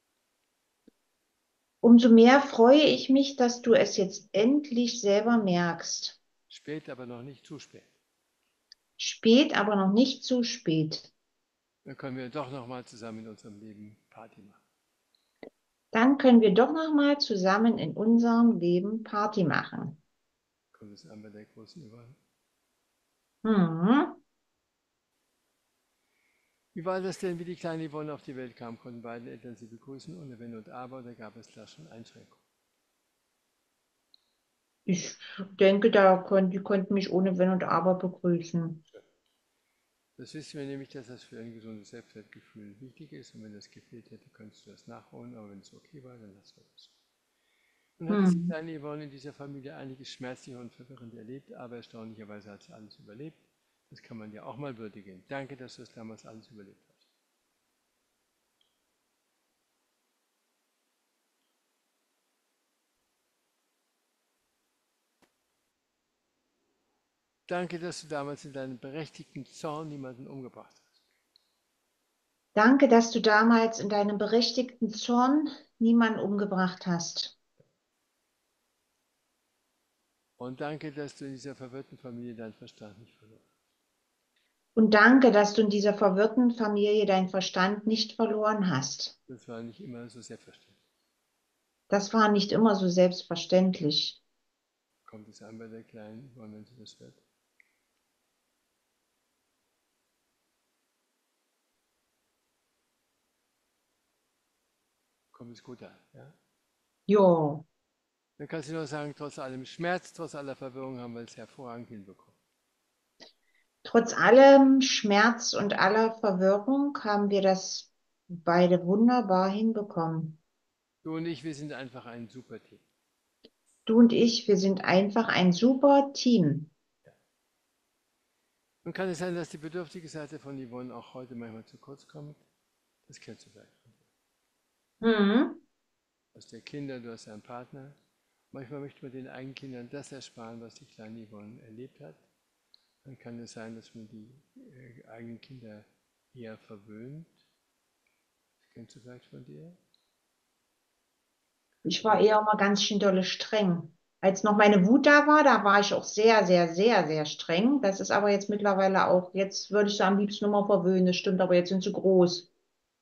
Umso mehr freue ich mich, dass du es jetzt endlich selber merkst. Spät, aber noch nicht zu spät. Spät, aber noch nicht zu spät. Dann können wir doch noch mal zusammen in unserem Leben Party machen. Dann können wir doch noch mal zusammen in unserem Leben Party machen. Kommt es an bei der großen Yvonne? Hm. Wie war das denn, wie die kleine Yvonne auf die Welt kam? Konnten beide Eltern sie begrüßen ohne Wenn und Aber oder gab es da schon Einschränkungen? Ich denke, da kon die konnten mich ohne Wenn und Aber begrüßen. Das wissen wir nämlich, dass das für ein gesundes Selbstwertgefühl wichtig ist und wenn das gefehlt hätte, könntest du das nachholen, aber wenn es okay war, dann lassen wir das. Nun hat diese Hm. kleine Yvonne in dieser Familie einiges Schmerzliche und Verwirrende erlebt, aber erstaunlicherweise hat sie alles überlebt. Das kann man ja auch mal würdigen. Danke, dass du es damals alles überlebt hast. Danke, dass du damals in deinem berechtigten Zorn niemanden umgebracht hast. Danke, dass du damals in deinem berechtigten Zorn niemanden umgebracht hast. Und danke, dass du in dieser verwirrten Familie deinen Verstand nicht verloren hast. Und danke, dass du in dieser verwirrten Familie deinen Verstand nicht verloren hast. Das war nicht immer so selbstverständlich. Das war nicht immer so selbstverständlich. Kommt es an bei der kleinen Yvonne, wenn sie das hört? Kommt es gut an, ja? Jo. Dann kannst du nur sagen, trotz allem Schmerz, trotz aller Verwirrung haben wir es hervorragend hinbekommen. Trotz allem Schmerz und aller Verwirrung haben wir das beide wunderbar hinbekommen. Du und ich, wir sind einfach ein super Team. Du und ich, wir sind einfach ein super Team. Ja. Nun kann es sein, dass die bedürftige Seite von Yvonne auch heute manchmal zu kurz kommt. Das kennst du vielleicht von dir. Mhm. Du hast ja Kinder, du hast einen Partner. Manchmal möchte man den eigenen Kindern das ersparen, was die kleine Yvonne erlebt hat. Dann kann es sein, dass man die äh, eigenen Kinder eher verwöhnt. Das kennst du vielleicht von dir. Ich war eher immer ganz schön dolle streng. Als noch meine Wut da war, da war ich auch sehr, sehr, sehr, sehr streng. Das ist aber jetzt mittlerweile auch, jetzt würde ich sie am liebsten immer verwöhnen. Das stimmt, aber jetzt sind sie groß.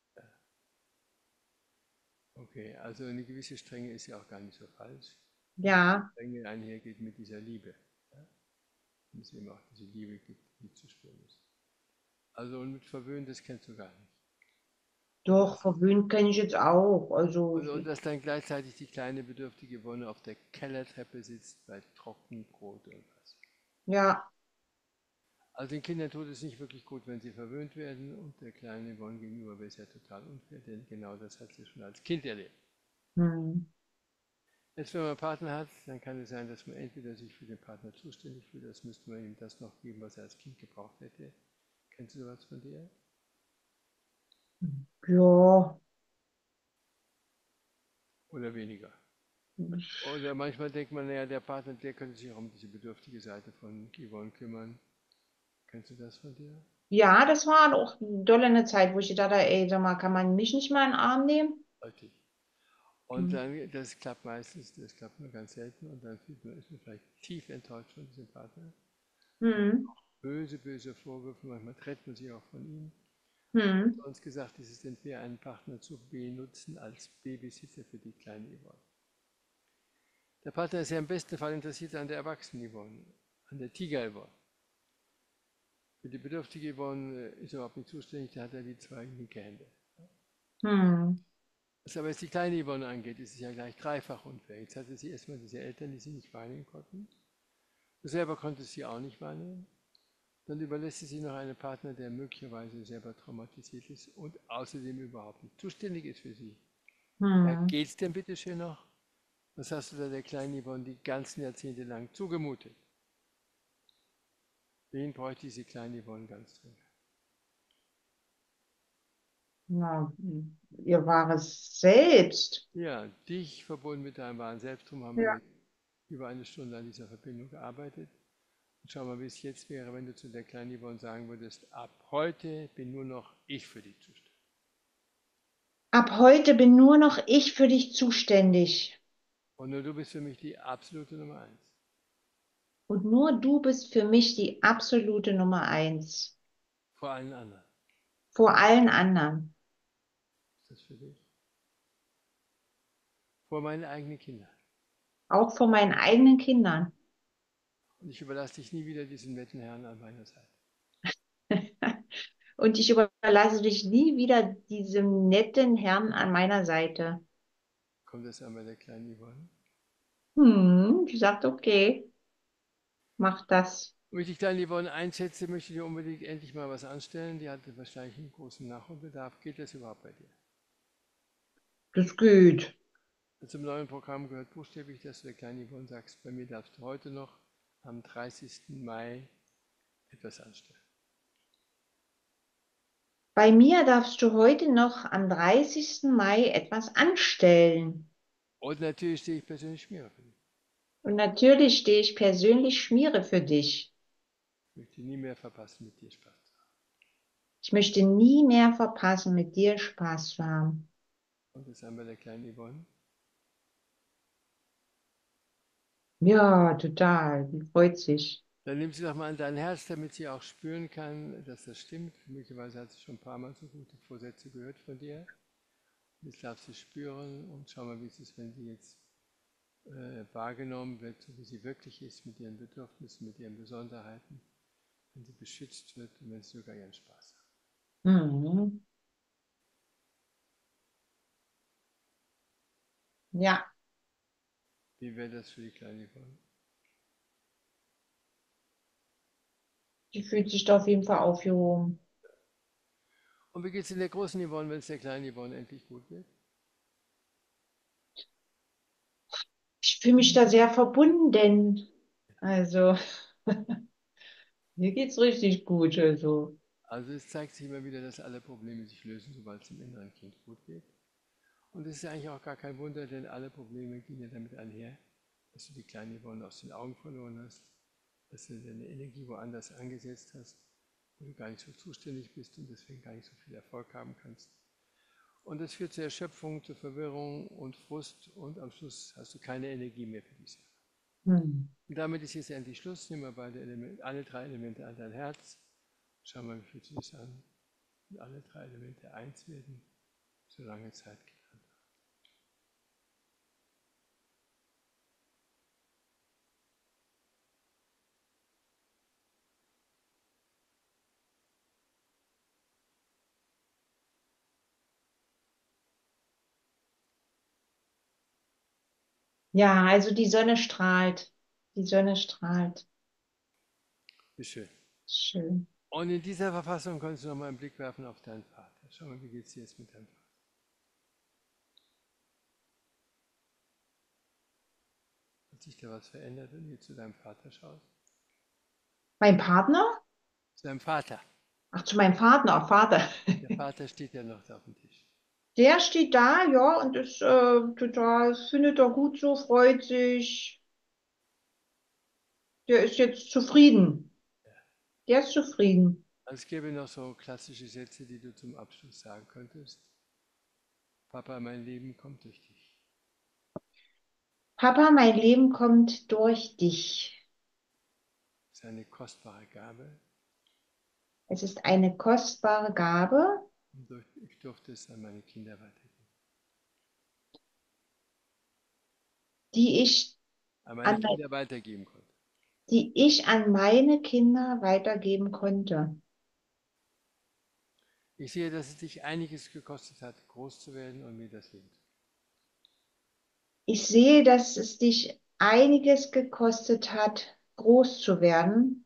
Okay, also eine gewisse Strenge ist ja auch gar nicht so falsch. Wenn diese Ja, Strenge einhergeht mit dieser Liebe. Ja? Und es eben auch diese Liebe gibt, die zu spüren ist. Also und mit Verwöhnen, das kennst du gar nicht. Und doch, das, verwöhnt kenne ich jetzt auch. Also, und, und dass dann gleichzeitig die kleine bedürftige Wonne auf der Kellertreppe sitzt bei Trockenbrot und was. ja, Also den Kindern tut es nicht wirklich gut, wenn sie verwöhnt werden und der kleinen Yvonne gegenüber wäre es ja total unfair, denn genau das hat sie schon als Kind erlebt. hm. Jetzt, wenn man einen Partner hat, dann kann es sein, dass man entweder sich für den Partner zuständig fühlt, das müsste man ihm das noch geben, was er als Kind gebraucht hätte. Kennst du sowas von dir? Ja, Oder weniger? Oder manchmal denkt man, naja, der Partner, der könnte sich auch um diese bedürftige Seite von Yvonne kümmern. Kennst du das von dir? Ja, das war auch eine dolle eine Zeit, wo ich dachte, ey, sag mal, kann man mich nicht mal in den Arm nehmen? Richtig. Und Hm. dann, das klappt meistens, das klappt nur ganz selten und dann fühlt man, ist man vielleicht tief enttäuscht von diesem Partner. Hm. Böse, böse Vorwürfe, manchmal trennt man sich auch von ihm. Hm. Uns gesagt, es ist entweder einen Partner zu benutzen als Babysitter für die kleine Yvonne. Der Partner ist ja im besten Fall interessiert an der erwachsenen Yvonne, an der Tiger Yvonne. Für die bedürftige Yvonne äh, ist er überhaupt nicht zuständig, da hat er die zwei linke Hände. Hm. Was aber jetzt die kleine Yvonne angeht, ist es ja gleich dreifach unfair. Jetzt hatte sie erstmal diese Eltern, die sie nicht wahrnehmen konnten. Du selber konntest sie auch nicht wahrnehmen. Dann überlässt sie sie noch einem Partner, der möglicherweise selber traumatisiert ist und außerdem überhaupt nicht zuständig ist für sie. Ja, Hm. geht's denn bitte schön noch? Was hast du da der kleinen Yvonne die ganzen Jahrzehnte lang zugemutet? Wen bräuchte diese kleine Yvonne ganz dringend? Na, ihr wahres Selbst. Ja, dich verbunden mit deinem wahren Selbst. Darum haben wir Ja. jetzt über eine Stunde an dieser Verbindung gearbeitet. Und schau mal, wie es jetzt wäre, wenn du zu der kleinen Yvonne sagen würdest, ab heute bin nur noch ich für dich zuständig. Ab heute bin nur noch ich für dich zuständig. Und nur du bist für mich die absolute Nummer eins. Und nur du bist für mich die absolute Nummer eins. Vor allen anderen. Vor allen anderen. Ist das für dich? Vor meinen eigenen Kindern. Auch vor meinen eigenen Kindern. Und ich überlasse dich nie wieder diesen netten Herrn an meiner Seite. Und ich überlasse dich nie wieder diesem netten Herrn an meiner Seite. Kommt das an bei der kleinen Yvonne? Hm, die sagt, okay, mach das. Wenn ich die kleine Yvonne einschätze, möchte ich unbedingt endlich mal was anstellen. Die hatte wahrscheinlich einen großen Nachholbedarf. Geht das überhaupt bei dir? Das geht. Zum neuen Programm gehört buchstäblich, dass du der kleinen Yvonne sagst, bei mir darfst du heute noch am dreißigsten Mai etwas anstellen. Bei mir darfst du heute noch am dreißigsten Mai etwas anstellen. Und natürlich stehe ich persönlich Schmierer für dich. Und natürlich stehe ich persönlich Schmiere für dich. Ich möchte nie mehr verpassen, mit dir Spaß zu haben. Ich möchte nie mehr verpassen, mit dir Spaß zu haben. Und das haben wir der kleinen Yvonne. Ja, total. Die freut sich. Dann nimm sie doch mal an dein Herz, damit sie auch spüren kann, dass das stimmt. Möglicherweise hat sie schon ein paar Mal so gute Vorsätze gehört von dir. Jetzt darf sie spüren und schau mal, wie es ist, wenn sie jetzt äh, wahrgenommen wird, so wie sie wirklich ist, mit ihren Bedürfnissen, mit ihren Besonderheiten, wenn sie beschützt wird und wenn sie sogar ihren Spaß hat. Mhm. Ja, Wie wäre das für die kleine Yvonne? die fühlt sich da auf jeden Fall aufgehoben. Und wie geht es in der großen Yvonne, wenn es der kleinen Yvonne endlich gut geht? Ich fühle mich da sehr verbunden. Also, mir geht's richtig gut. Also, Also es zeigt sich immer wieder, dass alle Probleme sich lösen, sobald es dem inneren Kind gut geht. Und es ist ja eigentlich auch gar kein Wunder, denn alle Probleme gehen ja damit einher, dass du die kleine Yvonne aus den Augen verloren hast, dass du deine Energie woanders angesetzt hast, wo du gar nicht so zuständig bist und deswegen gar nicht so viel Erfolg haben kannst. Und das führt zur Erschöpfung, zur Verwirrung und Frust und am Schluss hast du keine Energie mehr für dich selber. hm. Und damit ist jetzt endlich Schluss. Nimm mal beide Elemente, alle drei Elemente an dein Herz. Schau mal, wie fühlt sich das an, wenn alle drei Elemente eins werden, so lange Zeit geht. Ja, also die Sonne strahlt. Die Sonne strahlt. Wie schön. Schön. Und in dieser Verfassung kannst du noch mal einen Blick werfen auf deinen Vater. Schau mal, wie geht es dir jetzt mit deinem Vater? Hat sich da was verändert, wenn du jetzt zu deinem Vater schaust? Mein Partner? Zu deinem Vater. Ach, zu meinem Vater, auch Vater. Der Vater steht ja noch da auf dem Tisch. Der steht da, ja, und ist äh, total, findet er gut so, freut sich. Der ist jetzt zufrieden. Der ist zufrieden. Also es gäbe noch so klassische Sätze, die du zum Abschluss sagen könntest. Papa, mein Leben kommt durch dich. Papa, mein Leben kommt durch dich. Das ist eine kostbare Gabe Es ist eine kostbare Gabe, und durch, ich durfte es an meine Kinder weitergeben. die ich An meine an, mein- Kinder weitergeben konnte. die ich an meine Kinder weitergeben konnte. Ich sehe, dass es dich einiges gekostet hat, groß zu werden und mir das Leben zu Ich sehe, dass es dich einiges gekostet hat, groß zu werden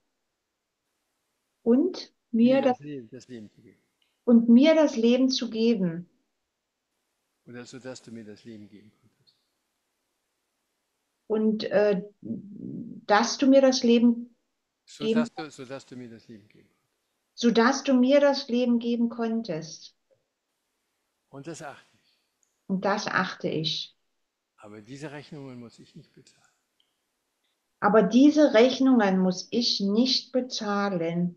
und geben. Mir mir das, das Leben, das Leben zu geben. und mir das Leben zu geben. Oder so, dass du mir das Leben geben konntest. Und äh, dass du mir das Leben So geben, dass du, so dass du mir das Leben geben konntest. sodass du mir das Leben geben konntest. Und das achte ich. Und das achte ich. Aber diese Rechnungen muss ich nicht bezahlen. Aber diese Rechnungen muss ich nicht bezahlen.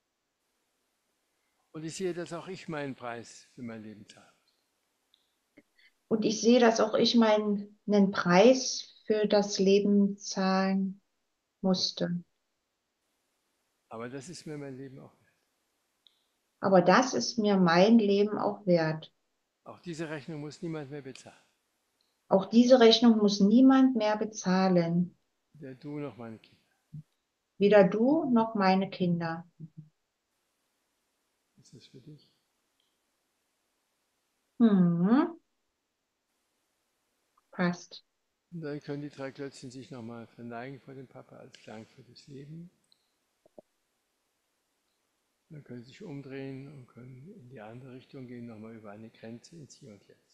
Und ich sehe, dass auch ich meinen Preis für mein Leben zahle. Und ich sehe, dass auch ich meinen Preis für das Leben zahlen musste. Aber das ist mir mein Leben auch wert. Aber das ist mir mein Leben auch wert. Auch diese Rechnung muss niemand mehr bezahlen. Auch diese Rechnung muss niemand mehr bezahlen. Weder du noch meine Kinder. Weder du noch meine Kinder. Ist das für dich? Hm, passt. Und dann können die drei Klötzchen sich nochmal verneigen vor dem Papa als Dank für das Leben. Dann können sie sich umdrehen und können in die andere Richtung gehen, nochmal über eine Grenze ins Hier und Jetzt.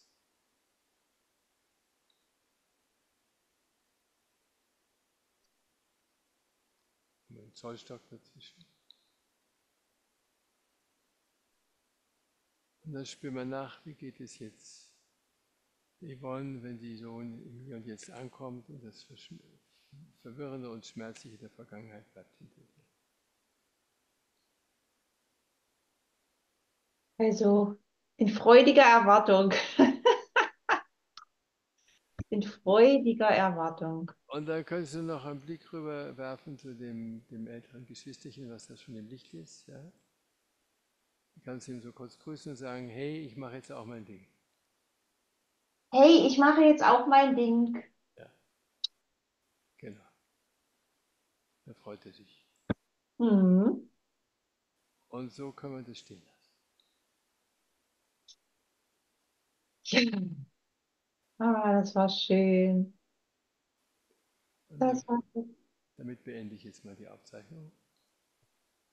Und ein Zollstock dazwischen. Und dann spürt man nach, wie geht es jetzt Yvonne, wenn die so im Hier und Jetzt ankommt und das Verwirrende und Schmerzliche der Vergangenheit bleibt hinter dir. Also in freudiger Erwartung. In freudiger Erwartung. Und dann könntest du noch einen Blick rüber werfen zu dem, dem älteren Geschwisterchen, was da schon im Licht ist. Ja? Du kannst ihm so kurz grüßen und sagen, hey, ich mache jetzt auch mein Ding. Hey, ich mache jetzt auch mein Ding. Ja, genau. Da freut er sich. Hm. Und so können wir das stehen lassen. Ja. Ah, das war schön. Und Das war damit beende ich jetzt mal die Aufzeichnung.